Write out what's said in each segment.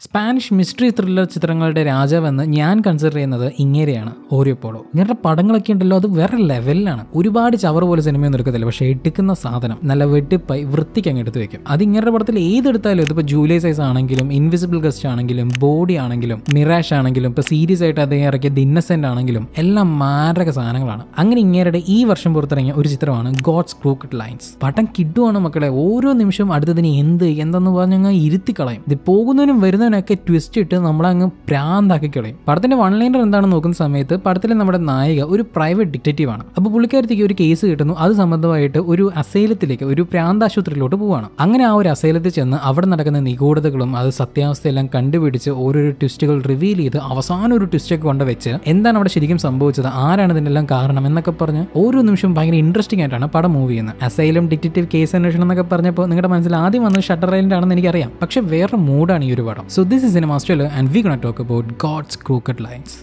Spanish mystery thriller ചിത്രങ്ങളുടെ രാജാവെന്ന് ഞാൻ consider ചെയ്യുന്നത് ഇങ്ങനെയാണ് ഓറിയോ പോളോ. ഇങ്ങനത്തെ പടങ്ങളൊക്കെ ഉണ്ടല്ലോ, അത് വേറെ ലെവലിലാണ്. ഒരുപാട് ചവർ പോലെ സിനിമയൊന്നും എടുക്കത്തില്ല, പക്ഷേ എടുക്കുന്ന സാധനം നല്ല വെട്ടിപ്പായി വൃത്തിക്ക് അങ്ങ് എടുത്ത് വെക്കും. അത് ഇങ്ങനത്തെ പടത്തിൽ ഏതെടുത്താലും, ഇതിപ്പോൾ ജൂലൈ സൈസ് ആണെങ്കിലും, ഇൻവിസിബിൾ ഗസ്റ്റ് ആണെങ്കിലും, ബോഡി ആണെങ്കിലും, മിറാഷ് ആണെങ്കിലും, ഇപ്പോൾ സീരീസ് ആയിട്ട് അദ്ദേഹം ഇറക്കിയ ദി ഇന്നസെന്റ് ആണെങ്കിലും എല്ലാം മാരക സാധനങ്ങളാണ്. അങ്ങനെ ഇങ്ങേരുടെ ഈ വർഷം പുറത്തിറങ്ങിയ ഒരു ചിത്രമാണ് ഗോഡ്സ് ക്രൂക്കഡ് ലൈൻസ്. പടം കിഡുവാണ് മക്കളെ. ഓരോ നിമിഷവും അടുത്തതിന് എന്തെന്ന് പറഞ്ഞങ്ങ് ഇരുത്തിക്കളയും. ഇത് പോകുന്നതിനും വരുന്നതിനൊക്കെ ട്വിസ്റ്റ് ഇട്ട് നമ്മളങ്ങ് പ്രാന്താക്കി കളയും. പടത്തിന്റെ വൺ ലൈനർ എന്താണെന്ന് നോക്കുന്ന സമയത്ത് പടത്തിലെ നമ്മുടെ നായിക ഒരു പ്രൈവറ്റ് ഡിറ്റക്റ്റീവ് ആണ്. അപ്പോൾ പുള്ളിക്കാരത്തേക്ക് ഒരു കേസ് കിട്ടുന്നു. അത് സംബന്ധമായിട്ട് ഒരു അസൈലത്തിലേക്ക്, ഒരു പ്രാന്താശുപത്രിയിലോട്ട് പോവാണ്. അങ്ങനെ ആ ഒരു അസൈലത്തിൽ ചെന്ന് അവിടെ നടക്കുന്ന നിഗൂഢതകളും അത് സത്യാവസ്ഥയെല്ലാം കണ്ടുപിടിച്ച് ഓരോരോ ട്വിസ്റ്റുകൾ റിവീൽ ചെയ്ത് അവസാനം ഒരു ട്വിസ്റ്റൊക്കെ കൊണ്ടുവച്ച് എന്താണ് അവിടെ ശരിക്കും സംഭവിച്ചത്, ആരാണ് ഇതിനെല്ലാം കാരണം എന്നൊക്കെ പറഞ്ഞ് ഓരോ നിമിഷവും ഭയങ്കര ഇൻട്രസ്റ്റിംഗ് ആയിട്ടാണ് പടം മൂവ് ചെയ്യുന്നത്. അസൈലം ഡിറ്റക്റ്റീവ് കേസ് അന്വേഷണം എന്നൊക്കെ പറഞ്ഞപ്പോൾ നിങ്ങളുടെ മനസ്സിൽ ആദ്യം വന്നത് ഷട്ടർ ഐലൻഡ് ആണെന്ന് എനിക്കറിയാം, പക്ഷെ വേറെ മൂഡാണ് ഈ ഒരു പടം. So this is CinemaStellar and we're gonna talk about God's Crooked Lines.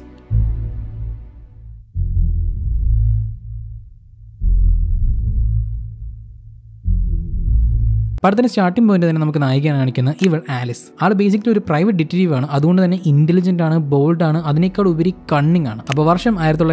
പടത്തിന്റെ സ്റ്റാർട്ടിംഗ് പോയിന്റ് തന്നെ നമുക്ക് നായികയാണ് കാണിക്കുന്നത് ഇവൾ ആലിസ്. ആൾ ബേസിക്കലി ഒരു പ്രൈവറ്റ് ഡിറ്റക്റ്റീവ് ആണ്. അതുകൊണ്ട് തന്നെ ഇന്റലിജന്റ് ആണ്, ബോൾഡ് ആണ്, അതിനേക്കാൾ ഉപരി കണ്ണിങ് ആണ്. അപ്പോൾ വർഷം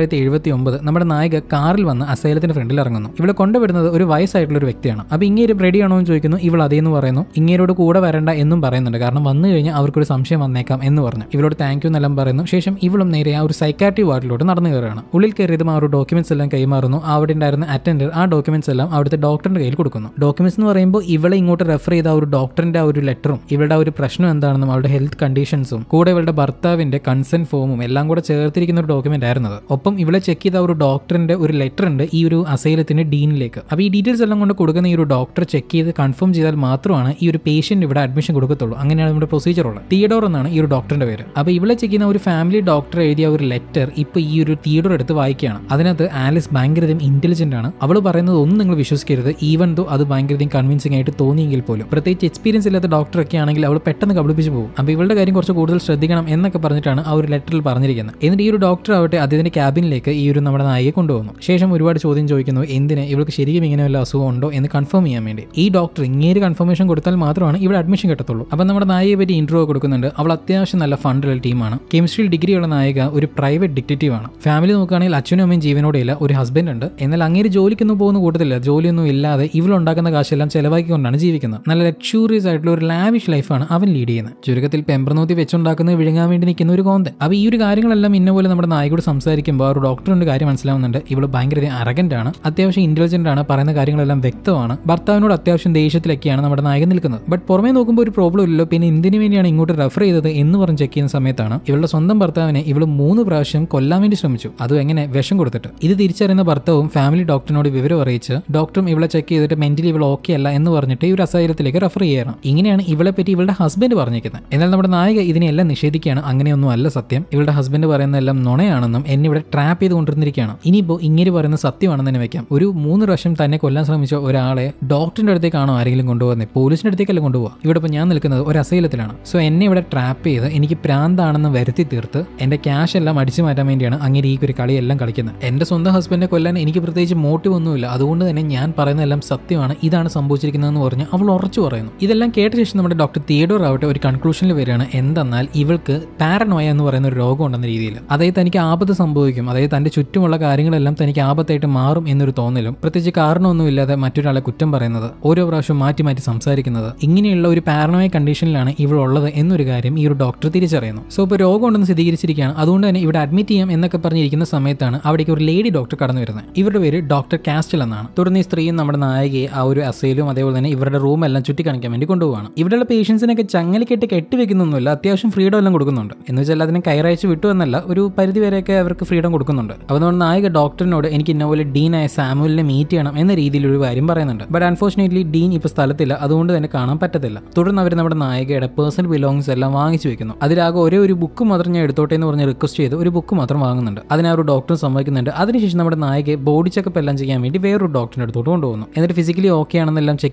1979 നമ്മുടെ നായിക കാറിൽ വന്ന് അസൈലത്തിന്റെ ഫ്രണ്ടിൽ ഇറങ്ങുന്നു. ഇവിടെ കൊണ്ടുവരുന്നത് ഒരു വയസ്സായിട്ടുള്ള ഒരു വ്യക്തിയാണ്. അപ്പോൾ ഇങ്ങേര് റെഡി ആണോ എന്ന് ചോദിക്കുന്നു. ഇവൾ അതേന്ന് പറയുന്നു. ഇങ്ങേരോട് കൂടെ വരണ്ട എന്നും പറയുന്നുണ്ട്, കാരണം വന്നു കഴിഞ്ഞാൽ അവർക്കൊരു സംശയം വന്നേക്കാം എന്ന് പറഞ്ഞു. ഇവളോട് താങ്ക് യു എന്നെല്ലാം പറയുന്നു. ശേഷം ഇവളും നേരെ ആ ഒരു സൈക്കാട്രി വാർഡിലോട്ട് നടന്നു കയറുകയാണ്. ഉള്ളിൽ കയറിയതും ആ ഒരു ഡോക്യുമെന്റ്സ് എല്ലാം കൈമാറുന്നു. അവിടെ ഉണ്ടായിരുന്ന അറ്റൻഡർ ആ ഡോക്യുമെന്റ്സ് എല്ലാം അവിടുത്തെ ഡോക്ടറിന്റെ കയ്യിൽ കൊടുക്കുന്നു. ഡോക്യുമെന്റ്സ് എന്ന് പറയുമ്പോൾ ഇവളെ ഇങ്ങോട്ട് റെഫർ ചെയ്ത ഒരു ഡോക്ടറിന്റെ ആ ഒരു ലെറ്ററും ഇവളുടെ ഒരു പ്രശ്നം എന്താണെന്നും അവളുടെ ഹെൽത്ത് കണ്ടീഷൻസും കൂടെ ഇവളുടെ ഭർത്താവിന്റെ കൺസെന്റ് ഫോമും എല്ലാം കൂടെ ചേർത്തിരിക്കുന്ന ഒരു ഡോക്യുമെന്റ് ആയിരുന്നത്. ഒപ്പം ഇവളെ ചെക്ക് ചെയ്ത ഒരു ഡോക്ടറിന്റെ ഒരു ലെറ്റർ ഉണ്ട് ഈ ഒരു അസൈലത്തിന്റെ ഡീനിലേക്ക്. അപ്പോൾ ഈ ഡീറ്റെയിൽസ് എല്ലാം കൊണ്ട് കൊടുക്കുന്ന ഈ ഒരു ഡോക്ടർ ചെക്ക് ചെയ്ത് കൺഫേം ചെയ്താൽ മാത്രമാണ് ഈ ഒരു പേഷ്യന്റ് ഇവിടെ അഡ്മിഷൻ കൊടുക്കത്തുള്ളൂ. അങ്ങനെയാണ് നമ്മുടെ പ്രൊസീജിയർ ഉള്ളത്. തിയഡോർ എന്നാണ് ഈ ഒരു ഡോക്ടറിന്റെ പേര്. അപ്പോൾ ഇവളെ ചെക്ക് ചെയ്യുന്ന ഒരു ഫാമിലി ഡോക്ടർ എഴുതിയ ഒരു ലെറ്റർ ഇപ്പൊ ഈ ഒരു തിയഡോർ എടുത്ത് വായിക്കുകയാണ്. അതിനകത്ത് ആലിസ് ഭയങ്കരധികം ഇന്റലിജന്റ് ആണ്. അവൾ പറയുന്നത് ഒന്നും നിങ്ങൾ വിശ്വസിക്കരുത്, ഈവൻ ദോ അത് ഭയങ്കരധികം കൺവിൻസിംഗ് ആയിട്ട് തോന്നിയെങ്കിൽ പോലും. പ്രത്യേകിച്ച് എക്സ്പീരിയൻസ് ഇല്ലാത്ത ഡോക്ടറൊക്കെ ആണെങ്കിൽ അവൾ പെട്ടെന്ന് കബളിപ്പിച്ച് പോകും. അപ്പോൾ ഇവളുടെ കാര്യം കുറച്ച് കൂടുതൽ ശ്രദ്ധിക്കണം എന്നൊക്കെ പറഞ്ഞിട്ടാണ് ആ ഒരു ലെറ്ററിൽ പറഞ്ഞിരിക്കുന്നത്. എന്നിട്ട് ഈ ഒരു ഡോക്ടർ ആവട്ടെ അദ്ദേഹത്തിന്റെ ക്യാബിനിലേക്ക് ഈ ഒരു നമ്മുടെ നായികയെ കൊണ്ടുപോകുന്നു. ശേഷം ഒരുപാട് ചോദ്യം ചോദിക്കുന്നു. എന്തിന് ഇവൾക്ക് ശരിക്കും ഇങ്ങനെ വല്ല അസുഖം ഉണ്ടോ എന്ന് കൺഫേം ചെയ്യാൻ വേണ്ടി. ഈ ഡോക്ടർ ഇങ്ങനെ കൺഫർമേഷൻ കൊടുത്താൽ മാത്രമാണ് ഇവിടെ അഡ്മിഷൻ കിട്ടത്തുള്ളൂ. അപ്പോൾ നമ്മുടെ നായികയെ പറ്റി ഇൻട്രോ കൊടുക്കുന്നുണ്ട്. അവൾ അത്യാവശ്യം നല്ല ഫണ്ടുള്ള ടീമാണ്. കെമിസ്ട്രിയിൽ ഡിഗ്രിയുള്ള നായിക ഒരു പ്രൈവറ്റ് ഡിറ്റക്റ്റീവ് ആണ്. ഫാമിലി നോക്കുകയാണെങ്കിൽ അച്ഛനും അമ്മയും ജീവനോടെ ഇല്ല, ഒരു ഹസ്ബൻഡ് ഉണ്ട്. എന്നാൽ അങ്ങേര് ജോലിക്കൊന്നും പോകുന്ന കൂട്ടത്തില്ല. ജോലിയൊന്നും ഇല്ലാതെ ഇവളുണ്ടാക്കുന്ന കാശെല്ലാം ചെലവാക്കിക്കൊണ്ടാണ് ജീവിക്കുന്നത്. നല്ല ലക്ഷൂറിയസ് ആയിട്ടുള്ള ഒരു ലാവിഷ് ലൈഫാണ് അവൻ ലീഡ് ചെയ്യുന്നത്. ചുരുക്കത്തിൽ പെമ്പർനോത്തി വെച്ചുണ്ടാക്കുന്നത് വിഴുങ്ങാൻ വേണ്ടി നിൽക്കുന്ന ഒരു കോന്തൻ. അപ്പോൾ ഈ ഒരു കാര്യങ്ങളെല്ലാം ഇന്ന പോലെ നമ്മുടെ നായികയോട് സംസാരിക്കുമ്പോൾ ഒരു ഡോക്ടറിന്റെ കാര്യം മനസ്സിലാവുന്നുണ്ട്. ഇവള് ഭയങ്കര അരഗന്റ് ആണ്, അത്യാവശ്യം ഇന്റലിജന്റ് ആണ്, പറയുന്ന കാര്യങ്ങളെല്ലാം വ്യക്തമാണ്. ഭർത്താവിനോട് അത്യാവശ്യം ദേഷ്യത്തിലൊക്കെയാണ് നമ്മുടെ നായകൻ നിൽക്കുന്നത്. ബട്ട് പുറമേ നോക്കുമ്പോൾ ഒരു പ്രോബ്ലം ഇല്ലല്ലോ, പിന്നെ എന്തിനു വേണ്ടിയാണ് ഇങ്ങോട്ട് റെഫർ ചെയ്തത് എന്ന് പറഞ്ഞ് ചെക്ക് ചെയ്യുന്ന സമയത്താണ് ഇവളുടെ സ്വന്തം ഭർത്താവിനെ ഇവള് 3 പ്രാവശ്യം കൊല്ലാൻ വേണ്ടി ശ്രമിച്ചു. അതും എങ്ങനെ, വിഷം കൊടുത്തിട്ട്. ഇത് തിരിച്ചറിയുന്ന ഭർത്താവും ഫാമിലി ഡോക്ടറിനോട് വിവരം അറിയിച്ച് ഡോക്ടറും ഇവളെ ചെക്ക് ചെയ്തിട്ട് മെന്റലി ഇവൾ ഓക്കെ അല്ല എന്ന് പറഞ്ഞിട്ട് ഈ ഒരു അസൈലത്തിലേക്ക് റെഫർ ചെയ്യണം. ഇങ്ങനെയാണ് ഇവളെ പറ്റി ഇവളുടെ ഹസ്ബൻഡ് പറഞ്ഞിരിക്കുന്നത്. എന്നാൽ നമ്മുടെ നായിക ഇതിനെല്ലാം നിഷേധിക്കുകയാണ്. അങ്ങനെയൊന്നും അല്ല സത്യം, ഇവളുടെ ഹസ്ബൻഡ് പറയുന്നതെല്ലാം നുണയാണെന്നും എന്നെ ഇവിടെ ട്രാപ്പ് ചെയ്ത് കൊണ്ടിരുന്നിരിക്കുകയാണ്. ഇനിയിപ്പോൾ ഇങ്ങനെ പറയുന്ന സത്യമാണെന്ന് തന്നെ വെക്കാം. ഒരു 3 പ്രാവശ്യം തന്നെ കൊല്ലാൻ ശ്രമിച്ച ഒരാളെ ഡോക്ടറിന്റെ അടുത്തേക്കാണോ ആരെങ്കിലും കൊണ്ടുപോകുന്നത്? പോലീസിന്റെ അടുത്തേക്കല്ല കൊണ്ടുപോകുക. ഇവിടെ ഇപ്പോൾ ഞാൻ നിൽക്കുന്നത് ഒരു അസൈലത്തിലാണ്. സോ എന്നെ ഇവിടെ ട്രാപ്പ് ചെയ്ത് എനിക്ക് പ്രാന്താണെന്ന് വരുത്തി തീർത്ത് എന്റെ ക്യാഷ് എല്ലാം അടിച്ചു മാറ്റാൻ വേണ്ടിയാണ് അങ്ങനെ ഈ ഒരു കളിയെല്ലാം കളിക്കുന്നത്. എന്റെ സ്വന്തം ഹസ്ബൻഡിനെ കൊല്ലാൻ എനിക്ക് പ്രത്യേകിച്ച് മോട്ടീവ് ഒന്നുമില്ല. അതുകൊണ്ട് തന്നെ ഞാൻ പറയുന്നതെല്ലാം സത്യമാണ്, ഇതാണ് സംഭവിച്ചിരിക്കുന്നതെന്ന് പറഞ്ഞ് അവൾ ഉറച്ചു പറയുന്നു. ഇതെല്ലാം കേട്ട ശേഷം നമ്മുടെ ഡോക്ടർ തിയഡോർ ആവട്ടെ ഒരു കൺക്ലൂഷനിൽ വരികയാണ്. എന്തെന്നാൽ ഇവൾക്ക് പാരനോയ എന്ന് പറയുന്ന ഒരു രോഗം ഉണ്ടെന്ന രീതിയിൽ, അതായത് തനിക്ക് ആപത്ത് സംഭവിക്കും, അതായത് തന്റെ ചുറ്റുമുള്ള കാര്യങ്ങളെല്ലാം തനിക്ക് ആപത്തായിട്ട് മാറും എന്നൊരു തോന്നലും, പ്രത്യേകിച്ച് കാരണമൊന്നുമില്ലാതെ മറ്റൊരാളെ കുറ്റം പറയുന്നത്, ഓരോ പ്രാവശ്യം മാറ്റി മാറ്റി സംസാരിക്കുന്നത്, ഇങ്ങനെയുള്ള ഒരു പാരനോയ കണ്ടീഷനിലാണ് ഇവൾ ഉള്ളത് എന്നൊരു കാര്യം ഈ ഒരു ഡോക്ടർ തിരിച്ചറിയുന്നു. സോ ഇപ്പോൾ രോഗം ഉണ്ടെന്ന് സ്ഥിരീകരിച്ചിരിക്കുകയാണ്. അതുകൊണ്ട് തന്നെ ഇവിടെ അഡ്മിറ്റ് ചെയ്യാം എന്നൊക്കെ പറഞ്ഞിരിക്കുന്ന സമയത്താണ് അവിടേക്ക് ഒരു ലേഡി ഡോക്ടർ കടന്നു വരുന്നത്. ഇവരുടെ പേര് ഡോക്ടർ കാസ്റ്റൽ എന്നാണ്. തുടർന്ന് ഈ സ്ത്രീയും നമ്മുടെ നായികയെ ആ ഒരു അസൈലും അതേപോലെ തന്നെ ഇവരുടെ റൂം എല്ലാം ചുറ്റിക്കാണിക്കാൻ വേണ്ടി കൊണ്ടുപോവാണ്. ഇവിടെയുള്ള പേഷ്യൻസിനൊക്കെ ചങ്ങലക്കെട്ട് കെട്ടിവെക്കുന്നൊന്നുമില്ല, അത്യാവശ്യം ഫ്രീഡം എല്ലാം കൊടുക്കുന്നുണ്ട്. എന്ന് വെച്ചാൽ അതിനെ കയറയച്ച് വിട്ടു എന്നല്ല, ഒരു പരിധി വരെയൊക്കെ അവർക്ക് ഫ്രീഡം കൊടുക്കുന്നുണ്ട്. അപ്പോൾ നമ്മുടെ നായിക ഡോക്ടറിനോട് എനിക്ക് ഇന്നപോലെ ഡീനായ സാമുവലിനെ മീറ്റ് ചെയ്യണം എന്ന രീതിയിലൊരു കാര്യം പറയുന്നുണ്ട്. ബട്ട് അൺഫോർച്ചുനേറ്റ്ലി ഡീൻ ഇപ്പോൾ സ്ഥലത്തില്ല, അതുകൊണ്ട് തന്നെ കാണാൻ പറ്റത്തില്ല. തുടർന്ന് അവർ നമ്മുടെ നായികയുടെ പേഴ്സണൽ ബിലോങ്സ് എല്ലാം വാങ്ങിച്ചു വെക്കുന്നു. അതിലാകെ ഒരേ ഒരു ബുക്ക് മാത്രം ഞാൻ എടുത്തോട്ടെ എന്ന് പറഞ്ഞ് റിക്വസ്റ്റ് ചെയ്ത് ഒരു ബുക്ക് മാത്രം വാങ്ങുന്നുണ്ട്. അതിനെ ഒരു ഡോക്ടർ സമ്മതിക്കുന്നുണ്ട്. അതിനുശേഷം നമ്മുടെ നായികയെ ബോഡി ചെക്കപ്പ് എല്ലാം ചെയ്യാൻ വേണ്ടി വേറൊരു ഡോക്ടറിന്റെ അടുത്തോട്ട് കൊണ്ടുപോകുന്നു. എന്നിട്ട് ഫിസിക്കലി ഓക്കെ ആണെന്നെല്ലാം ചെക്ക് ചെയ്ത ശേഷം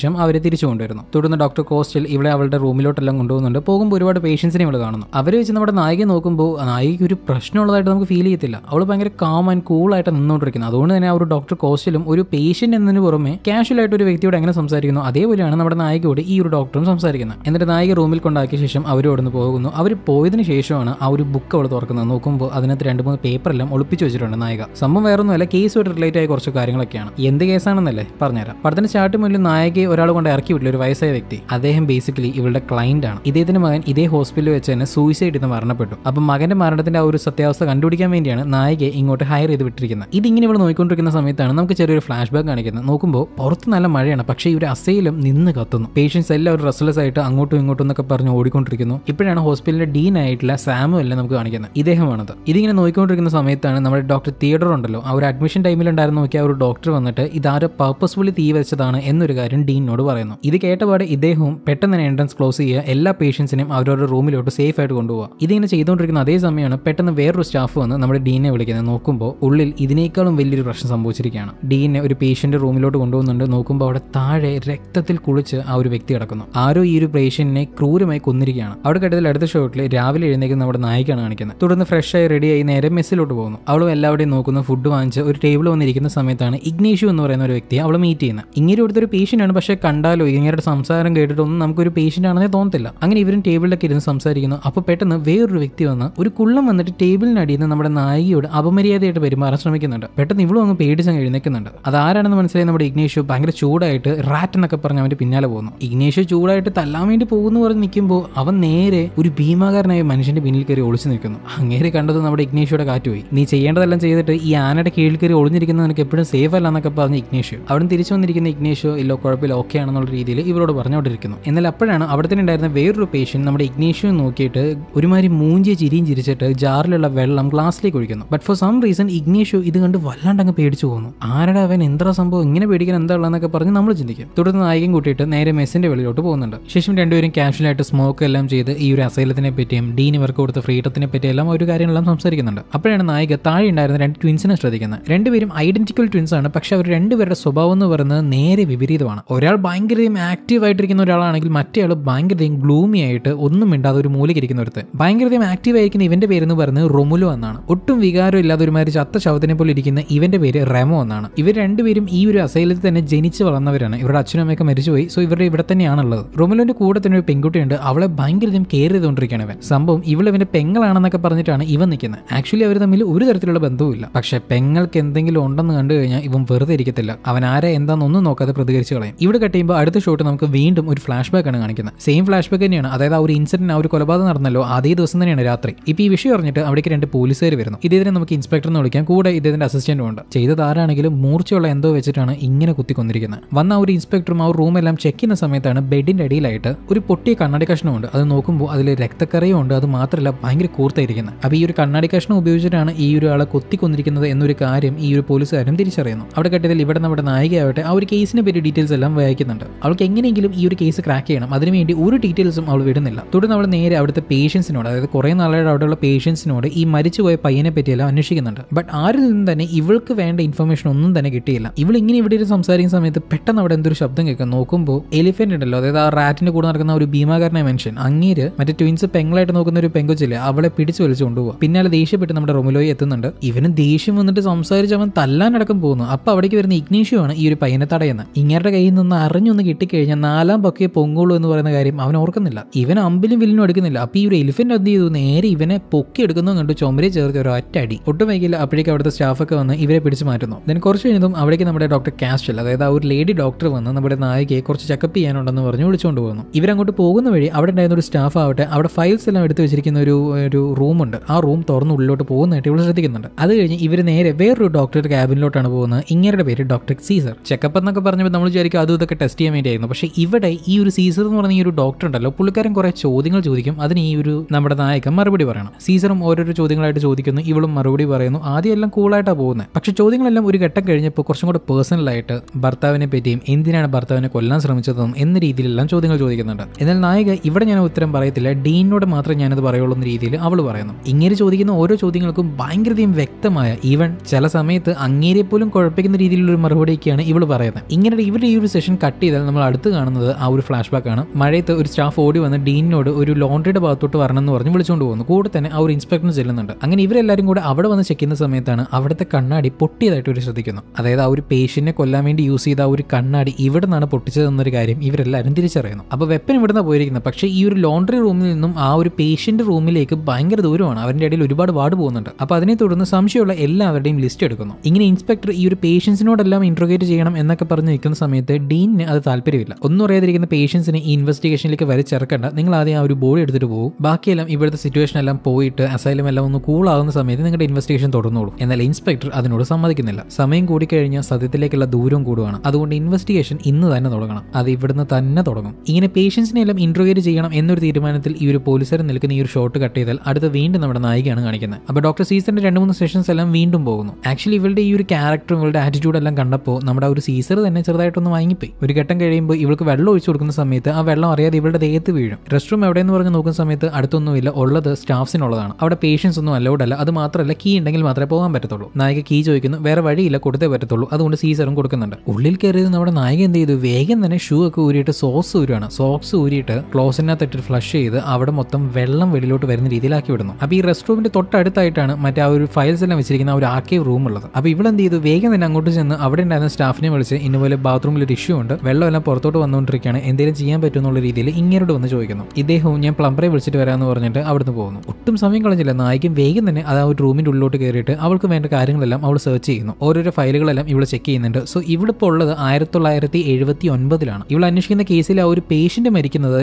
ശേഷം അവരെ തിരിച്ചു കൊണ്ടുവരുന്നു. തുടർന്ന് ഡോക്ടർ കോസ്റ്റൽ ഇവിടെ അവളുടെ റൂമിലോട്ടെല്ലാം കൊണ്ടുപോകുന്നുണ്ട്. പോകുമ്പോൾ ഒരുപാട് പേഷ്യൻസിനെ ഇവൾ കാണുന്നു. അവരെ വെച്ച് നമ്മുടെ നായികയെ നോക്കുമ്പോൾ നായികയ്ക്ക് ഒരു പ്രശ്നമുള്ളതായിട്ട് നമുക്ക് ഫീൽ ചെയ്യത്തില്ല. അവൾ ഭയങ്കര കാം ആൻഡ് കൂളായിട്ട് നിന്നുകൊണ്ടിരിക്കുന്നത്. അതുകൊണ്ട് തന്നെ ആ ഒരു ഡോക്ടർ കോസ്റ്റലും ഒരു പേഷ്യന്റ് എന്നതിന് പുറമെ കാഷ്വൽ ആയിട്ട് ഒരു വ്യക്തിയോട് എങ്ങനെ സംസാരിക്കുന്നു അതേപോലെയാണ് നമ്മുടെ നായികയോട് ഈ ഒരു ഡോക്ടറും സംസാരിക്കുന്നത്. എന്നിട്ട് നായിക റൂമിൽ കൊണ്ടാക്കിയ ശേഷം അവരോടൊന്ന് പോകുന്നു. അവർ പോയതിനു ശേഷമാണ് ആ ഒരു ബുക്ക് അവൾ തുറക്കുന്നത്. നോക്കുമ്പോൾ അതിനകത്ത് 2-3 പേപ്പറെല്ലാം ഒളിപ്പിച്ചു വെച്ചിട്ടുണ്ട് നായിക. സംഭവം വേറൊന്നുമല്ല, കേസുമായിട്ട് റിലേറ്റ് ആയ കുറച്ച് കാര്യങ്ങളൊക്കെയാണ്. എന്ത് കേസാണെന്നല്ലേ പറഞ്ഞുതരാം. പടത്തിന് സ്റ്റാർട്ട് മുന്നിൽ നായികയെ ഒരാൾ കൊണ്ട് ഇറക്കി വിട്ടില്ല, ഒരു വയസ്സായ വ്യക്തി. അദ്ദേഹം ബേസിക്കലി ഇവളുടെ ക്ലയന്റ് ആണ്. ഇദ്ദേഹത്തിന്റെ മകൻ ഇതേ ഹോസ്പിറ്റലിൽ വെച്ച് തന്നെ സൂയിസൈഡ് ചെയ്ത് മരണപ്പെട്ടു. അപ്പം മകന്റെ മരണത്തിന്റെ ആ ഒരു സത്യാവസ്ഥ കണ്ടുപിടിക്കാൻ വേണ്ടിയാണ് നായികയെ ഇങ്ങോട്ട് ഹയർ ചെയ്ത് വിട്ടിരിക്കുന്നത്. ഇതിങ്ങനെ ഇവിടെ നോക്കിക്കൊണ്ടിരിക്കുന്ന സമയത്താണ് നമുക്ക് ചെറിയൊരു ഫ്ലാഷ് ബാക്ക് കാണിക്കുന്നത്. നോക്കുമ്പോൾ പുറത്ത് നല്ല മഴയാണ്, പക്ഷേ ഈ ഒരു അസൈലം നിന്ന് കത്തുന്നു. പേഷ്യൻസ് എല്ലാവരും റെസ്റ്റ്ലെസ് ആയിട്ട് അങ്ങോട്ടും ഇങ്ങോട്ടും എന്നൊക്കെ പറഞ്ഞ് ഓടിക്കൊണ്ടിരിക്കുന്നു. ഇപ്പോഴാണ് ഹോസ്പിറ്റലിന്റെ ഡീൻ ആയിട്ടുള്ള സാമു എല്ലാം നമുക്ക് കാണിക്കുന്നത്. ഇദ്ദേഹമാണത്. ഇതിങ്ങനെ നോക്കിക്കൊണ്ടിരിക്കുന്ന സമയത്താണ് നമ്മുടെ ഡോക്ടർ തിയേറ്റർ ഉണ്ടല്ലോ, ആ ഒരു അഡ്മിഷൻ ടൈമിൽ ഉണ്ടായിരുന്നു നോക്കിയ ഒരു ഡോക്ടർ വന്നിട്ട് ഇതാരോ പർപ്പസ്ഫുള്ളി തീ വെച്ചതാണ് എന്നൊരു കാര്യം ഡീനോട് പറയുന്നു. ഇത് കേട്ടപാടെ ഇദ്ദേഹവും പെട്ടെന്ന് തന്നെ എൻട്രൻസ് ക്ലോസ് ചെയ്യുക, എല്ലാ പേഷ്യൻസിനെയും അവരവരുടെ റൂമിലോട്ട് സേഫ് ആയിട്ട് കൊണ്ടുപോകുക. ഇതിങ്ങനെ ചെയ്തുകൊണ്ടിരിക്കുന്ന അതേ സമയമാണ് പെട്ടെന്ന് വേറൊരു സ്റ്റാഫ് വന്ന് നമ്മുടെ ഡീനെ വിളിക്കുന്നത്. നോക്കുമ്പോൾ ഉള്ളിൽ ഇതിനേക്കാളും വലിയൊരു പ്രശ്നം സംഭവിച്ചിരിക്കുകയാണ്. ഡീനെ ഒരു പേഷ്യന്റ് റൂമിലോട്ട് കൊണ്ടുപോകുന്നുണ്ട്. നോക്കുമ്പോൾ അവിടെ താഴെ രക്തത്തിൽ കുളിച്ച് ആ ഒരു വ്യക്തി കിടക്കുന്നു. ആരോ ഈ ഒരു പേഷ്യന്റിനെ ക്രൂരമായി കൊന്നിരിക്കുകയാണ്. അവിടെ കേട്ടതിൽ അടുത്ത ഷോട്ടിൽ രാവിലെ എഴുന്നേക്കുന്ന നമ്മുടെ നായികയാണ് കാണിക്കുന്നത്. തുടർന്ന് ഫ്രഷ് ആയി റെഡിയായി നേരെ മെസ്സിലോട്ട് പോകുന്നു. അവളും എല്ലാവരുടെയും നോക്കുന്നു. ഫുഡ് വാങ്ങിച്ച് ഒരു ടേബിൾ വന്നിരിക്കുന്ന സമയത്താണ് ഇഗ്നേഷ്യൂ എന്ന് പറയുന്ന ഒരു വ്യക്തിയെ അവൾ മീറ്റ് ചെയ്യുന്നത്. ഇങ്ങനെ ഇവിടുത്തെ പേഷ്യന്റ് ആണ്, പക്ഷേ കണ്ടാലോ ഇങ്ങനെയുടെ സംസാരം കേട്ടിട്ടൊന്നും നമുക്കൊരു പേഷ്യന്റ് ആണെന്നേ തോന്നത്തില്ല. അങ്ങനെ ഇവരും ടേബിളിലൊക്കെ ഇരുന്ന് സംസാരിക്കുന്നു. അപ്പോൾ പെട്ടെന്ന് വേറൊരു വ്യക്തി വന്ന് ഒരു കുള്ളം വന്നിട്ട് ടേബിളിനടിയിൽ നിന്ന് നമ്മുടെ നായികയോട് അപമര്യാദയായിട്ട് പെരുമാറാൻ ശ്രമിക്കുന്നുണ്ട്. പെട്ടെന്ന് ഇവളും അങ്ങ് പേടിച്ചങ്ങ് എഴുന്നേക്കുന്നുണ്ട്. അതാരാണെന്ന് മനസ്സിലായി നമ്മുടെ ഇഗ്നേഷ്യൂ ഭയങ്കര ചൂടായിട്ട് റാറ്റ് എന്നൊക്കെ പറഞ്ഞ് അവന്റെ പിന്നാലെ പോകുന്നു. ഇഗ്നേഷ്യൂ ചൂടായിട്ട് തല്ലാൻ വേണ്ടി പോകുന്നു പറഞ്ഞ് നിൽക്കുമ്പോൾ അവൻ നേരെ ഒരു ഭീമാകാരനായ മനുഷ്യന്റെ പിന്നിൽ കയറി ഒളിച്ചു നിൽക്കുന്നു. അങ്ങേരെ കണ്ടത് നമ്മുടെ ഇഗ്നേഷ്യോയുടെ കാറ്റുപോയി. നീ ചെയ്യേണ്ടതെല്ലാം ചെയ്തിട്ട് ഈ ആനയുടെ കീഴിൽ കയറി ഒളിഞ്ഞിരിക്കുന്നത് നിനക്ക് എപ്പോഴും സേഫ് അല്ല എന്നൊക്കെ പറഞ്ഞ് ഇഗ്നേഷ്യൂ അവിടെ തിരിച്ചു വന്നിരിക്കുന്ന ഇഗ്നേഷ്യൂ ഇല്ലോ കുഴപ്പമില്ല ഓക്കെ ആണെന്നുള്ള രീതിയിൽ ഇവരോട് പറഞ്ഞുകൊണ്ടിരിക്കുന്നു. എന്നാൽ അപ്പോഴാണ് അവിടെ തന്നെ ഉണ്ടായിരുന്ന വേറൊരു പേഷ്യന്റ് നമ്മുടെ ഇഗ്നേഷ്യൂ നോക്കിയിട്ട് ഒരുമാതിരി മൂഞ്ചിയ ചിരിയും ചിരിച്ചിട്ട് ജാറിലുള്ള വെള്ളം ഗ്ലാസ്സിലേക്ക് ഒഴിക്കുന്നു. But for some reason Ignacio ഇത് കണ്ട് വല്ലാണ്ട് അങ്ങ് പേടിച്ചു പോകുന്നു. ആരുടെ അവൻ എന്താ സംഭവം, ഇങ്ങനെ പേടിക്കാൻ എന്താ ഉള്ളതെന്നൊക്കെ പറഞ്ഞ് നമ്മൾ ചിന്തിക്കും. തുടർന്ന് നായികയും കൂട്ടിയിട്ട് നേരെ മെസ്സിന്റെ വെളിയിലോട്ട് പോകുന്നുണ്ട്. ശേഷം രണ്ടുപേരും കാഷ്വലായിട്ട് സ്മോക്ക് എല്ലാം ചെയ്ത് ഈ ഒരു അസൈലത്തിനെ പറ്റിയും ഡീൻ ഇവർക്ക് കൊടുത്ത ഫ്രീഡത്തിനെ പറ്റി എല്ലാം ഒരു കാര്യങ്ങളെല്ലാം സംസാരിക്കുന്നുണ്ട്. അപ്പോഴാണ് നായിക താഴെ ഉണ്ടായിരുന്ന 2 ട്വിൻസിനെ ശ്രദ്ധിക്കുന്നത്. രണ്ടുപേരും ഐഡന്റിക്കൽ ട്വിൻസ് ആണ്, പക്ഷെ അവർ രണ്ടുപേരുടെ സ്വഭാവം എന്ന് പറയുന്നത് നേരെ വിപരീതമാണ്. ഒരാൾ ഭയങ്കരയും ആക്റ്റീവ് ആയിട്ടിരിക്കുന്ന ഒരാളാണെങ്കിൽ മറ്റേ ആൾ ഭയങ്കരയും ഗ്ലൂമി ആയിട്ട് ഒന്നും മിണ്ടാതെ ഒരു മൂലയ്ക്കിരിക്കുന്ന ഒരുത്ത്. ഭയങ്കരയും ആക്റ്റീവ് ആയിരിക്കുന്ന ഇവന്റെ പേരെന്ന് പറയുന്നത് റൊമുലോ എന്നാണ്. ഒട്ടും വികാരം ഇല്ലാതെ ഒരുമാതിരി ചത്ത ശവത്തിനെ പോലെ ഇരിക്കുന്ന ഇവന്റെ പേര് റെമോ എന്നാണ്. ഇവർ രണ്ടുപേരും ഈ ഒരു അസൈലത്തിൽ തന്നെ ജനിച്ച് വളർന്നവരാണ്. ഇവരുടെ അച്ഛനും അമ്മയൊക്കെ മരിച്ചുപോയി. സോ ഇവരുടെ ഇവിടെ തന്നെയാണുള്ളത്. റൊമുലോന്റെ കൂടെ തന്നെ ഒരു പെൺകുട്ടിയുണ്ട്. അവളെ ഭയങ്കരയും കെയർ ചെയ്തുകൊണ്ടിരിക്കുകയാണ് ഇവൻ. സംഭവം ഇവന്റെ പെങ്ങളാണെന്നൊക്കെ പറഞ്ഞിട്ടാണ് ഇവൻ നിൽക്കുന്നത്. ആക്ച്വലി അവർ തമ്മിൽ ഒരു തരത്തിലുള്ള ബന്ധവുമില്ല. പക്ഷെ പെങ്ങൾക്ക് എന്തെങ്കിലും ഉണ്ടെന്ന് കണ്ടു കഴിഞ്ഞാൽ ഇവൻ വെറുതെ ഇരിക്കത്തില്ല. അവൻ ആരെ എന്താണെന്നൊന്നും നോക്കാതെ പ്രതികരിച്ച് കളയും. ഇവിടെ കട്ട് ചെയ്യുമ്പോൾ അടുത്ത ഷോട്ട് നമുക്ക് വീണ്ടും ഒരു ഫ്ലാഷ് ബാക്ക് ആണ് കാണിക്കുന്നത്. സെയിം ഫ്ലാഷ് ബാക്ക് തന്നെയാണ്. അതായത് ആ ഒരു ഇൻസിഡന്റ്, ആ ഒരു കൊലപാതകം നടന്നല്ലോ അതേ ദിവസം തന്നെയാണ് രാത്രി. ഇപ്പൊ ഈ വിഷയം അറിഞ്ഞിട്ട് അവിടേക്ക് 2 പോലീസുകാർ വരുന്നു. ഇദ്ദേഹത്തിന് നമുക്ക് ഇൻസ്പെക്ടർ എന്ന് വിളിക്കാം. കൂടെ ഇദ്ദേഹത്തിന്റെ അസിസ്റ്റന്റും ഉണ്ട്. ചെയ്തത് ആരാണെങ്കിലും മൂർച്ചയുള്ള എന്തോ വെച്ചിട്ടാണ് ഇങ്ങനെ കുത്തിക്കൊന്നിരിക്കുന്നത്. വന്ന ആ ഒരു ഇൻസ്പെക്ടറും ആ റൂമെല്ലാം ചെക്ക് ചെയ്യുന്ന സമയത്താണ് ബെഡിന്റെ അടിയിലായിട്ട് ഒരു പൊട്ടിയ കണ്ണാടി കഷ്ണമുണ്ട്. അത് നോക്കുമ്പോൾ അതിൽ രക്തക്കറയും ഉണ്ട്. അത് മാത്രമല്ല ഭയങ്കര കൂർത്തായിരിക്കുന്നത്. അപ്പോൾ ഈ ഒരു കണ്ണാടി കഷ്ണം ഉപയോഗിച്ചിട്ടാണ് ഈ ഒരു ആളെ കൊത്തിക്കൊന്നിരിക്കുന്നത് എന്നൊരു കാര്യം ഈ ഒരു പോലീസുകാരും തിരിച്ചറിയുന്നു. അവിടെ കെട്ടിയതിൽ ഇവിടെ നമ്മുടെ നായികയാവട്ടെ ആ ഒരു കേസിനെ പറ്റി ഡീറ്റെയിൽസ് എല്ലാം വായിക്കുന്നുണ്ട്. അവൾക്ക് എങ്ങനെയെങ്കിലും ഈ ഒരു കേസ് ക്രാക്ക് ചെയ്യണം. അതിനുവേണ്ടി ഒരു ഡീറ്റെയിൽസും അവൾ വിടുന്നില്ല. തുടർന്ന് അവൾ നേരെ അവിടുത്തെ പേഷ്യൻസിനോട്, അതായത് കുറെ നാളുകളുടെ അവിടെയുള്ള പേഷ്യൻസിനോട് ഈ മരിച്ചുപോയ പയ്യനെ പറ്റിയെല്ലാം അന്വേഷിക്കുന്നുണ്ട്. ബട്ട് ആരിൽ നിന്ന് തന്നെ ഇവൾക്ക് വേണ്ട ഇൻഫർമേഷൻ ഒന്നും തന്നെ കിട്ടിയില്ല. ഇവൾ ഇങ്ങനെ ഇവിടെ സംസാരിക്കുന്ന സമയത്ത് പെട്ടെന്ന് അവിടെ എന്തൊരു ശബ്ദം കേൾക്കാം. നോക്കുമ്പോൾ എലിഫന്റ് ഉണ്ടല്ലോ, അതായത് ആ റാറ്റിന്റെ കൂടെ നടക്കുന്ന ഒരു ഭീമാകാരനായ മനുഷ്യൻ, അങ്ങേര് മറ്റേ ട്വിൻസ് പെങ്ങളായിട്ട് നോക്കുന്ന ഒരു പെങ്കൊച്ചില്ലേ അവളെ പിടിച്ചു വലിച്ചു കൊണ്ടുപോകുക. പിന്നാലെ ദേഷ്യപ്പെട്ട് നമ്മുടെ റൊമുലോയെ എത്തുന്നുണ്ട്. ഇവനും ദേഷ്യം വന്നിട്ട് സംസാരിച്ച് അവൻ തല്ലാനടക്കം പോകുന്നു. അപ്പൊ അവിടേക്ക് വരുന്ന ഇഗ്നേഷ്യൂ ആണ് ഈ ഒരു പയ്യനെ തടയുന്നത്. ഇങ്ങരുടെ കയ്യിൽ നിന്ന് അറിഞ്ഞൊന്ന് കിട്ടിക്കഴിഞ്ഞാൽ 4 പക്കേ പൊങ്ങുള്ളൂ എന്ന് പറയുന്ന കാര്യം അവൻ ഓർക്കുന്നില്ല. ഇവൻ അമ്പിലും വില്ലിനും എടുക്കുന്നില്ല. അപ്പൊ ഈ ഒരു എലിഫന്റ് എന്ത് ചെയ്തു, നേരെ ഇവനെ പൊക്കി എടുക്കുന്നു കണ്ടു ചുമരെ ചേർത്ത് ഒരു ഒറ്റടി. ഒട്ടും വൈകില്ല. അപ്പോഴേക്കും അവിടുത്തെ സ്റ്റാഫൊക്കെ വന്ന് ഇവരെ പിടിച്ചു മാറ്റുന്നു. ദെൻ കുറച്ച് കഴിഞ്ഞതും അവിടേക്ക് നമ്മുടെ ഡോക്ടർ കാസ്റ്റൽ, അതായത് ആ ഒരു ലേഡി ഡോക്ടർ വന്ന് നമ്മുടെ നായികയെ കുറച്ച് ചെക്കപ്പ് ചെയ്യാനുണ്ടെന്ന് പറഞ്ഞ് വിളിച്ചുകൊണ്ട് പോകുന്നു. ഇവരങ്ങോട്ട് പോകുന്ന വഴി അവിടെ ഉണ്ടായിരുന്ന ഒരു സ്റ്റാഫ് ആവട്ടെ അവിടെ ഫയൽസ് എല്ലാം എടുത്ത് വെച്ചിരിക്കുന്ന ഒരു റൂമുണ്ട്. ആ റൂം തുറന്ന് ഉള്ളിലോട്ട് പോകുന്നതായിട്ട് ഇവൾ ശ്രദ്ധിക്കുന്നുണ്ട്. അത് കഴിഞ്ഞ് ഇവർ നേരെ വേറൊരു ഡോക്ടറുടെ ക്യാബിനിലോട്ടാണ് പോകുന്നത്. ഇങ്ങരുടെ പേര് ഡോക്ടർ സീസർ. ചെക്കപ്പ് എന്നൊക്കെ പറഞ്ഞപ്പോൾ നമ്മൾ വിചാരിക്കും അതും ഇതൊക്കെ ടെസ്റ്റ് ചെയ്യാൻ വേണ്ടിയായിരുന്നു. പക്ഷേ ഇവിടെ ഈ ഒരു സീസർ എന്ന് പറഞ്ഞ ഈ ഒരു ഡോക്ടർ ഉണ്ടല്ലോ, പുള്ളിക്കാരൻ കുറെ ചോദ്യങ്ങൾ ചോദിക്കും. അതിന് ഈ ഒരു നമ്മുടെ നായകൻ മറുപടി പറയണം. സീസറും ഓരോരോ ചോദ്യങ്ങളായിട്ട് ചോദിക്കുന്നു. ഇവളും മറുപടി പറയുന്നു. ആദ്യം എല്ലാം കൂളായിട്ടാണ് പോകുന്നത്. പക്ഷെ ചോദ്യങ്ങളെല്ലാം ഒരു ഘട്ടം കഴിഞ്ഞപ്പോൾ കുറച്ചും കൂടെ പേഴ്സണലായിട്ട് ഭർത്താവിനെ പറ്റിയും എന്തിനാണ് ഭർത്താവിനെ കൊല്ലാൻ ശ്രമിച്ചതെന്നും എന്ന രീതിയിലെല്ലാം ചോദ്യങ്ങൾ ചോദിക്കുന്നുണ്ട്. എന്നാൽ നായിക ഇവിടെ ഞാൻ ഉത്തരം പറയത്തില്ല, ഡീനോട് മാത്രമേ ഞാനത് പറയുള്ളൂ എന്ന രീതിയിൽ അവൾ പറയുന്നു. ഇങ്ങനെ ചോദിക്കുന്ന ഓരോ ചോദ്യങ്ങൾക്കും ഭയങ്കരതയും വ്യക്തമായ, ഈവൻ ചില സമയത്ത് അങ്ങേരെ പോലും കുഴപ്പിക്കുന്ന രീതിയിലുള്ള ഒരു മറുപടിയൊക്കെയാണ് ഇവൾ പറയുന്നത്. ഇങ്ങനെ ഇവരുടെ ഈ ഒരു സെഷൻ നരേഷൻ കട്ട് ചെയ്താൽ നമ്മൾ അടുത്ത് കാണുന്നത് ആ ഒരു ഫ്ലാഷ് ബാക്ക് ആണ്. മഴയത്ത് ഒരു സ്റ്റാഫ് ഓടി വന്ന് ഡീനിനോട് ഒരു ലോണ്ടറിയുടെ ഭാഗത്തോട്ട് വരണമെന്ന് പറഞ്ഞ് വിളിച്ചുകൊണ്ട് പോകുന്നു. കൂടെ തന്നെ ആ ഒരു ഇൻസ്പെക്ടർ ചെല്ലുന്നുണ്ട്. അങ്ങനെ ഇവരെല്ലാവരും കൂടെ അവിടെ വന്ന് ചെക്ക് ചെയ്യുന്ന സമയത്താണ് അവിടുത്തെ കണ്ണാടി പൊട്ടിയതായിട്ട് ഇവർ ശ്രദ്ധിക്കുന്നു. അതായത് ആ ഒരു പേഷ്യന്റിനെ കൊല്ലാൻ വേണ്ടി യൂസ് ചെയ്ത ആ ഒരു കണ്ണാടി ഇവിടെ നിന്നാണ് പൊട്ടിച്ചതെന്നൊരു കാര്യം ഇവരെല്ലാവരും തിരിച്ചറിയുന്നു. അപ്പോൾ വെപ്പൻ ഇവിടുന്ന് പോയിരിക്കുന്നത്. പക്ഷേ ഈ ഒരു ലോണ്ടറി റൂമിൽ നിന്നും ആ ഒരു പേഷ്യന്റ് റൂമിലേക്ക് ഭയങ്കര ദൂരമാണ്. അവരുടെ ഇടയിൽ ഒരുപാട് വാർഡ് പോകുന്നുണ്ട്. അപ്പോൾ അതിനെ തുടർന്ന് സംശയമുള്ള എല്ലാവരുടെയും ലിസ്റ്റ് എടുക്കുന്നു. ഇങ്ങനെ ഇൻസ്പെക്ടർ ഈ ഒരു പേഷ്യൻസിനോടെല്ലാം ഇൻട്രോഗേറ്റ് ചെയ്യണം എന്നൊക്കെ പറഞ്ഞ് നിൽക്കുന്ന സമയത്ത് ഡീനിന് അത് താല്പര്യമില്ല. ഒന്നും അറിയാതിരിക്കുന്ന പേഷ്യൻസിനെ ഈ ഇൻവെസ്റ്റിഗേഷനിലേക്ക് വലിച്ചിറക്കണ്ട, നിങ്ങൾ ആദ്യം ആ ഒരു ബോഡി എടുത്തിട്ട് പോകും, ബാക്കിയെല്ലാം ഇവിടുത്തെ സിറ്റുവേഷൻ എല്ലാം പോയിട്ട് അസൈലം എല്ലാം ഒന്ന് കൂൾ ആകുന്ന സമയത്ത് നിങ്ങളുടെ ഇൻവെസ്റ്റിഗേഷൻ തുടർന്നോളൂ. എന്നാൽ ഇൻസ്പെക്ടർ അതിനോട് സമ്മതിക്കുന്നില്ല. സമയം കൂടിക്കഴിഞ്ഞാൽ സത്യത്തിലേക്കുള്ള ദൂരം കൂടുകയാണ്. അതുകൊണ്ട് ഇൻവെസ്റ്റിഗേഷൻ ഇന്ന് തന്നെ തുടങ്ങണം. അത് ഇവിടുന്ന് തന്നെ തുടങ്ങും. ഇങ്ങനെ പേഷ്യൻസിനെ എല്ലാം ഇൻട്രോഗേറ്റ് ചെയ്യണം എന്നൊരു തീരുമാനത്തിൽ ഈ ഒരു പോലീസുകാരൻ നിൽക്കുന്ന ഈ ഒരു ഷോട്ട് കട്ട് ചെയ്താൽ അടുത്ത വീണ്ടും നമ്മുടെ നായികയാണ് കാണിക്കുന്നത്. അപ്പോൾ ഡോക്ടർ സീസറിന്റെ 2-3 സെഷൻസ് എല്ലാം വീണ്ടും പോകുന്നു. ആക്ച്വലി ഇവളുടെ ഈ ഒരു ക്യാരക്ടറും ഇവളുടെ ആറ്റിറ്റ്യൂഡ് എല്ലാം കണ്ടപ്പോൾ നമ്മുടെ ഒരു സീസർ തന്നെ ചെറുതായിട്ടൊന്ന് വാങ്ങിപ്പോയി. ഒരു ഘട്ടം കഴിയുമ്പോൾ ഇവൾക്ക് വെള്ളം ഒഴിച്ചു കൊടുക്കുന്ന സമയത്ത് ആ വെള്ളം അറിയാതെ ഇവളുടെ ദേഹത്ത് വീഴും. റെസ്റ്റ് റൂം എവിടെയെന്ന് പറഞ്ഞ് നോക്കുന്ന സമയത്ത് അടുത്തൊന്നുമില്ല, ഉള്ളത് സ്റ്റാഫ്സിനുള്ളതാണ്. അവിടെ പേഷ്യൻസ് ഒന്നും അലൗഡ് അല്ല. അത് മാത്രമല്ല കീ ഉണ്ടെങ്കിൽ മാത്രമേ പോകാൻ പറ്റത്തുള്ളൂ. നായിക കീ ചോദിക്കുന്നു, വേറെ വഴിയില്ല, കൊടുത്തേ പറ്റത്തുള്ളൂ. അതുകൊണ്ട് സീസറും കൊടുക്കുന്നുണ്ട്. ഉള്ളിൽ കയറിയത് നമ്മുടെ നായിക എന്ത് ചെയ്തു, വേഗം തന്നെ ഷൂ ഒക്കെ ഊരിയിട്ട് സോക്സ് ഊരുവാണ്. സോക്സ് ഊരിയിട്ട് ക്ലോസിനകത്തിട്ട് ഫ്ലഷ് ചെയ്ത് അവിടെ മൊത്തം വെള്ളം വെളിയിലോട്ട് വരുന്ന രീതിയിലാക്കി വിടുന്നു. അപ്പോൾ ഈ റെസ്റ്റ് റൂമിന്റെ തൊട്ടടുത്തായിട്ടാണ് മറ്റേ ആ ഒരു ഫയൽസ് എല്ലാം വെച്ചിരിക്കുന്ന ആ ഒരു ആർക്കൈവ് റൂം ഉള്ളത്. അപ്പോൾ ഇവളെന്ത് ചെയ്തു, വേഗം തന്നെ അങ്ങോട്ട് ചെന്ന് അവിടെ ഉണ്ടായിരുന്ന സ്റ്റാഫിനെ വിളിച്ച് ഇന്നുപോലെ ബാത്റൂമിൽ ഒരു ഇഷ്യൂ ഉണ്ട്, വെള്ളം എല്ലാം പുറത്തോട്ട് വന്നുകൊണ്ടിരിക്കുകയാണ്, എന്തെങ്കിലും ചെയ്യാൻ പറ്റുമെന്നുള്ള രീതിയിൽ ഇങ്ങോട്ട് വന്ന് ചോദിക്കുന്നു. ഇദ്ദേഹവും ഞാൻ പ്ലംബറെ വിളിച്ചിട്ട് വരാമെന്ന് പറഞ്ഞിട്ട് അവിടുന്ന് പോകുന്നു. ഒട്ടും സമയം കളഞ്ഞില്ല. നായിക്കും വേഗം തന്നെ അത് ആ ഒരു റൂമിന്റെ ഉള്ളിലോട്ട് കയറിയിട്ട് അവൾക്ക് വേണ്ട കാര്യങ്ങളെല്ലാം അവൾ സെർച്ച് ചെയ്യുന്നു. ഓരോരോ ഫയലുകളെല്ലാം ഇവൾ ചെക്ക് ചെയ്യുന്നുണ്ട്. സോ ഇവിളിപ്പോൾ ഉള്ളത് 1979 ഇവൾ അന്വേഷിക്കുന്ന കേസിൽ ആ ഒരു പേഷ്യന്റ് മരിക്കുന്നത്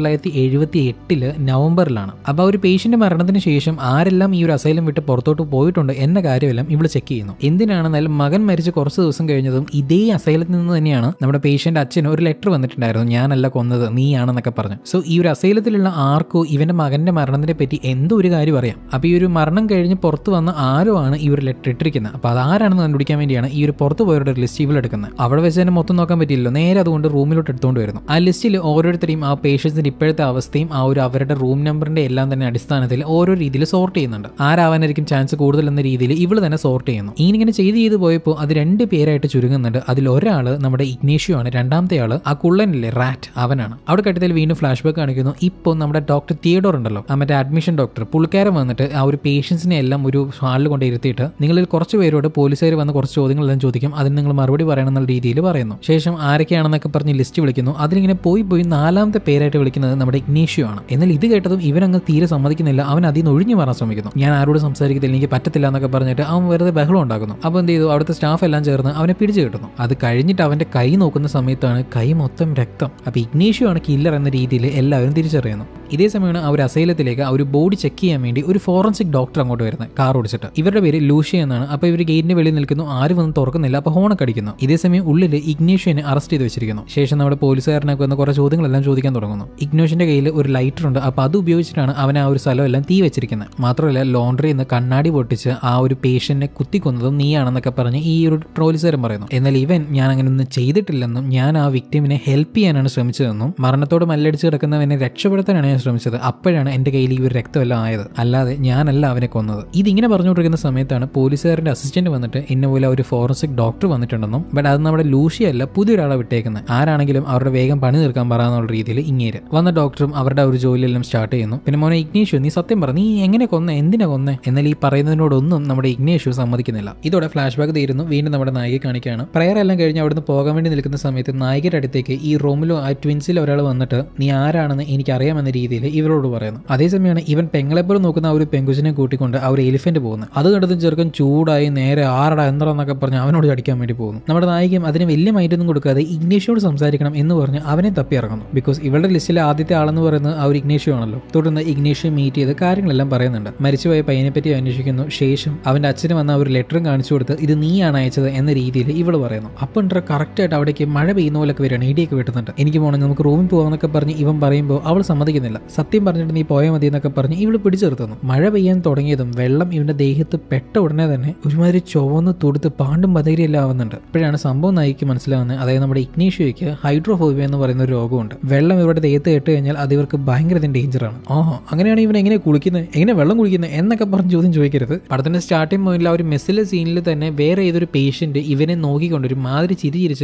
1978 നവംബറിലാണ്. അപ്പോൾ ആ ഒരു പേഷ്യന്റ് മരണത്തിന് ശേഷം ആരെല്ലാം ഈ ഒരു അസൈലം വിട്ട് പുറത്തോട്ട് പോയിട്ടുണ്ട് എന്ന കാര്യമെല്ലാം ഇവൾ ചെക്ക് ചെയ്യുന്നു. എന്തിനാണെന്നാൽ മകൻ മരിച്ച് കുറച്ച് ദിവസം കഴിഞ്ഞതും ഇതേ അസൈലത്തിൽ നിന്ന് തന്നെയാണ് നമ്മുടെ പേഷ്യന്റ് അച്ഛന് ഒരു ലെറ്റർ വന്നിട്ടുണ്ടായിരുന്നു, ഞാനല്ല കൊന്നത് നീയാണെന്നൊക്കെ പറഞ്ഞു. സോ ഈ ഒരു അസൈലത്തിലുള്ള ആർക്കോ ഇവന്റെ മകന്റെ മരണത്തിനെ പറ്റി എന്തോ ഒരു കാര്യം അറിയാം. അപ്പോൾ ഈ ഒരു മരണം കഴിഞ്ഞ് പുറത്ത് വന്ന ആരോ ആണ് ഈ ഒരു ലെറ്റർ ഇട്ടിരിക്കുന്നത്. അപ്പോൾ അതാരാണെന്ന് കണ്ടുപിടിക്കാൻ വേണ്ടിയാണ് ഈ ഒരു പുറത്ത് പോയവരുടെ ലിസ്റ്റ് ഇവൾ എടുക്കുന്നത്. അവിടെ വെച്ച് തന്നെ മൊത്തം നോക്കാൻ പറ്റില്ലല്ലോ, നേരെ അതുകൊണ്ട് റൂമിലോട്ട് എടുത്തുകൊണ്ട് വരുന്നു. ആ ലിസ്റ്റിൽ ഓരോരുത്തരെയും ആ പേഷ്യൻസിന്റെ ഇപ്പോഴത്തെ അവസ്ഥയും ആ ഒരു അവരുടെ റൂം നമ്പറിന്റെ എല്ലാം തന്നെ അടിസ്ഥാനത്തിൽ ഓരോ രീതിയിൽ സോർട്ട് ചെയ്യുന്നുണ്ട്. ആരാവാനായിരിക്കും ചാൻസ് കൂടുതൽ എന്ന രീതിയിൽ ഇവൾ തന്നെ സോർട്ട് ചെയ്യുന്നു. ഇങ്ങനെ ചെയ്ത് പോയപ്പോൾ അത് 2 പേരായിട്ട് ചുരുങ്ങുന്നുണ്ട്. അതിൽ ഒരാള് നമ്മുടെ ഇഗ്നേഷ്യോ ആണ്, രണ്ടാമത്തെ ആള് ആ കുള്ളനില്ലേ റാറ്റ്, അവനാണ്. അവിടെ കെട്ടത്തിൽ വീണ്ടും ഫ്ലാഷ് ബാക്ക് കാണിക്കുന്നു. ഇപ്പോൾ നമ്മുടെ ഡോക്ടർ തിയഡോർ ഉണ്ടല്ലോ, ആ മറ്റേ അഡ്മിഷൻ ഡോക്ടർ, പുള്ളിക്കാരൻ വന്നിട്ട് ആ ഒരു പേഷ്യൻസിനെ എല്ലാം ഒരു ഹാളിൽ കൊണ്ട് ഇരുത്തിയിട്ട് നിങ്ങളിൽ കുറച്ച് പേരോട് പോലീസുകാർ വന്ന് കുറച്ച് ചോദ്യങ്ങളെല്ലാം ചോദിക്കും, അതിന് നിങ്ങൾ മറുപടി പറയണം എന്നുള്ള രീതിയിൽ പറയുന്നു. ശേഷം ആരൊക്കെയാണെന്നൊക്കെ പറഞ്ഞ് ലിസ്റ്റ് വിളിക്കുന്നു. അതിലിങ്ങനെ പോയി 4ാമത്തെ പേരായിട്ട് വിളിക്കുന്നത് നമ്മുടെ ഇഗ്നേഷ്യോ ആണ്. എന്നാൽ ഇത് കേട്ടതും ഇവനങ്ങ് തീരെ സമ്മതിക്കുന്നില്ല. അവൻ അതിൽ നിന്ന് ഒഴിഞ്ഞു മാറാൻ ശ്രമിക്കുന്നു. ഞാൻ ആരോട് സംസാരിക്കത്തില്ല, എനിക്ക് പറ്റത്തില്ല എന്നൊക്കെ പറഞ്ഞിട്ട് അവൻ വെറുതെ ബഹളം ഉണ്ടാക്കുന്നു. അപ്പോൾ എന്ത് ചെയ്തു, അവിടുത്തെ സ്റ്റാഫ് എല്ലാം ചേർന്ന് അവനെ പിടിച്ചു കിട്ടുന്നു. അത് കഴിഞ്ഞിട്ട് അവന്റെ കൈ നോക്കുന്ന സമയത്താണ് കൈ മൊത്തം രക്തം. അപ്പോൾ ഇഗ്നേഷ്യോ ആണ് കില്ലർ എന്ന രീതിയിൽ എല്ലാവരും തിരിച്ചറിയുന്നു. ഇതേ സമയമാണ് ആ ഒരു അസൈലത്തിലേക്ക് ആ ഒരു ബോഡി ചെക്ക് ചെയ്യാൻ വേണ്ടി ഒരു ഫോറൻസിക് ഡോക്ടർ അങ്ങോട്ട് വരുന്നത്, കാർ ഓടിച്ചിട്ട്. ഇവരുടെ പേര് ലൂഷ്യ എന്നാണ്. അപ്പോൾ ഇവർ ഗേറ്റിന്റെ വെളിയിൽ നിൽക്കുന്നു, ആരും വന്ന് തുറക്കുന്നില്ല. അപ്പോൾ ഹോണൊക്കെ അടിക്കുന്നു. ഇതേ സമയം ഉള്ളിൽ ഇഗ്നേഷ്യോനെ അറസ്റ്റ് ചെയ്ത് വെച്ചിരിക്കുന്നു. ശേഷം നമ്മുടെ പോലീസുകാരനൊക്കെ വന്ന് കുറേ ചോദ്യങ്ങളെല്ലാം ചോദിക്കാൻ തുടങ്ങുന്നു. ഇഗ്നേഷ്യന്റെ കയ്യിൽ ഒരു ലൈറ്റർ ഉണ്ട്. അപ്പോൾ അത് ഉപയോഗിച്ചിട്ടാണ് അവൻ ആ ഒരു സ്ഥലം എല്ലാം തീ വെച്ചിരിക്കുന്നത്. മാത്രമല്ല ലോണ്ടറിയിൽ നിന്ന് കണ്ണാടി പൊട്ടിച്ച് ആ ഒരു പേഷ്യന്റിനെ കുത്തിക്കൊന്നതും നീയാണെന്നൊക്കെ പറഞ്ഞ് ഈ ഒരു പോലീസുകാരൻ പറയുന്നു. എന്നാൽ ഇവൻ ഞാൻ അങ്ങനെ ഒന്നും ചെയ്തിട്ടില്ലെന്നും ഞാൻ ആ വിക്ടിമിനെ ഹെൽപ്പ് ചെയ്യാനാണ് ശ്രമിച്ചതെന്നും മരണത്തോട് മല്ലടിച്ച് കിടക്കുന്നവനെ രക്ഷപ്പെടുത്താനാണ് ഞാൻ ശ്രമിച്ചത്, അപ്പോഴാണ് എന്റെ കയ്യിൽ ഈ ഒരു രക്തമെല്ലാം ആയത്, അല്ലാതെ ഞാനല്ല അവനെ കൊന്നത്. ഇതിങ്ങനെ പറഞ്ഞുകൊണ്ടിരിക്കുന്ന സമയത്താണ് പോലീസുകാരന്റെ അസിസ്റ്റന്റ് വന്നിട്ട് ഇന്നപോലെ ഒരു ഫോറൻസിക് ഡോക്ടർ വന്നിട്ടുണ്ടെന്നും ബട്ട് അത് നമ്മുടെ ലൂഷിയല്ല, പുതിയൊരാളെ വിട്ടേക്കുന്നത്, ആരാണെങ്കിലും അവരുടെ വേഗം പണി തീർക്കാൻ പറയാന്നുള്ള രീതിയിൽ ഇങ്ങേര് വന്ന ഡോക്ടറും അവരുടെ ഒരു ജോലിയെല്ലാം സ്റ്റാർട്ട് ചെയ്യുന്നു. പിന്നെ മോനെ ഇഗ്നേഷ്യോ, നീ സത്യം പറ, നീ എങ്ങനെ കൊന്നേ, എന്തിനാ കൊന്നേ? എന്നാൽ ഈ പറയുന്നതിനോടൊന്നും നമ്മുടെ ഇഗ്നേഷ്യോ സമ്മതിക്കുന്നില്ല. ഇതോടെ ഫ്ലാഷ് ബാക്ക് തീരുന്നു. വീണ്ടും നമ്മുടെ നായിക കാണിക്കുകയാണ്. പ്രയർ എല്ലാം കഴിഞ്ഞ് അവിടുന്ന് പോകാൻ വേണ്ടി നിൽക്കുന്ന സമയത്ത് നായികയുടെ അടുത്തേക്ക് ഈ റൂമിലോ ആ ട്വിൻസിലോ ഒരാൾ വന്നിട്ട് നീ ആരാണെന്ന് എനിക്കറിയാമെന്ന രീതിയിൽ ഇവരോട് പറയുന്നു. അതേസമയമാണ് ഇവൻ പെങ്ങളെപ്പോഴും നോക്കുന്ന ആ ഒരു പെങ്കുച്ചിനെ കൂട്ടിക്കൊണ്ട് ആ ഒരു എലിഫന്റ് പോകുന്നത്. അത് കണ്ടതും ചെറുക്കൻ ചൂടായി നേരെ ആരടാ എന്താന്നൊക്കെ പറഞ്ഞ് അവനോട് ചടിക്കാൻ വേണ്ടി പോകുന്നു. നമ്മുടെ നായികയും അതിന് വലിയ മൈൻഡൊന്നും കൊടുക്കാതെ ഇഗ്നേഷ്യോട് സംസാരിക്കണം എന്ന് പറഞ്ഞ് അവനെ തപ്പി ഇറങ്ങുന്നു. ബിക്കോസ് ഇവളുടെ ലിസ്റ്റിലെ ആദ്യത്തെ ആളെന്ന് പറയുന്നത് ആ ഒരു ഇഗ്നേഷ്യോ ആണല്ലോ. തുടർന്ന് ഇഗ്നേഷ്യോ മീറ്റ് ചെയ്ത് കാര്യങ്ങളെല്ലാം പറയുന്നുണ്ട്. മരിച്ചുപോയ പയ്യനെ പറ്റി അന്വേഷിക്കുന്നു. ശേഷം അവന്റെ അച്ഛന് വന്ന ആ ഒരു ലെറ്ററും കാണിച്ചു കൊടുത്ത് ഇത് നീയാണ് അയച്ചത് എന്ന രീതിയിൽ ഇവള് പറയുന്നു. അപ്പം കറക്റ്റ് ആയിട്ട് അവിടേക്ക് മഴ പെയ്യുന്ന പോലൊക്കെ വരികയാണ്, ഇടിയൊക്കെ വെട്ടുന്നുണ്ട്. എനിക്ക് പോകണം, നമുക്ക് റൂമിൽ പോകാമെന്നൊക്കെ പറഞ്ഞ് ഇവൻ പറയുമ്പോൾ അവൾ സമ്മതിക്കുന്നില്ല. സത്യം പറഞ്ഞിട്ട് നീ പോയാൽ മതി എന്നൊക്കെ പറഞ്ഞ് ഇവള് പിടിച്ചെടുത്തുന്നു. മഴ പെയ്യാൻ തുടങ്ങിയതും വെള്ളം ഇവന്റെ ദേഹത്ത് പെട്ട ഉടനെ തന്നെ ഒരുമാതിരി ചുവന്ന് തുടുത്ത് പാണ്ടും പതകരിയെല്ലാം ആവുന്നുണ്ട്. ഇപ്പോഴാണ് സംഭവം നായിക്ക് മനസ്സിലാവുന്നത്. അതായത് നമ്മുടെ ഇഗ്നേഷ്യോയ്ക്ക് ഹൈഡ്രോഫോബിയ എന്ന് പറയുന്ന ഒരു രോഗമുണ്ട്. വെള്ളം ഇവരുടെ ദേഹത്ത് കേട്ട് കഴിഞ്ഞാൽ അത് ഇവർക്ക് ഭയങ്കര ഡേഞ്ചറാണ്. അങ്ങനെയാണ് ഇവൻ എങ്ങനെ കുളിക്കുന്നത്, എങ്ങനെ വെള്ളം കുളിക്കുന്നത് എന്നൊക്കെ പറഞ്ഞ് ചോദ്യം ചോദിക്കരുത്. പടത്തിന്റെ സ്റ്റാർട്ടിംഗ് പോയിന്റിൽ ആ ഒരു മെസ്സിലെ സീനിൽ തന്നെ വേറെ ഏതൊരു പേഷ്യന്റ് ഇവനെ നോക്കിക്കൊണ്ട് ഒരു മാതിരി ചിരിച്ചിട്ട്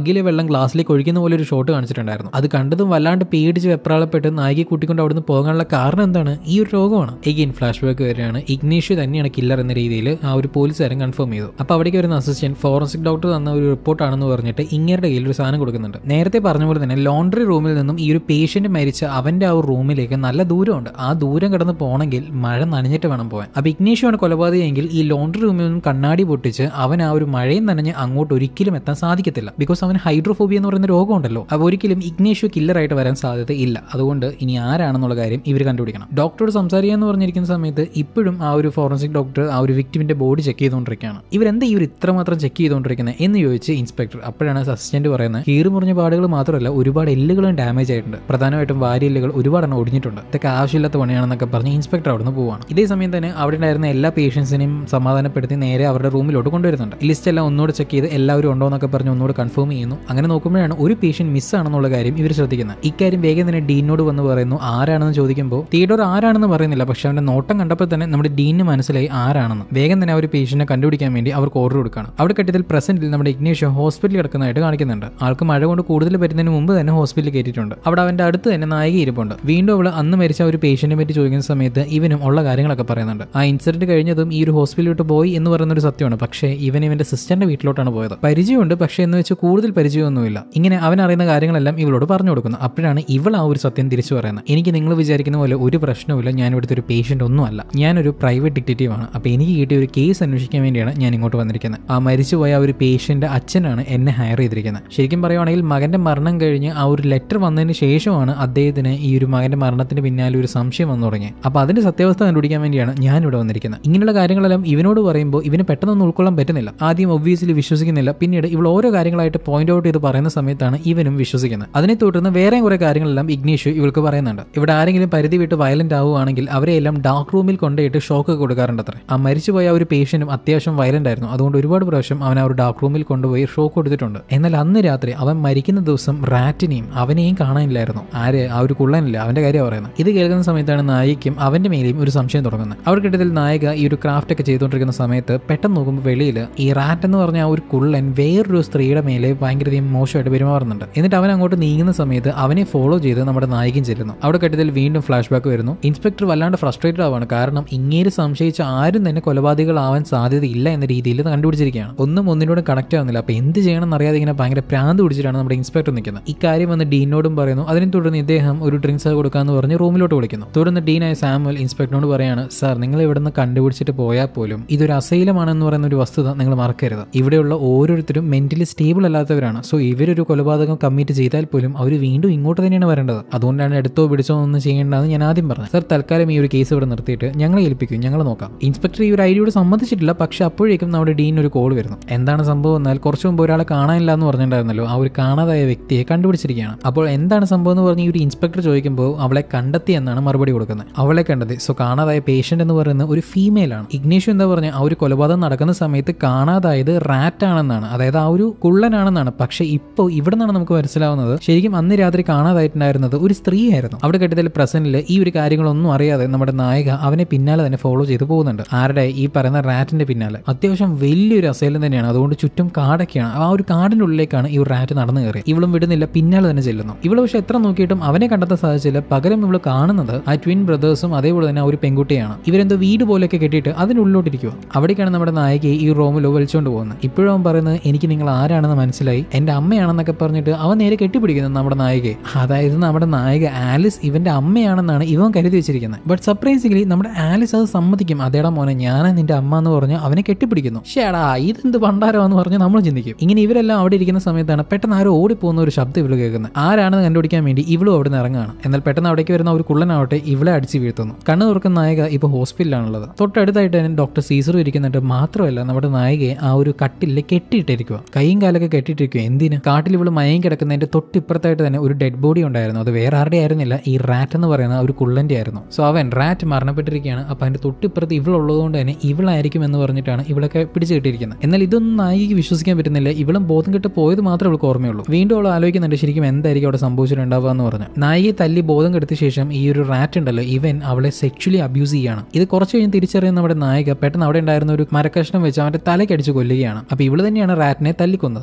മഗ്ഗിലെ വെള്ളം ഗ്ലാസ്സിലേക്ക് ഒഴിക്കുന്ന പോലെ ഒരു ഷോട്ട് കാണിച്ചിട്ടുണ്ടായിരുന്നു. അത് കണ്ടതും വല്ലാണ്ട് പേടിച്ച് വെപ്രാളപ്പെട്ട് നായികയെ കൂട്ടിക്കൊണ്ട് അവിടുന്ന് പോകാനുള്ള കാരണം എന്താണ്? ഈ ഒരു രോഗമാണ്. എഗെയിൻ ഫ്ലാഷ് ബാക്ക് വരികയാണ്. ഇഗ്നേഷ്യൂ തന്നെയാണ് കില്ലർ എന്ന രീതിയിൽ ആ ഒരു പോലീസുകാരൻ കൺഫേം ചെയ്തു. അപ്പോൾ അവിടേക്ക് വരുന്ന അസിസ്റ്റന്റ് ഫോറൻസിക് ഡോക്ടർ തന്ന ഒരു റിപ്പോർട്ടാണെന്ന് പറഞ്ഞിട്ട് ഇങ്ങേരുടെ കയ്യിൽ ഒരു സാധനം കൊടുക്കുന്നുണ്ട്. നേരത്തെ പറഞ്ഞ പോലെ തന്നെ ലോണ്ടറി റൂമിൽ നിന്നും ഈ ഒരു പേഷ്യന്റ് മരിച്ച അവന്റെ ആ ഒരു റൂമിലേക്ക് നല്ല ദൂരമുണ്ട്. ആ ദൂരം കടന്ന് പോകണമെങ്കിൽ മഴ നനഞ്ഞിട്ട് വേണം പോകാൻ. അപ്പോൾ ഇഗ്നേഷ്യൂ ആണ് കൊലപാതകമെങ്കിൽ ഈ ലോണ്ടറി റൂമിൽ നിന്നും കണ്ണാടി പൊട്ടിച്ച് അവൻ ആ ഒരു മഴയും നനഞ്ഞ് അങ്ങോട്ട് ഒരിക്കലും എത്താൻ സാധിക്കത്തില്ല. ബിക്കോസ് അവൻ ഹൈഡ്രോഫോബിയ എന്ന് പറയുന്ന രോഗമുണ്ടല്ലോ. അപ്പോൾ ഒരിക്കലും ഇഗ്നേഷ്യൂ കില്ലറായിട്ട് വരാൻ സാധ്യത ഇല്ല. അതുകൊണ്ട് ഇനി ആരാണെന്നുള്ള കാര്യം ഇവർ കണ്ടുപിടിക്കണം. ഡോക്ടറോട് സംസാരിക്കുക എന്ന് പറഞ്ഞിരിക്കുന്ന സമയത്ത് ഇപ്പോഴും ആ ഒരു ഫോറൻസിക് ഡോക്ടർ ആ ഒരു വിക്ടിമിന്റെ ബോഡി ചെക്ക് ചെയ്തുകൊണ്ടിരിക്കുകയാണ്. ഇവരെന്താ ഇവർ ഇത്രമാത്രം ചെക്ക് ചെയ്തുകൊണ്ടിരിക്കുന്നത് എന്ന് ചോദിച്ച് ഇൻസ്പെക്ടർ. അപ്പോഴാണ് അസിസ്റ്റന്റ് പറയുന്നത് കീറി മുറിഞ്ഞ പാടുകൾ മാത്രമല്ല ഒരുപാട് എല്ലുകളും ഡാമേജ് ആയിട്ടുണ്ട്. പ്രധാനമായിട്ടും വാരിയെല്ലുകൾ ഒരുപാടെണ്ണം ഒടിഞ്ഞിട്ടുണ്ട്. ഇതൊക്കെ ആവശ്യമില്ലാത്ത പണിയാണെന്നൊക്കെ പറഞ്ഞ് ഇൻസ്പെക്ടർ അവിടുന്ന് പോവാണ്. ഇതേ സമയം തന്നെ അവിടെ ഉണ്ടായിരുന്ന എല്ലാ പേഷ്യൻസിനെയും സമാധാനപ്പെടുത്തി നേരെ അവരുടെ റൂമിലോട്ട് കൊണ്ടുവരുന്നുണ്ട്. ലിസ്റ്റ് എല്ലാം ഒന്നുകൂടെ ചെക്ക് ചെയ്ത് എല്ലാവരും ഉണ്ടോ എന്നൊക്കെ പറഞ്ഞ് ഒന്നുകൂടെ കൺഫേം ചെയ്യുന്നു. അങ്ങനെ നോക്കുമ്പോഴാണ് ഒരു പേഷ്യന്റ് മിസ്സാണെന്നുള്ള കാര്യം ഇവർ ശ്രദ്ധിക്കുന്നത്. ഇക്കാര്യം വേഗം തന്നെ ഡീനോട് വന്ന് പറയുന്നു. ആരാണെന്ന് ചോദിക്കുമ്പോൾ തിയേറ്റർ ആരാണെന്ന് പറയുന്നില്ല. പക്ഷെ അവന്റെ നോട്ടം കണ്ടപ്പോൾ തന്നെ നമ്മുടെ ഡീനിന് മനസ്സിലായി ആരാണെന്ന്. വേഗം തന്നെ ആ ഒരു പേഷ്യന്റിനെ കണ്ടുപിടിക്കാൻ വേണ്ടി അവർക്ക് ഓർഡർ കൊടുക്കുകയാണ്. അവിടെ കെട്ടിയതിൽ പ്രസന്റിൽ നമ്മുടെ ഇഗ്നേഷ്യൂ ഹോസ്പിറ്റലിൽ കിടക്കുന്നതായിട്ട് കാണിക്കുന്നുണ്ട്. ആൾക്ക് മഴ കൊണ്ട് കൂടുതൽ വരുന്നതിന് മുമ്പ് തന്നെ ഹോസ്പിറ്റലിൽ കയറ്റിയിട്ടുണ്ട്. അവിടെ അവന്റെ അടുത്ത് തന്നെ നായിക ഇരിപ്പുണ്ട്. വീണ്ടും അവൾ അന്ന് മരിച്ച ഒരു പേഷ്യന്റിനെ പറ്റി ചോദിക്കുന്ന സമയത്ത് ഇവനും ഉള്ള കാര്യങ്ങളൊക്കെ പറയുന്നുണ്ട്. ആ ഇൻസിഡന്റ് കഴിഞ്ഞതും ഈ ഒരു ഹോസ്പിറ്റലിലോട്ട് പോയി എന്ന് പറയുന്ന ഒരു സത്യമാണ്. പക്ഷേ ഇവന്റെ സിസ്റ്ററിന്റെ വീട്ടിലോട്ടാണ് പോയത്. പരിചയമുണ്ട്, പക്ഷേ എന്ന് വെച്ച് കൂടുതൽ പരിചയമൊന്നുമില്ല. ഇങ്ങനെ അവൻ അറിയുന്ന കാര്യങ്ങളെല്ലാം ഇവളോട് പറഞ്ഞു കൊടുക്കുന്നു. അപ്പോഴാണ് ഇവൾ ആ ഒരു സത്യം തിരിച്ചു പറയുന്നത്. എനിക്ക് നിങ്ങൾ വിചാരിക്കുന്ന പോലെ ഒരു പ്രശ്നവുമില്ല, ഞാൻ ഇവിടുത്തെ ഒരു പേഷ്യന്റ് ഒന്നുമല്ല, ഞാനൊരു പ്രൈവറ്റ് ഡിറ്റക്റ്റീവ് ആണ്. അപ്പോൾ എനിക്ക് കിട്ടിയ ഒരു കേസ് അന്വേഷിക്കാൻ വേണ്ടിയാണ് ഞാൻ ഇങ്ങോട്ട് വന്നിരിക്കുന്നത്. ആ മരിച്ചുപോയ ആ ഒരു പേഷ്യന്റ് അച്ഛനാണ് എന്നെ ഹയർ ചെയ്തിരിക്കുന്നത്. ശരിക്കും പറയുവാണെങ്കിൽ മകന്റെ മരണം കഴിഞ്ഞ് ആ ഒരു ലെറ്റർ വന്നതിന് ശേഷമാണ് അദ്ദേഹത്തിന് ഈ ഒരു മകന്റെ മരണത്തിന് പിന്നാലെ ഒരു സംശയം വന്നു തുടങ്ങിയത്. അപ്പോൾ അതിന്റെ സത്യാവസ്ഥ കണ്ടുപിടിക്കാൻ വേണ്ടിയാണ് ഞാൻ ഇവിടെ വന്നിരിക്കുന്നത്. ഇങ്ങനെയുള്ള കാര്യങ്ങളെല്ലാം ഇവനോട് പറയുമ്പോൾ ഇവന് പെട്ടെന്നൊന്നും ഉൾക്കൊള്ളാൻ പറ്റുന്നില്ല. ആദ്യം ഒബ്വിയസ്ലി വിശ്വസിക്കുന്നില്ല. പിന്നീട് ഇവൾ ഓരോ കാര്യങ്ങളായിട്ട് പോയിന്റ് ഔട്ട് ചെയ്ത് പറയുന്ന സമയത്താണ് ഇവനും വിശ്വസിക്കുന്നത്. അതിനെ തുടർന്ന് വേറെ കുറെ കാര്യങ്ങളെല്ലാം ഇഗ്നേഷ്യൂ ഇവൾക്ക് പറയുന്നുണ്ട്. ഇവിടെ ആരെങ്കിലും പരിധി വിട്ട് വയലന്റ് ആവുകയാണെങ്കിൽ അവരെയെല്ലാം ഡാർക്ക് റൂമിൽ കൊണ്ടുപോയിട്ട് ഷോക്ക് കൊടുക്കാറുണ്ട് അത്രേ. ആ മരിച്ചുപോയ ഒരു പേഷ്യന്റും അത്യാവശ്യം വയലന്റ് ആയിരുന്നു. അതുകൊണ്ട് ഒരുപാട് പ്രാവശ്യം അവൻ ആ ഒരു ഡാർക്ക് റൂമിൽ കൊണ്ടുപോയി ഷോക്ക് കൊടുത്തിട്ടുണ്ട്. എന്നാൽ അന്ന് രാത്രി അവൻ മരിക്കുന്ന ദിവസം റാറ്റിനെയും അവനെയും കാണാനില്ലായിരുന്നു. ആര്? ആ ഒരു കുള്ളനില്ല, അവന്റെ കാര്യം പറയുന്നത്. ഇത് കേൾക്കുന്ന സമയത്താണ് നായികയ്ക്കും അവന്റെ മേലെയും ഒരു സംശയം തുടങ്ങുന്നത്. അവർക്കിടയിൽ നായിക ഈ ഒരു ക്രാഫ്റ്റ് ഒക്കെ ചെയ്തുകൊണ്ടിരിക്കുന്ന സമയത്ത് പെട്ടെന്ന് നോക്കുമ്പോൾ വെളിയിൽ ഈ റാറ്റ് എന്ന് പറഞ്ഞ ആ ഒരു കുള്ളൻ വേറൊരു സ്ത്രീയുടെ മേലെ ഭയങ്കരധികം മോശമായിട്ട് പെരുമാറുന്നുണ്ട്. എന്നിട്ട് അവൻ അങ്ങോട്ട് നീങ്ങുന്ന സമയത്ത് അവനെ ഫോളോ ചെയ്ത് നമ്മുടെ നായികയും ചെല്ലുന്നു. അവിടെ കെട്ടിയതിൽ വീണ്ടും ഫ്ലാഷ് ബാക്ക് വരുന്നു. ഇൻസ്പെക്ടർ വല്ലാണ്ട് ഫ്രസ്ട്രേറ്റഡ് ആവാണ്. കാരണം ഇങ്ങേര് സംശയിച്ച ആരും തന്നെ കൊലപാതകളാവാൻ സാധ്യതയില്ല എന്ന രീതിയിൽ കണ്ടുപിടിച്ചിരിക്കുകയാണ്. ഒന്നും ഒന്നിനോടും കണക്ട് ആവുന്നില്ല. അപ്പോൾ എന്ത് ചെയ്യണമെന്ന് അറിയാതെ ഇങ്ങനെ ഭയങ്കര പ്രാന്ത് പിടിച്ചിട്ടാണ് നമ്മുടെ ഇൻസ്പെക്ടർ നിൽക്കുന്നത്. ഇക്കാര്യം വന്ന് ഡീനോടും പറയുന്നു. അതിനെ തുടർന്ന് ഇദ്ദേഹം ഒരു ഡ്രിങ്ക്സ് കൊടുക്കാന്ന് പറഞ്ഞ് റൂമിലോട്ട് വിളിക്കുന്നു. തുടർന്ന് ഡീനായ സാമുവൽ ഇൻസ്പെക്ടറിനോട് പറയാണ്, സാർ നിങ്ങൾ ഇവിടുന്ന് കണ്ടുപിടിച്ചിട്ട് പോയാൽ പോലും ഇതൊരു അസൈലമാണെന്ന് പറയുന്ന ഒരു വസ്തുത നിങ്ങൾ മറക്കരുത്. ഇവിടെയുള്ള ഓരോരുത്തരും മെന്റലി സ്റ്റേബിൾ അല്ലാത്തവരാണ്. സോ ഇവരൊരു കൊലപാതകം കമ്മിറ്റ് ചെയ്താൽ പോലും അവർ വീണ്ടും ഇങ്ങോട്ട് തന്നെയാണ് വരേണ്ടത്. അതുകൊണ്ടാണ് എടുത്തോ പിടിച്ചോ ഒന്നും ചെയ്യേണ്ടതെന്ന് ഞാൻ ആദ്യം പറഞ്ഞു. സാർ തൽക്കാലം ഈ ഒരു കേസ് ഇവിടെ നിർത്തിയിട്ട് ഞങ്ങളെ ഏൽപ്പിക്കും, ഞങ്ങൾ നോക്കാം. ഇൻസ്പെക്ടർ ഈ ഒരു ഐഡിയോട് സമ്മതിച്ചിട്ടില്ല. പക്ഷെ അപ്പോഴേക്കും നമ്മുടെ ഡീൻ ഒരു കോൾ വരുന്നു. എന്താണ് സംഭവം എന്നാൽ കുറച്ചു മുമ്പ് ഒരാളെ കാണാനില്ല എന്ന് പറഞ്ഞിട്ടുണ്ടായിരുന്നല്ലോ, ആ ഒരു കാണാതായ വ്യക്തിയെ കണ്ടുപിടിച്ചിരിക്കുകയാണ്. അപ്പോൾ എന്താണ് സംഭവം എന്ന് പറഞ്ഞ് ഈ ഒരു ഇൻസ്പെക്ടർ ചോദിക്കുമ്പോൾ അവളെ കണ്ടെത്തി എന്നാണ് മറുപടി കൊടുക്കുന്നത്. അവളെ കണ്ടെത്തി. സോ കാണാതായ പേഷ്യന്റ് എന്ന് പറയുന്നത് ഒരു ഫീമെയിൽ ആണ്. ഇഗ്നേഷ്യൂ എന്താ പറഞ്ഞ ആ ഒരു കൊലപാതകം നടക്കുന്ന സമയത്ത് കാണാതായത് റാറ്റ് ആണെന്നാണ്, അതായത് ആ ഒരു കുള്ളനാണെന്നാണ്. പക്ഷെ ഇപ്പോൾ ഇവിടെ നിന്നാണ് നമുക്ക് മനസ്സിലാവുന്നത് ശരിക്കും അന്ന് രാത്രി കാണാതായിട്ടുണ്ടായിരുന്നത് ഒരു സ്ത്രീയായിരുന്നു. അവിടെ കെട്ടിയതിൽ പ്രസന്റിൽ ഈ ഒരു കാര്യങ്ങളൊന്നും അറിയാതെ നമ്മുടെ നായിക അവനെ പിന്നാലെ തന്നെ ഫോളോ ചെയ്ത് പോകുന്നുണ്ട്. ആരുടെ? ഈ പറയുന്ന റാറ്റിന്റെ പിന്നാലെ. അത്യാവശ്യം വലിയൊരു അസൈലം തന്നെയാണ്. അതുകൊണ്ട് ചുറ്റും കാടൊക്കെയാണ്. ആ ഒരു കാടിന്റെ ഉള്ളിലേക്കാണ് ഈ ഒരു റാറ്റ് നടന്നു കയറി. ഇവളും വിടുന്നില്ല, പിന്നാലെ തന്നെ ചെല്ലുന്നു. ഇവള് പക്ഷെ എത്ര നോക്കിയിട്ടും അവനെ കണ്ടെത്താൻ സാധിച്ചില്ല. പകരം ഇവള് കാണുന്നത് ആ ട്വിൻ ബ്രദേഴ്സും അതേപോലെ തന്നെ ആ ഒരു പെൺകുട്ടിയാണ്. ഇവരെന്തോ വീട് പോലെയൊക്കെ കെട്ടിയിട്ട് അതിനുള്ളിലോട്ടിരിക്കുക. അവിടേക്കാണ് നമ്മുടെ നായികയെ ഈ റൂമിൽ വലിച്ചുകൊണ്ട് പോകുന്നത്. ഇപ്പോഴും അവൻ പറയുന്നത് എനിക്ക് നിങ്ങൾ ആരാണെന്ന് മനസ്സിലായി, എന്റെ അമ്മയാണെന്നൊക്കെ പറഞ്ഞിട്ട് അവൻ നേരെ കെട്ടിപ്പിടിക്കുന്നത് നമ്മുടെ നായികയെ. അതായത് നമ്മുടെ നായിക ആലിസ് ഇവന്റെ അമ്മയാണെന്നാണ് ഇവൻ കരുതി വെച്ചിരിക്കുന്നത്. ബട്ട് സർപ്രൈസിംഗ്ലി നമ്മുടെ ആലിസ് അത് സമ്മതിക്കും. അതേടാ മോനെ, ഞാനാ നിന്റെ അമ്മ എന്ന് പറഞ്ഞ് അവനെ കെട്ടിപ്പിടിക്കുന്നു. ഷേടാ ഇതെന്ത് പണ്ടാരമെന്ന് പറഞ്ഞ് നമ്മൾ ചിന്തിക്കും. ഇങ്ങനെ ഇവരെല്ലാം അവിടെ ഇരിക്കുന്ന സമയത്താണ് പെട്ടെന്ന് ആരോ ഓടിപ്പോകുന്ന ഒരു ശബ്ദം ഇവള് കേൾക്കുന്നത്. ആരാണെന്ന് കണ്ടുപിടിക്കാൻ വേണ്ടി ഇവളും അവിടെ നിന്ന് ഇറങ്ങുകയാണ്. എന്നാൽ പെട്ടെന്ന് അവിടേക്ക് വരുന്ന ഒരു കുള്ളനാവട്ടെ ഇവളെ അടിച്ച് വീഴ്ത്തുന്നു. കണ്ണു തുറക്കുന്ന നായിക ഇപ്പോൾ ഹോസ്പിറ്റലിലാണുള്ളത്. തൊട്ടടുത്തായിട്ട് തന്നെ ഡോക്ടർ സീസറും ഇരിക്കുന്നുണ്ട്. മാത്രമല്ല നമ്മുടെ നായികയെ ആ ഒരു കട്ടിലിൽ കെട്ടിയിട്ടിരിക്കുക, കൈയും കാലൊക്കെ കെട്ടിയിട്ടിരിക്കുക. എന്തിന്? കാട്ടിൽ ഇവള് മയം കിടക്കുന്നതിന്റെ തൊട്ടിപ്പുറത്തായിട്ട് തന്നെ ഒരു ഡെഡ് ബോഡി ഉണ്ടായിരുന്നു. അത് വേറെ ആരുടെ ആയിരുന്നില്ല, ഈ റാറ്റ് എന്ന് പറയുന്ന ഒരു കുള്ളന്റെ ആയിരുന്നു. സോ അവൻ റാറ്റ് മരണപ്പെട്ടിരിക്കുകയാണ്. അപ്പൊ അതിന്റെ തൊട്ടിപ്പുറത്ത് ഇവളുള്ളതുകൊണ്ട് തന്നെ ഇവളായിരിക്കും എന്ന് പറഞ്ഞിട്ടാണ് ഇവളൊക്കെ പിടിച്ചു കിട്ടിയിരിക്കുന്നത്. എന്നാൽ ഇതൊന്നും നായികയ്ക്ക് വിശ്വസിക്കാൻ പറ്റുന്നില്ല. ഇവളും ബോധം കെട്ട് പോയത് മാത്രമേ ഇവൾക്ക് ഓർമ്മയുള്ളൂ. വീണ്ടും അവൾ ആലോചിക്കുന്നുണ്ട് ശരിക്കും എന്തായിരിക്കും അവിടെ സംഭവിച്ചിട്ടുണ്ടാവുക എന്ന് പറഞ്ഞു. നായികയെ തല്ലി ബോധം കെടുത്തിയ ശേഷം ഈ ഒരു റാറ്റ് ഉണ്ടല്ലോ ഇവൻ അവളെ സെക്ച്വലി അബ്യൂസ് ചെയ്യാണ്. ഇത് കുറച്ച് കഴിഞ്ഞ് തിരിച്ചറിയുന്ന നമ്മുടെ നായിക പെട്ടെന്ന് അവിടെ ഉണ്ടായിരുന്ന ഒരു മരക്കഷ്ണം വെച്ച് അവന്റെ തലയ്ക്കടിച്ച് കൊല്ലുകയാണ്. അപ്പൊ ഇവള് തന്നെയാണ് റാറ്റിനെ തല്ലിക്കൊന്നത്. ബട്ട് അവൾ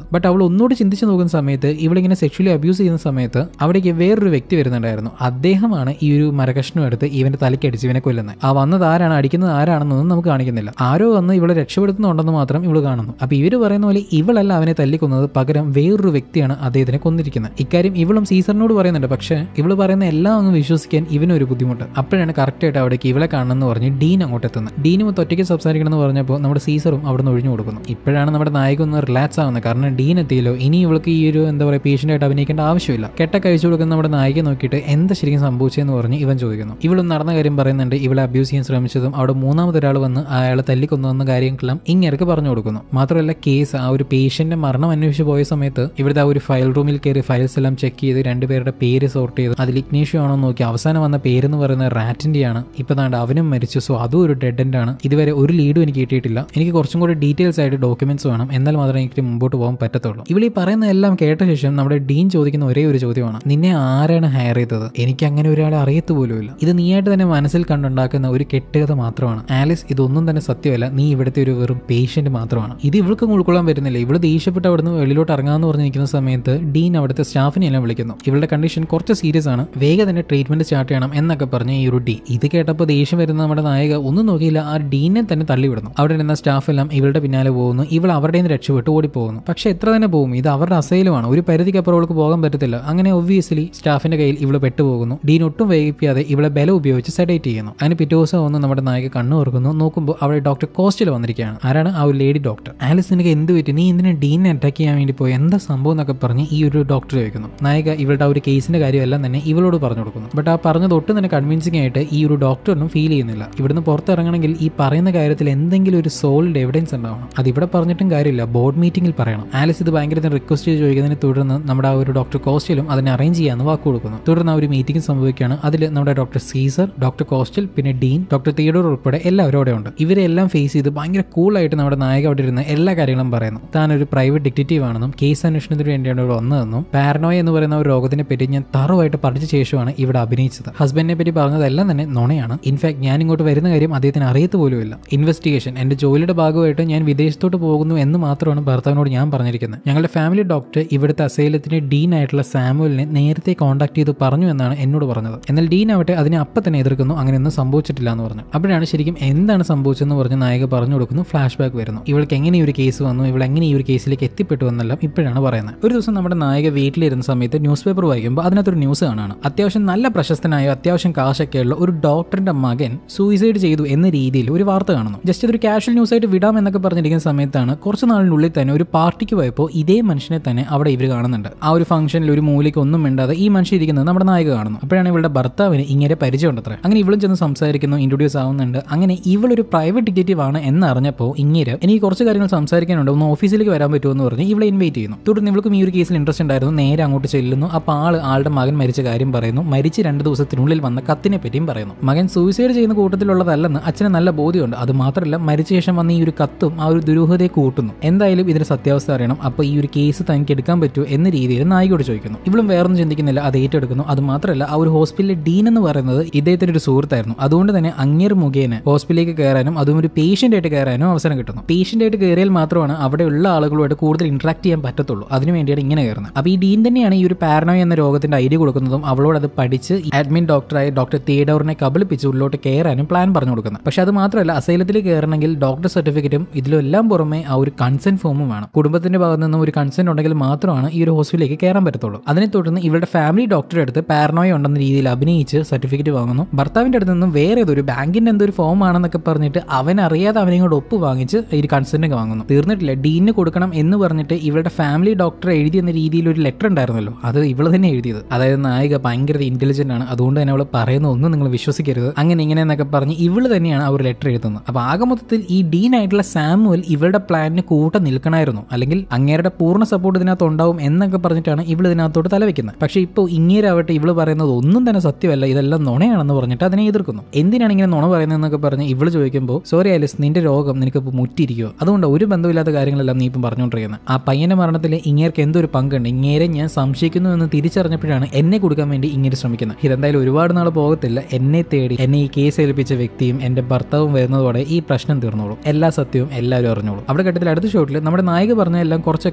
ഒന്നുകൂടി ചിന്തിച്ച് നോക്കുന്ന സമയത്ത് ഇവളിങ്ങനെ സെക്ഷലി അബ്യൂസ് ചെയ്യുന്ന സമയത്ത് അവിടേക്ക് വേറൊരു വ്യക്തി വരുന്നുണ്ടായിരുന്നു. അദ്ദേഹമാണ് ഈ ഒരു മരകഷ്ണം എടുത്ത് ഇവന്റെ തലക്കടിച്ച് ഇവനെ കൊല്ലുന്നത്. ആ വന്നത് ആരാണ്, അടിക്കുന്നത് ആരാണെന്നൊന്നും നമുക്ക് കാണിക്കുന്നില്ല. ആരോ വന്ന് ഇവളെ രക്ഷപ്പെടുത്തുന്നുണ്ടെന്ന് മാത്രം ഇവള് കാണുന്നു. അപ്പൊ ഇവര് പറയുന്ന പോലെ ഇവളല്ല അവനെ തല്ലിക്കൊന്നത്, പകരം വേറൊരു വ്യക്തിയാണ് അദ്ദേഹത്തിനെ കൊന്നിരിക്കുന്നത്. ഇക്കാര്യം ഇവളും സീസറിനോട് പറയുന്നുണ്ട്. പക്ഷേ ഇവള് പറയുന്ന എല്ലാം അങ്ങ് വിശ്വസിക്കാൻ ഇവനൊരു ബുദ്ധിമുട്ട്. അപ്പോഴാണ് കറക്റ്റ് ആയിട്ട് അവിടേക്ക് ഇവളെ കാണണമെന്ന് പറഞ്ഞ് ഡീൻ അങ്ങോട്ട് എത്തുന്നത്. ഡീനും ഒറ്റയ്ക്ക് സംസാരിക്കണം എന്ന് പറഞ്ഞപ്പോൾ നമ്മുടെ സീസറും അവിടെ നിന്ന് ഒഴിഞ്ഞു കൊടുക്കുന്നു. ഇപ്പോഴാണ് നമ്മുടെ നായിക ഒന്ന് റിലാക്സ് ആവുന്നത്. കാരണം ഡീൻ എത്തിയല്ലോ, ഇനി ഇവൾക്ക് ഈ ഒരു എന്താ പറയുക പേഷ്യന്റ് ആയിട്ട് അഭിനയിക്കേണ്ട ആവശ്യമില്ല. കെട്ട കഴിച്ചു കൊടുക്കുന്ന നമ്മുടെ നായിക നോക്കിയിട്ട് എന്താ ശരിക്കും സംഭവിച്ചതെന്ന് പറഞ്ഞ് ഇവൻ ചോദിക്കുന്നു. ഇവളും നടന്ന കാര്യം പറയുന്നുണ്ട്. ഇവളെ അബ്യൂസ് ചെയ്യാൻ ശ്രമിച്ചതും അവിടെ മൂന്നാമതൊരാൾ വന്ന് അയാളെ തല്ലിക്കൊന്നുവെന്ന കാര്യങ്ങളെല്ലാം ഇങ്ങേർക്ക് പറഞ്ഞു കൊടുക്കുന്നു. മാത്രമല്ല കേസ് ആ ഒരു പേഷ്യന്റിന്റെ മരണം അന്വേഷിച്ച് പോയ സമയത്ത് ഇവിടുത്തെ ആ ഒരു ഫയൽ റൂമിൽ കയറി ഫയൽസ് എല്ലാം ചെക്ക് ചെയ്ത് രണ്ടുപേരുടെ പേര് സോർട്ട് ചെയ്ത് അതിൽ ഇഗ്നേഷ്യോ ആണോ നോക്കി അവസാനം വന്ന പേരെന്ന് പറയുന്നത് റാറ്റിന്റെയാണ്. ഇപ്പൊ താണ്ട് അവനും മരിച്ചു. സോ അതും ഒരു ഡെഡ് എൻഡ് ആണ്. ഇതുവരെ ഒരു ലീഡും എനിക്ക് കിട്ടിയിട്ടില്ല. എനിക്ക് കുറച്ചും കൂടി ഡീറ്റെയിൽസ് ആയിട്ട് ഡോക്യുമെന്റ്സ് വേണം, എന്നാൽ മാത്രമേ എനിക്ക് മുമ്പോട്ട് പോകാൻ പറ്റത്തുള്ളൂ. ഇവിടെ ഈ പറയുന്ന എല്ലാം കേട്ട ശേഷം നമ്മുടെ ഡീൻ ചോദിക്കുന്ന ഒരേ ഒരു ചോദ്യമാണ്, നിന്നെ ആരാണ് ഹയർ ചെയ്തത്? എനിക്ക് അങ്ങനെ ഒരാളെ അറിയത്തു പോലുമില്ല. ഇത് നീയായിട്ട് തന്നെ മനസ്സിൽ കണ്ടുണ്ടാക്കുന്ന ഒരു കെട്ടുകഥ മാത്രമാണ് ആലിസ്. ഇതൊന്നും തന്നെ സത്യമല്ല. നീ ഇവിടുത്തെ ഒരു വെറും പേഷ്യന്റ് മാത്രമാണ്. ഇത് ഇവൾക്ക് ഉൾക്കൊള്ളാൻ പറ്റുന്നില്ല. ഇവള് ദേഷ്യപ്പെട്ട് അവിടുന്ന് വെളിയിലോട്ട് ഇറങ്ങാമെന്ന് പറഞ്ഞ് നിൽക്കുന്ന സമയത്ത് ഡീൻ അവിടുത്തെ സ്റ്റാഫിനെ എല്ലാം വിളിക്കുന്നു. ഇവളുടെ കണ്ടീഷൻ കുറച്ച് സീരിയസ് ആണ്, വേഗം തന്നെ ട്രീറ്റ്മെന്റ് സ്റ്റാർട്ട് ചെയ്യണം എന്നൊക്കെ പറഞ്ഞ് ഈ ഒരു ഡീൻ. ഇത് കേട്ടപ്പോൾ ദേഷ്യം വരുന്ന നമ്മുടെ നായിക ഒന്നും നോക്കിയില്ല, ആ ഡീനെ തന്നെ തള്ളിവിടുന്നു. അവിടെ ഇരുന്ന സ്റ്റാഫ് എല്ലാം ഇവളുടെ പിന്നാലെ പോകുന്നു. ഇവൾ അവരുടെ നിന്ന് രക്ഷപ്പെട്ട് ഓടിപ്പോകുന്നു. പക്ഷെ എത്ര തന്നെ പോകും, ഇത് അവരുടെ അസൈലുമാണ്. ഒരു പരിധിക്കപ്പുറം അവൾക്ക് പോകാൻ പറ്റത്തില്ല. അങ്ങനെ ഒബ്വിയസ്ലി സ്റ്റാഫിന്റെ കയ്യിൽ ഇവള് പെട്ടുപോകുന്നു. ഡീൻ ഒട്ടും വൈകിപ്പിക്കാതെ ഇവളെ ബലം ഉപയോഗിച്ച് സെഡേറ്റ് ചെയ്യുന്നു. അതിന് പിറ്റേ ദിവസം ഒന്ന് നമ്മുടെ നായിക കണ്ണു ഓർക്കുന്നു. നോക്കുമ്പോൾ അവിടെ ഡോക്ടർ കോസ്റ്റിൽ വന്നിരിക്കുകയാണ്. ആരാണ്? ആ ഒരു ലേഡി ഡോക്ടർ. ആലിസ് നിനക്ക് എന്ത് പറ്റി? നീ എന്തിനാ ഡീനെ അറ്റാക്ക് ചെയ്യാൻ വേണ്ടി പോയി? എന്താ സംഭവം എന്നൊക്കെ പറഞ്ഞ് ഈ ഒരു ഡോക്ടർ ചോദിക്കുന്നു. നായിക ഇവളുടെ ആ ഒരു കേസിന്റെ കാര്യമെല്ലാം തന്നെ ഇവളോട് പറഞ്ഞു കൊടുക്കുന്നു. ബട്ട് ആ പറഞ്ഞത് ഒട്ടും തന്നെ കൺവിൻസിംഗ് ആയിട്ട് ഈ ഒരു ഡോക്ടറിനും ഫീൽ ചെയ്യുന്നില്ല. ഇവിടുന്ന് പുറത്തിറങ്ങണമെങ്കിൽ ഈ പറയുന്ന കാര്യത്തിൽ എന്തെങ്കിലും ഒരു സോളിഡ് എവിഡൻസ് ഉണ്ടാവണം. അത് ഇവിടെ പറഞ്ഞിട്ടും കാര്യമില്ല, ബോർഡ് മീറ്റിംഗിൽ പറയണം. ആലിസ് ഇത് ഭയങ്കര റിക്വസ്റ്റ് ചെയ്ത് ചോദിക്കുന്നതിനെ തുടർന്ന് നമ്മുടെ ആ ഒരു ഡോക്ടർ കോസ്റ്റലും അതിനെ അറേഞ്ച് ചെയ്യാന്ന് വാക്ക് കൊടുക്കുന്നു. തുടർന്ന് ആ ഒരു മീറ്റിംഗ് സംഭവിക്കുകയാണ്. അതിൽ നമ്മുടെ ഡോക്ടർ സീസർ, ഡോക്ടർ കോസ്റ്റൽ, പിന്നെ ഡീൻ, ഡോക്ടർ തിയഡോർ ഉൾപ്പെടെ എല്ലാവരും അവിടെ ഉണ്ട്. ഇവരെല്ലാം ഫേസ് ചെയ്ത് ഭയങ്കര കൂളായിട്ട് നമ്മുടെ നായക അവിടെ ഇരുന്ന് എല്ലാ കാര്യങ്ങളും പറയുന്നു. താൻ ഒരു പ്രൈവറ്റ് ഡിറ്റക്റ്റീവ് ആണെന്നും കേസ് അന്വേഷണത്തിന് വേണ്ടിയാണ് ഇവിടെ വന്നതെന്നും പാരനോയ എന്ന് പറയുന്ന ഒരു രോഗത്തിനെ പറ്റി ഞാൻ തറവായിട്ട് പഠിച്ച ശേഷമാണ് ഇവിടെ അഭിനയിച്ചത്. ഹസ്ബൻഡിനെ പറ്റി പറഞ്ഞതെല്ലാം തന്നെ നുണയാണ്. ഇൻഫാക്ട് ഞാൻ ഇങ്ങോട്ട് വരുന്ന കാര്യം അദ്ദേഹത്തിന് അറിയത്ത് പോലുമില്ല. ഇൻവെസ്റ്റിഗേഷൻ എന്റെ ജോലിയുടെ ഭാഗമായിട്ട് ഞാൻ വിദേശത്തോട്ട് പോകുന്നു എന്ന് മാത്രമാണ് ഭർത്താവിനോട് ഞാൻ പറഞ്ഞിരിക്കുന്നത്. ഞങ്ങളുടെ ഫാമിലി ഡോക്ടർ ഇവിടുത്തെ അസൈലത്തിന്റെ ഡീൻ ആയിട്ടുള്ള സാമുവലിനെ നേരത്തെ കോൺടാക്ട് ചെയ്ത് പറഞ്ഞു എന്നാണ് എന്നോട് പറഞ്ഞത്. എന്നാൽ ഡീൻ ആവട്ടെ അതിനെ അപ്പം തന്നെ എതിർക്കുന്നു. അങ്ങനെയൊന്നും സംഭവിച്ചിട്ടില്ല എന്ന് പറഞ്ഞു. അപ്പോഴാണ് ശരിക്കും എന്താണ് സംഭവിച്ചതെന്ന് പറഞ്ഞ് നായിക പറഞ്ഞു കൊടുക്കുന്നു. ഫ്ലാഷ് ബാക്ക് വരുന്നു. ഇവൾക്ക് എങ്ങനെ ഈ ഒരു കേസ് വന്നു, ഇവൾ എങ്ങനെ ഈ ഒരു കേസിലേക്ക് എത്തിപ്പെട്ടു എന്നെല്ലാം ഇപ്പോഴാണ് പറയുന്നത്. ഒരു ദിവസം നമ്മുടെ നായിക വീട്ടിലിരുന്ന സമയത്ത് ന്യൂസ് പേപ്പർ വായിക്കുമ്പോൾ അതിനകത്തൊരു ന്യൂസ് കാണാണ്. അത്യാവശ്യം നല്ല പ്രശസ്തനായ അത്യാവശ്യം കാശൊക്കെയുള്ള ഒരു ഡോക്ടറിന്റെ മകൻ സൂയിസൈഡ് ചെയ്തു എന്ന രീതിയിൽ ഒരു വാർത്ത കാണുന്നു. ജസ്റ്റ് ഇതൊരു കാഷ്വൽ ന്യൂസ് ആയിട്ട് വിടാം എന്നൊക്കെ പറഞ്ഞിരിക്കുന്ന സമയത്താണ് കുറച്ച് നാളിനുള്ളിൽ തന്നെ ഒരു പാർട്ടിക്ക് പോയപ്പോൾ ഇതേ മനുഷ്യനെ തന്നെ അവിടെ ഇവർ കാണുന്നുണ്ട്. ആ ഒരു ഫംഗ്ഷനിൽ ഒരു മൂലയ്ക്ക് ഒന്നും മിണ്ടാതെ ഈ മനുഷ്യൻ ഇരിക്കുന്നത് നമ്മുടെ നായിക കാണുന്നു. അപ്പോഴാണ് ഇവളുടെ ഭർത്താവിന് ഇങ്ങനെ പരിചയമുണ്ടത്രേ. അങ്ങനെ ഇവളും ചെന്ന് സംസാരിക്കുന്നു, ഇൻട്രൊഡ്യൂസ് ആവുന്നുണ്ട്. അങ്ങനെ ഇവളൊരു പ്രൈവറ്റ് ഡിറ്റക്റ്റീവ് ആണ് എന്നറിഞ്ഞപ്പോൾ ഇങ്ങനെ എനിക്ക് കുറച്ച് കാര്യങ്ങൾ സംസാരിക്കാനുണ്ട്, ഒന്ന് ഓഫീസിലേക്ക് വരാൻ പറ്റുമോ എന്ന് പറഞ്ഞ് ഇവളെ ഇൻവൈറ്റ് ചെയ്യുന്നു. തുടർന്ന് ഇവൾക്കും ഈ ഒരു കേസിൽ ഇൻട്രസ്റ്റ് ഉണ്ടായിരുന്നു. നേരെ അങ്ങോട്ട് ചെല്ലുന്നു. അപ്പോൾ ആളുടെ മകൻ മരിച്ച കാര്യം പറയുന്നു. മരിച്ച് 2 ദിവസത്തിനുള്ളിൽ വന്ന കത്തിനെ പറ്റിയും പറയുന്നു. മകൻ സൂയിസൈഡ് ചെയ്യുന്ന കൂട്ടത്തിലുള്ളതല്ലെന്ന് അച്ഛന് നല്ല ബോധ്യമുണ്ട്. അത് മാത്രമല്ല മരിച്ച ശേഷം വന്ന ഈ ഒരു കത്തും ആ ഒരു ദുരൂഹതയെ കൂട്ടുന്നു. എന്തായാലും ഇതിന്റെ സത്യാവസ്ഥ അറിയണം. അപ്പോൾ ഈ ഒരു കേസ് തനിക്ക് എടുക്കാൻ പറ്റുമോ എന്ന രീതിയിൽ നായികയോട് ചോദിക്കുന്നു. ഇവളും വേറൊന്നും ചിന്തിക്കുന്നില്ല, അത് ഏറ്റെടുക്കുന്നു. അത് മാത്രമല്ല ആ ഒരു ഹോസ്പിറ്റലിലെ ഡീൻ എന്ന് പറയുന്നത് ഇദ്ദേഹത്തിന്റെ ഒരു സുഹൃത്തായിരുന്നു. അതുകൊണ്ട് തന്നെ അങ്ങേർ മുഖേന ഹോസ്പിറ്റലിലേക്ക് കയറാനും അതും ഒരു പേഷ്യന്റ് ആയിട്ട് കയറാനും അവസരം കിട്ടുന്നു. പേഷ്യന്റ് ആയിട്ട് കയറിയാൽ മാത്രമാണ് അവിടെയുള്ള ആളുകളുമായിട്ട് കൂടുതൽ ഇന്ററാക്ട് ചെയ്യാൻ പറ്റത്തുള്ളൂ. അതിനുവേണ്ടിയാണ് ഇങ്ങനെ കയറുന്നത്. അപ്പോൾ ഈ ഡീൻ തന്നെയാണ് ഈ ഒരു പാരനോയ എന്ന രോഗത്തിന്റെ ഐഡിയ കൊടുക്കുന്നതും അവളോട് അത് പഠിച്ച് അഡ്മിൻ ഡോക്ടറായ ഡോക്ടർ തിയഡോറിനെ കബളിപ്പിച്ച് ഉള്ളിലോട്ട് കയറാനും പ്ലാൻ പറഞ്ഞു കൊടുക്കുന്നത്. പക്ഷെ അത് മാത്രമല്ല അസൈലത്തിൽ കയറണമെങ്കിൽ ഡോക്ടർ സർട്ടിഫിക്കറ്റും ഇതിലെല്ലാം പുറമെ ആ ഒരു കൺസെന്റ് ഫോമും വേണം. കുടുംബത്തിന്റെ ഭാഗത്ത് നിന്നും ഒരു കൺസെന്റ് ഉണ്ടെങ്കിൽ മാത്രമാണ് ഈ ഒരു ഹോസ്പിറ്റലിലേക്ക് കയറാൻ പറ്റത്തുള്ളൂ. അതിനെ തുടർന്ന് ഇവരുടെ ഫാമിലി ഡോക്ടറെ അടുത്ത് പാരനോയ ഉണ്ടെന്ന രീതിയിൽ അഭിനയിച്ച് സർട്ടിഫിക്കറ്റ് വാങ്ങുന്നു. ഭർത്താവിന്റെ അടുത്ത് നിന്നും വേറെ ഏതൊരു ബാങ്കിന്റെ എന്തൊരു ഫോം ആണെന്നൊക്കെ പറഞ്ഞിട്ട് അവനറിയാതെ അവനെ കൊണ്ട് ഒപ്പ് വാങ്ങിച്ച് ഈ കൺസെന്റ് വാങ്ങുന്നു. തീർന്നിട്ടില്ല, ഡീനിന് കൊടുക്കണം എന്ന് പറഞ്ഞിട്ട് ഇവരുടെ ഫാമിലി ഡോക്ടറെ എഴുതി എന്ന രീതിയിൽ ഒരു ലെറ്റർ ഉണ്ടായിരുന്നല്ലോ, അത് ഇവള് തന്നെ എഴുതിയത്. അതായത് നായിക ഭയങ്കര ഇന്റലിജന്റ് ആണ്, അതുകൊണ്ട് തന്നെ അവൾ പറയുന്ന ഒന്നും നിങ്ങൾ വിശ്വസിക്കരുത്, അങ്ങനെ ഇങ്ങനെ എന്നൊക്കെ പറഞ്ഞ് ഇവള് തന്നെയാണ് ആ ഒരു ലെറ്റർ എഴുതുന്നത്. അപ്പൊ ആകെ മൊത്തത്തിൽ ഈ ഡീൻ ആയിട്ടുള്ള സാമുവൽ ഇവളുടെ പ്ലാനിന് കൂട്ടം നിൽക്കണമായിരുന്നു, അല്ലെങ്കിൽ അങ്ങേരുടെ പൂർണ്ണ സപ്പോർട്ട് ഇതിനകത്ത് ഉണ്ടാവും എന്നൊക്കെ പറഞ്ഞിട്ടാണ് ഇവൾ ഇതിനകത്തോട്ട് തലവെക്കുന്നത്. പക്ഷെ ഇപ്പോൾ ഇങ്ങേരാവട്ടെ ഇവള് പറയുന്നത് ഒന്നും തന്നെ സത്യമല്ല, ഇതെല്ലാം നുണയാണെന്ന് പറഞ്ഞിട്ട് അതിനെ എതിർക്കുന്നു. എന്തിനാണ് ഇങ്ങനെ നുണ പറയുന്നതെന്നൊക്കെ പറഞ്ഞ് ഇവള് ചോദിക്കുമ്പോൾ സോറി ആലിസ്, നിന്റെ രോഗം നിനക്ക് ഇപ്പോൾ മുറ്റിയിരിക്കുമോ, അതുകൊണ്ട് ഒരു ബന്ധമില്ലാത്ത കാര്യങ്ങളെല്ലാം നീ ഇപ്പം പറഞ്ഞുകൊണ്ടിരിക്കുന്നത്. ആ പയ്യന്റെ മരണത്തിൽ ഇങ്ങേർക്ക് എന്തൊരു പങ്കുണ്ട്, ഇങ്ങേരെ ഞാൻ സംശയിക്കുന്നു എന്ന് തിരിച്ചറിഞ്ഞപ്പോഴാണ് എന്നെ കൊടുക്കാൻ വേണ്ടി ഇങ്ങനെ ശ്രമിക്കുന്നത്. ഇതെന്തായാലും ഒരുപാട് നാൾ പോകത്തില്ല, എന്നെ തേടി എന്നെ ഈ കേസ് ഏൽപ്പിച്ച വ്യക്തിയും എന്റെ ഭർത്താവും വരുന്നതോടെ ഈ പ്രശ്നം തീർന്നോളും, എല്ലാ സത്യവും എല്ലാവരും അറിഞ്ഞോളും. അവിടെ ഘട്ടത്തിൽ അടുത്ത ഷോട്ടിൽ നമ്മുടെ നായിക പറഞ്ഞെല്ലാം കുറച്ചൊക്കെ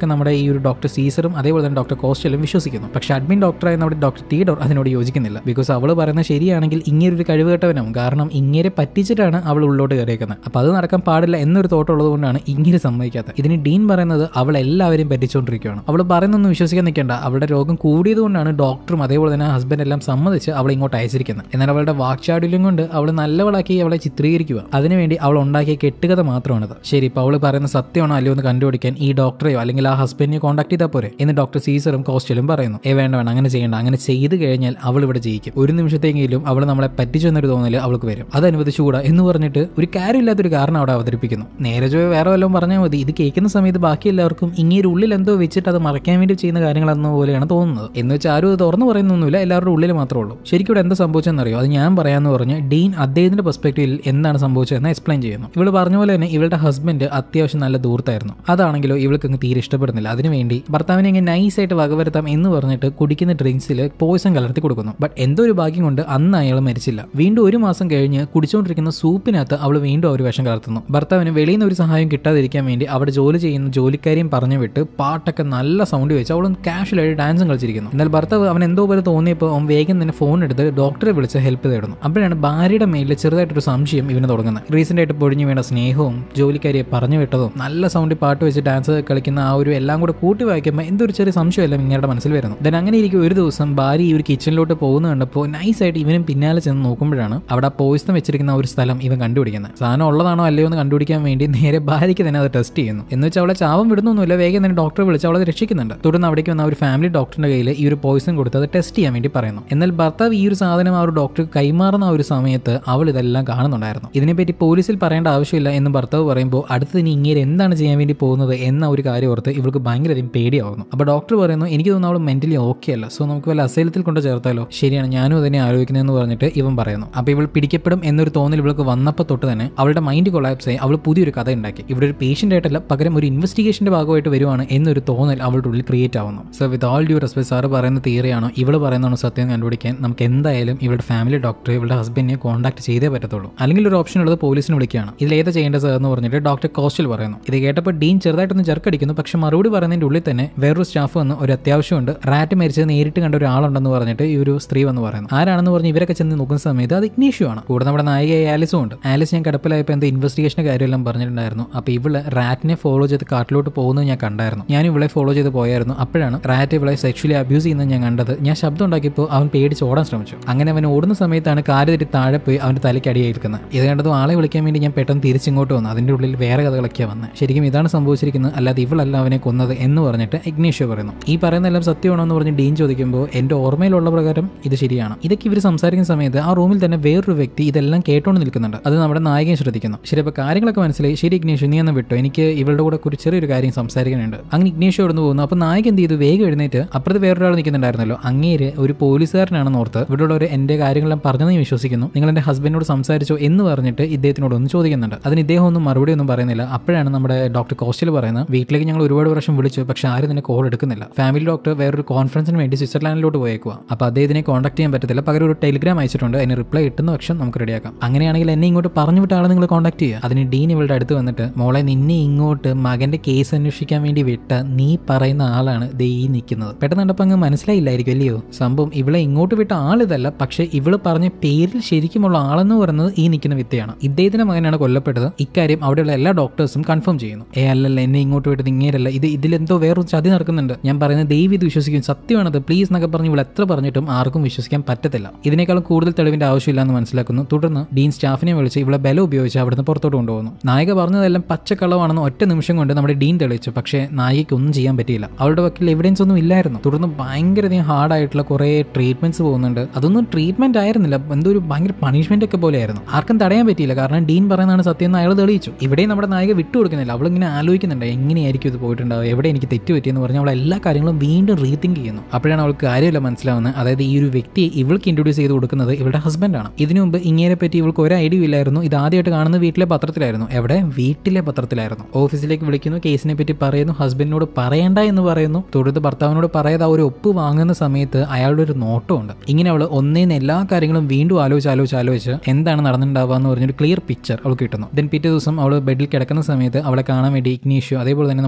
കാര്യങ്ങളൊക്കെ നമ്മുടെ ഈ ഒരു ഡോക്ടർ സീസറും അതേപോലെ തന്നെ ഡോക്ടർ കോസ്റ്റലും വിശ്വസിക്കുന്നു. പക്ഷെ അഡ്മിൻ ഡോക്ടറായ നമ്മുടെ ഡോക്ടർ തിയഡോർ അതിനോട് യോജിക്കുന്നില്ല. ബിക്കോസ് അവൾ പറയുന്നത് ശരിയാണെങ്കിൽ ഇങ്ങനൊരു കഴിവ് കേട്ടവനാവും. കാരണം ഇങ്ങനെ പറ്റിച്ചിട്ടാണ് അവൾ ഉള്ളോട്ട് കയറിയേക്കുന്നത്. അപ്പോൾ അത് നടക്കാൻ പാടില്ല എന്നൊരു തോട്ട് ഉള്ളത് കൊണ്ടാണ് ഇങ്ങനെ സമ്മതിക്കാത്തത്. ഇതിന് ഡീൻ പറയുന്നത് അവൾ എല്ലാവരെയും പറ്റിച്ചുകൊണ്ടിരിക്കുകയാണ്. അവൾ പറയുന്നൊന്നും വിശ്വസിക്കാൻ നിൽക്കേണ്ട, അവളുടെ രോഗം കൂടിയത് കൊണ്ടാണ് ഡോക്ടറും അതേപോലെ തന്നെ ഹസ്ബൻഡ് എല്ലാം സമ്മതിച്ച് അവളെ ഇങ്ങോട്ട് അയച്ചിരിക്കുന്നത്. എന്നാൽ അവളുടെ വാക്ചാടുല്യം കൊണ്ട് അവൾ നല്ലവളാക്കി അവളെ ചിത്രീകരിക്കുക. അതിനുവേണ്ടി അവൾ ഉണ്ടാക്കിയ കെട്ടുകഥ മാത്രമാണത്. ശരി, ഇപ്പോൾ അവൾ പറയുന്ന സത്യമാണോ അല്ലയോ എന്ന് കണ്ടുപിടിക്കാൻ ഈ ഡോക്ടറെയോ അല്ലെങ്കിൽ ആ ഹസ്ബൻഡിനെ കോൺടാക്ട് ചെയ്താൽ പോരെ എന്ന് ഡോക്ടർ സീസറും കോസ്റ്റലും പറയുന്നു. വേണ്ട അങ്ങനെ ചെയ്യേണ്ട, അങ്ങനെ ചെയ്ത് കഴിഞ്ഞാൽ അവൾ ഇവിടെ ജയിക്കും. ഒരു നിമിഷത്തെങ്കിലും അവൾ നമ്മളെ പറ്റിച്ചെന്നൊരു തോന്നല് അവൾക്ക് വരും. അത് അനുവദിച്ചുകൂടാ എന്ന് പറഞ്ഞിട്ട് ഒരു കാര്യമില്ലാത്തൊരു കാരണം അവിടെ അവതരിപ്പിക്കുന്നു. നേരെ ജോയോ വേറെ വല്ലതും പറഞ്ഞാൽ മതി. ഇത് കേൾക്കുന്ന സമയത്ത് ബാക്കി എല്ലാവർക്കും ഇങ്ങനെ ഉള്ളിൽ എന്തോ വെച്ചിട്ട് അത് മറയ്ക്കാൻ വേണ്ടി ചെയ്യുന്ന കാര്യങ്ങളെന്ന പോലെയാണ് തോന്നുന്നത്. എന്ന് വെച്ചാൽ ആരും അത് തുറന്നു പറയുന്നൊന്നുമില്ല, എല്ലാവരുടെ ഉള്ളിൽ മാത്രമേ ഉള്ളൂ. ശരിക്കും ഇവിടെ എന്താ സംഭവിച്ചെന്നറിയോ? അത് ഞാൻ പറയാമെന്ന് പറഞ്ഞ് ഡീൻ അദ്ദേഹത്തിന്റെ പെർസ്പെക്റ്റീവിൽ എന്താണ് സംഭവിച്ചതെന്ന് എക്സ്പ്ലെയിൻ ചെയ്യുന്നു. ഇവൾ പറഞ്ഞ പോലെ തന്നെ ഇവളുടെ ഹസ്ബൻഡ് അത്യാവശ്യം നല്ല ദൂരത്തായിരുന്നു. അതാണെങ്കിലോ ഇവൾക്ക് അങ്ങ് തീരെ ഇഷ്ടപ്പെടുന്നില്ല. അതിനുവേണ്ടി ഭർത്താവിനെ ഇങ്ങനെ നൈസായിട്ട് വകവരുത്താം എന്ന് പറഞ്ഞിട്ട് കുടിക്കുന്ന ഡ്രിങ്ക്സിൽ പോയിസൺ കലർത്തി കൊടുക്കുന്നു. ബട്ട് എന്തോ ഒരു ഭാഗ്യം കൊണ്ട് അന്ന് അയാൾ മരിച്ചില്ല. വീണ്ടും ഒരു മാസം കഴിഞ്ഞ് കുടിച്ചുകൊണ്ടിരിക്കുന്ന സൂപ്പിനകത്ത് അവൾ വീണ്ടും ഒരു വിഷം കലർത്തുന്നു. ഭർത്താവിന് വെളിയിൽ നിന്ന് ഒരു സഹായം കിട്ടാതിരിക്കാൻ വേണ്ടി അവിടെ ജോലി ചെയ്യുന്ന ജോലിക്കാരെയും പറഞ്ഞു വിട്ട് പാട്ടൊക്കെ നല്ല സൗണ്ട് വെച്ച് അവളും കാഷ്വലായിട്ട് ഡാൻസും കളിച്ചിരിക്കുന്നു. എന്നാൽ ഭർത്താവ് അവൻ എന്തോ പോലെ തോന്നിയപ്പോൾ അവൻ വേഗം തന്നെ ഫോൺ എടുത്ത് ഡോക്ടറെ വിളിച്ച് ഹെൽപ്പ് തേടുന്നു. അപ്പോഴാണ് ഭാര്യയുടെ മേലിൽ ചെറുതായിട്ടൊരു സംശയം ഇവന് തുടങ്ങുന്നത്. റീസെന്റ് ആയിട്ട് പൊഴിഞ്ഞു വീണ സ്നേഹവും ജോലിക്കാരിയെ പറഞ്ഞു വിട്ടതും നല്ല സൗണ്ടിൽ പാട്ട് വെച്ച് ഡാൻസ് കളിക്കുന്ന ആ ഒരു എല്ലാം കൂടെ കൂട്ടി വായിക്കുമ്പോൾ എന്തൊരു ചെറിയ സംശയമെല്ലാം ഇങ്ങയുടെ മനസ്സിൽ വരുന്നു. ദെൻ അങ്ങനെ ഇരിക്കും ഒരു ദിവസം ഭാര്യ ഈ ഒരു കിച്ചണിലോട്ട് പോകുന്ന കണ്ടപ്പോൾ നൈസായിട്ട് ഇവനും പിന്നാലെ ചെന്ന് നോക്കുമ്പോഴാണ് അവിടെ പോയിസൺ വെച്ചിരിക്കുന്ന ഒരു സ്ഥലം ഇവൻ കണ്ടുപിടിക്കുന്നത്. സാധനം ഉള്ളതാണോ അല്ലയോ എന്ന് കണ്ടുപിടിക്കാൻ വേണ്ടി നേരെ ഭാര്യയ്ക്ക് തന്നെ അത് ടെസ്റ്റ് ചെയ്യുന്നു. എന്ന് വെച്ചാൽ അവളെ ചാവം വിടുന്നൊന്നുമില്ല, വേഗം തന്നെ ഡോക്ടറെ വിളിച്ച് അവളെ രക്ഷിക്കുന്നുണ്ട്. തുടർന്ന് അവിടേക്ക് വന്ന ഒരു ഫാമിലി ഡോക്ടറിന്റെ കയ്യിൽ ഈ ഒരു പോയിസൺ കൊടുത്ത് അത് ടെസ്റ്റ് ചെയ്യാൻ വേണ്ടി പറയുന്നു. എന്നാൽ ഭർത്താവ് ഈ ഒരു സാധനം ആ ഒരു ഡോക്ടർക്ക് കൈമാറുന്ന ആ ഒരു സമയത്ത് അവൾ ഇതെല്ലാം കാണുന്നുണ്ടായിരുന്നു. ഇതിനെപ്പറ്റി പോലീസിൽ പറയേണ്ട ആവശ്യമില്ല എന്ന് ഭർത്താവ് പറയുമ്പോൾ അടുത്തതിന് ഇങ്ങനെ എന്താണ് ചെയ്യാൻ വേണ്ടി പോകുന്നത് എന്ന ഒരു കാര്യം ഓർത്ത് ഇവൾക്ക് ഭയങ്കരധികം പേടിയാവുന്നു. അപ്പോൾ ഡോക്ടർ പറയുന്നു എനിക്ക് തോന്നുന്നു അവൾ മെന്റലി ഓക്കെ അല്ല, സോ നമുക്ക് വല്ല അസൈലത്തിൽ കൊണ്ട് ചേർത്താലോ. ശരിയാണ്, ഞാനും അതിനെ ആലോചിക്കുന്നതെന്ന് പറഞ്ഞിട്ട് ഇവൻ പറയുന്നു. അപ്പോൾ ഇവൾ പിടിക്കപ്പെടും എന്നൊരു തോന്നൽ ഇവൾക്ക് വന്നപ്പോൾ തൊട്ട് തന്നെ അവളുടെ മൈൻഡ് കൊളാപ്സ് ആയി അവൾ പുതിയൊരു കഥ ഉണ്ടാക്കി. ഇവിടെ ഒരു പേഷ്യന്റ് ആയിട്ടല്ല, പകരം ഒരു ഇൻവെസ്റ്റിഗേഷന്റെ ഭാഗമായിട്ട് വരുവാണ് എന്നൊരു തോന്നൽ അവളുടെ ഉള്ളിൽ ക്രിയേറ്റ് ആവുന്നു. So with all due respect, sir പറയുന്ന തിയറിയാണോ ഇവള് പറയുന്നതാണോ സത്യം കണ്ടുപിടിക്കാൻ നമുക്ക് എന്തായാലും ഇവളുടെ ഫാമിലി ഡോക്ടറെ ഇവളുടെ ഹസ്ബൻഡിനെ കോൺടാക്ട് ചെയ്തേ പറ്റത്തുള്ളൂ. അല്ലെങ്കിൽ ഒരു ഓപ്ഷൻ ഉള്ളത് പോലീസിനെ വിളിക്കുകയാണ്. ഇതിലേതാ ചെയ്യേണ്ടത് സാർ എന്ന് പറഞ്ഞിട്ട് ഡോക്ടർ കോസ്റ്റൽ പറയുന്നു. ഇത് കേട്ടപ്പോൾ ഡീൻ ചെറുതായിട്ടൊന്ന് ചെറുക്കടിക്കുന്നു. പക്ഷെ മറുപടി പറയുന്നതിന്റെ ഉള്ളിൽ തന്നെ വേറൊരു സ്റ്റാഫ് വന്ന് ഒരു അത്യാവശ്യമുണ്ട്, റാറ്റ് മരിച്ചത് നേരിട്ട് കണ്ട ഒരാളുണ്ടെന്ന് പറഞ്ഞിട്ട് ഈ ഒരു സ്ത്രീ വന്ന് പറയുന്നു. ആരാണെന്ന് പറഞ്ഞ് ഇവരൊക്കെ ചെന്ന് നോക്കുന്ന സമയത്ത് അത് ഇഗ്നീഷ്യൂ ആണ്. കൂടെ നമ്മുടെ നായികയായ ആലിസും ഉണ്ട്. ആലിസ് ഞാൻ കിടപ്പിലായപ്പോൾ എന്താ ഇൻവെസ്റ്റിഗേഷന്റെ കാര്യമെല്ലാം പറഞ്ഞിട്ടുണ്ടായിരുന്നു. അപ്പോൾ ഇവള് റാറ്റിനെ ഫോളോ ചെയ്ത് കാട്ടിലോട്ട് പോകുന്നത് ഞാൻ കണ്ടായിരുന്നു. ഞാൻ ഇവളെ ഫോളോ ചെയ്ത് പോയായിരുന്നു. അപ്പോഴാണ് റാറ്റ് ഇവളെ സെക്ഷലി അബ്യൂസ് ചെയ്യുന്നത് ഞാൻ കണ്ടത്. ഞാൻ ശബ്ദം ഉണ്ടാക്കിയപ്പോൾ അവൻ പേടിച്ച് ഓടാൻ ശ്രമിച്ചു. അങ്ങനെ അവൻ ഓടുന്ന സമയത്താണ് കാല് തെറ്റി താഴെ പോയി അവന്റെ തലയ്ക്ക് അടിയായിരിക്കുന്നത്. ഇത് കണ്ടതും ആളെ വിളിക്കാൻ വേണ്ടി ഞാൻ പെട്ടെന്ന് തിരിച്ചിങ്ങോട്ട് വന്നു. അതിന്റെ ഉള്ളിൽ വേറെ കഥകളൊക്കെയാണ് വന്നത്. ശരിക്കും ഇതാണ് സംഭവിച്ചിരിക്കുന്നത്, അല്ലാതെ ഇവളല്ല അവനെ കൊന്നത് എന്ന് പറഞ്ഞിട്ട് ഇഗ്നീഷ്യോ പറയുന്നു. ഈ പറയുന്നതെല്ലാം സത്യമാണോ എന്ന് പറഞ്ഞ് ഡീൻ ചോദിക്കുമ്പോൾ എന്റെ ഓർമ്മയിലുള്ള പ്രകാരം ഇത് ശരിയാണ്. ഇതൊക്കെ ഇവർ സംസാരിക്കുന്ന സമയത്ത് ആ റൂമിൽ തന്നെ വേറൊരു വ്യക്തി ഇതെല്ലാം കേട്ടോണ്ട് നിൽക്കുന്നുണ്ട്. അത് നമ്മുടെ നായകൻ ശ്രദ്ധിക്കുന്നു. ശരി, അപ്പോൾ കാര്യങ്ങളൊക്കെ മനസ്സിലായി. ശരി ഇഗ്നീഷ്യോ, നീ ഒന്ന് വിട്ടോ, എനിക്ക് ഇവളുടെ കൂടെ ഒരു ചെറിയൊരു കാര്യം സംസാരിക്കാനുണ്ട്. അങ്ങനെ ഇഗ്നീഷ്യോ ഇവിടുന്ന് പോകുന്നു. അപ്പോൾ നായകൻ എന്ത് ചെയ്തു, വേഗം എഴുന്നേറ്റ് അപ്പുറത്ത് വേറൊരാൾ നിൽക്കുന്നുണ്ടായിരുന്നല്ലോ, അങ്ങേര് ഒരു പോലീസുകാരനാണെന്ന് ഓർത്ത് ഇവിടെയുള്ളവർ എന്റെ കാര്യങ്ങളെല്ലാം പറഞ്ഞെന്ന് വിശ്വസിക്കുന്നു, നിങ്ങൾ എന്റെ ഹസ്ബൻഡിനോട് സംസാരിച്ചോ എന്ന് പറഞ്ഞിട്ട് ഇദ്ദേഹത്തിനോട് ഒന്ന് ചോദിക്കുന്നുണ്ട്. അതിന് ഇദ്ദേഹം ഒന്നും മറുപടി ഒന്നും പറയുന്നില്ല. അപ്പോഴാണ് നമ്മുടെ ഡോക്ടർ കോസ്റ്റൽ പറയുന്നത്, വീട്ടിലേക്ക് ഞങ്ങൾ ഒരുപാട് പ്രാവശ്യം വിളിച്ചു, പക്ഷെ ആരും തന്നെ കോൾ എടുക്കുന്നില്ല. ഫാമിലി ഡോക്ടർ വേറൊരു കോൺഫറൻസിന് വേണ്ടി സ്വിറ്റ്സർലാൻഡിലോട്ട് പോയേക്കുക. അപ്പോൾ അദ്ദേഹത്തിനെ കോൺടാക്ട് ചെയ്യാൻ പറ്റത്തില്ല, പകരം ഒരു ടെലിഗ്രാം അയച്ചിട്ടുണ്ട്, അതിന് റിപ്ലൈ കിട്ടുന്ന പക്ഷം നമുക്ക് റെഡിയാക്കാം. അങ്ങനെയാണെങ്കിൽ എന്നെ ഇങ്ങോട്ട് പറഞ്ഞു വിട്ട ആളെ നിങ്ങൾ കോൺടാക്ട് ചെയ്യുക. അതിന് ഡീൻ ഇവളുടെ അടുത്ത് വന്നിട്ട്, മോളെ നിന്നെ ഇങ്ങോട്ട് മകന്റെ കേസ് അന്വേഷിക്കാൻ വേണ്ടി വിട്ട നീ പറയുന്ന ആളാണ് ദേ ഈ നിൽക്കുന്നത്. പെട്ടെന്ന് കണ്ടപ്പോൾ അങ്ങ് മനസ്സിലായില്ലായിരിക്കും അല്ലയോ സംഭവം. ഇവളെ ഇങ്ങോട്ട് വിട്ട ആളിതല്ല, പക്ഷെ ഇവള് പറഞ്ഞ പേരിൽ ശരിക്കുമുള്ള ആളെന്ന് പറയുന്നത് ഈ നിൽക്കുന്ന വ്യക്തിയാണ്. ഇദ്ദേഹത്തിന്റെ മകനാണ് കൊല്ലപ്പെട്ടത്. ഇക്കാര്യം അവിടെയുള്ള എല്ലാ ഡോക്ടേഴ്സും കൺഫേം ചെയ്യുന്നു. അല്ലല്ല, എന്നെ ഇങ്ങോട്ട് വിട്ടത് ഇങ്ങേരല്ല, ഇതിലെന്തോ വേറൊരു ചതി നടക്കുന്നുണ്ട്. ഞാൻ പറയുന്നത് ദൈവം ഇത് വിശ്വസിക്കും, സത്യമാണത് പ്ലീസ് എന്നൊക്കെ പറഞ്ഞ് ഇവൾ എത്ര പറഞ്ഞിട്ടും ആർക്കും വിശ്വസിക്കാൻ പറ്റത്തില്ല. ഇതിനേക്കാളും കൂടുതൽ തെളിവിന്റെ ആവശ്യമില്ല എന്ന് മനസ്സിലാക്കുന്നു. തുടർന്ന് ഡീൻ സ്റ്റാഫിനെ വിളിച്ച് ഇവളെ ബലം ഉപയോഗിച്ച് അവിടുന്ന് പുറത്തോട്ട് കൊണ്ടുപോകുന്നു. നായിക പറഞ്ഞതെല്ലാം പച്ചക്കള്ളമാണെന്ന് ഒറ്റ നിമിഷം കൊണ്ട് നമ്മുടെ ഡീൻ തെളിയിച്ചു. പക്ഷേ നായികയ്ക്ക് ഒന്നും ചെയ്യാൻ പറ്റിയില്ല. അവളുടെ വക്കിൽ എവിഡൻസ് ഒന്നും ഇല്ലായിരുന്നു. തുടർന്ന് ഭയങ്കരധികം ഹാർഡായിട്ടുള്ള കുറെ ട്രീറ്റ്മെന്റ്സ് പോകുന്നുണ്ട്. അതൊന്നും ട്രീറ്റ്മെന്റ് ആയിരുന്നില്ല, എന്തോ ഒരു ഭയങ്കര പണിഷ്മെന്റ് ഒക്കെ പോലെയായിരുന്നു. ആർക്കും തടയാൻ പറ്റിയില്ല, കാരണം ഡീൻ പറയുന്നതാണ് സത്യം എന്ന് അയാൾ തെളിയിച്ചു. ഇവിടെയും നമ്മുടെ നായിക വിട്ടുകൊടുക്കുന്നില്ല. അവളിങ്ങനെ ആലോചിക്കുന്നുണ്ട്, എങ്ങനെയായിരിക്കും ഇത് പോയിട്ടുണ്ടാവുക, എവിടെ എനിക്ക് തെറ്റ് പറ്റിയെന്ന് പറഞ്ഞാൽ അവൾ എല്ലാ കാര്യങ്ങളും വീണ്ടും റീതിങ്ക് ചെയ്യുന്നു. അപ്പോഴാണ് അവൾക്ക് കാര്യമല്ല മനസ്സിലാവുന്നത്. അതായത് ഈ ഒരു വ്യക്തിയെ ഇവൾക്ക് ഇൻട്രൊഡ്യൂസ് ചെയ്ത് കൊടുക്കുന്നത് ഇവളുടെ ഹസ്ബൻഡാണ്. ഇതിനു മുമ്പ് ഇങ്ങനെ പറ്റി ഇവൾക്ക് ഒരു ഐഡിയ ഇല്ലായിരുന്നു. ഇത് ആദ്യമായിട്ട് കാണുന്നത് വീട്ടിലെ പത്രത്തിലായിരുന്നു. എവിടെ? വീട്ടിലെ പത്രത്തിലായിരുന്നു. ഓഫീസിലേക്ക് വിളിക്കുന്നു, കേസിനെ പറ്റി പറയുന്നു, ഹസ്ബൻഡിനോട് പറയണ്ട എന്ന് പറയുന്നു. തുടർന്ന് ഭർത്താവിനോട് പറയാതെ ആ ഒരു ഒപ്പ് വാങ്ങുന്ന സമയത്ത് അയാളുടെ ഒരു നോട്ടമുണ്ട്. ഇങ്ങനെ അവൾ ഒന്നേന്ന് എല്ലാ കാര്യങ്ങളും വീണ്ടും ആലോചിച്ച് എന്താണ് നടന്നിട്ടുണ്ടാവുക എന്ന് പറഞ്ഞൊരു ക്ലിയർ പിക്ചർ അവൾക്ക് കിട്ടുന്നു. ദെൻ പിറ്റേ ദിവസം അവൾ ബെഡിൽ കിടക്കുന്ന സമയത്ത് അവളെ കാണാൻ വേണ്ടി ഇഗ്നീഷ്യോ അതേപോലെ തന്നെ നമ്മുടെ ഇപ്പോൾ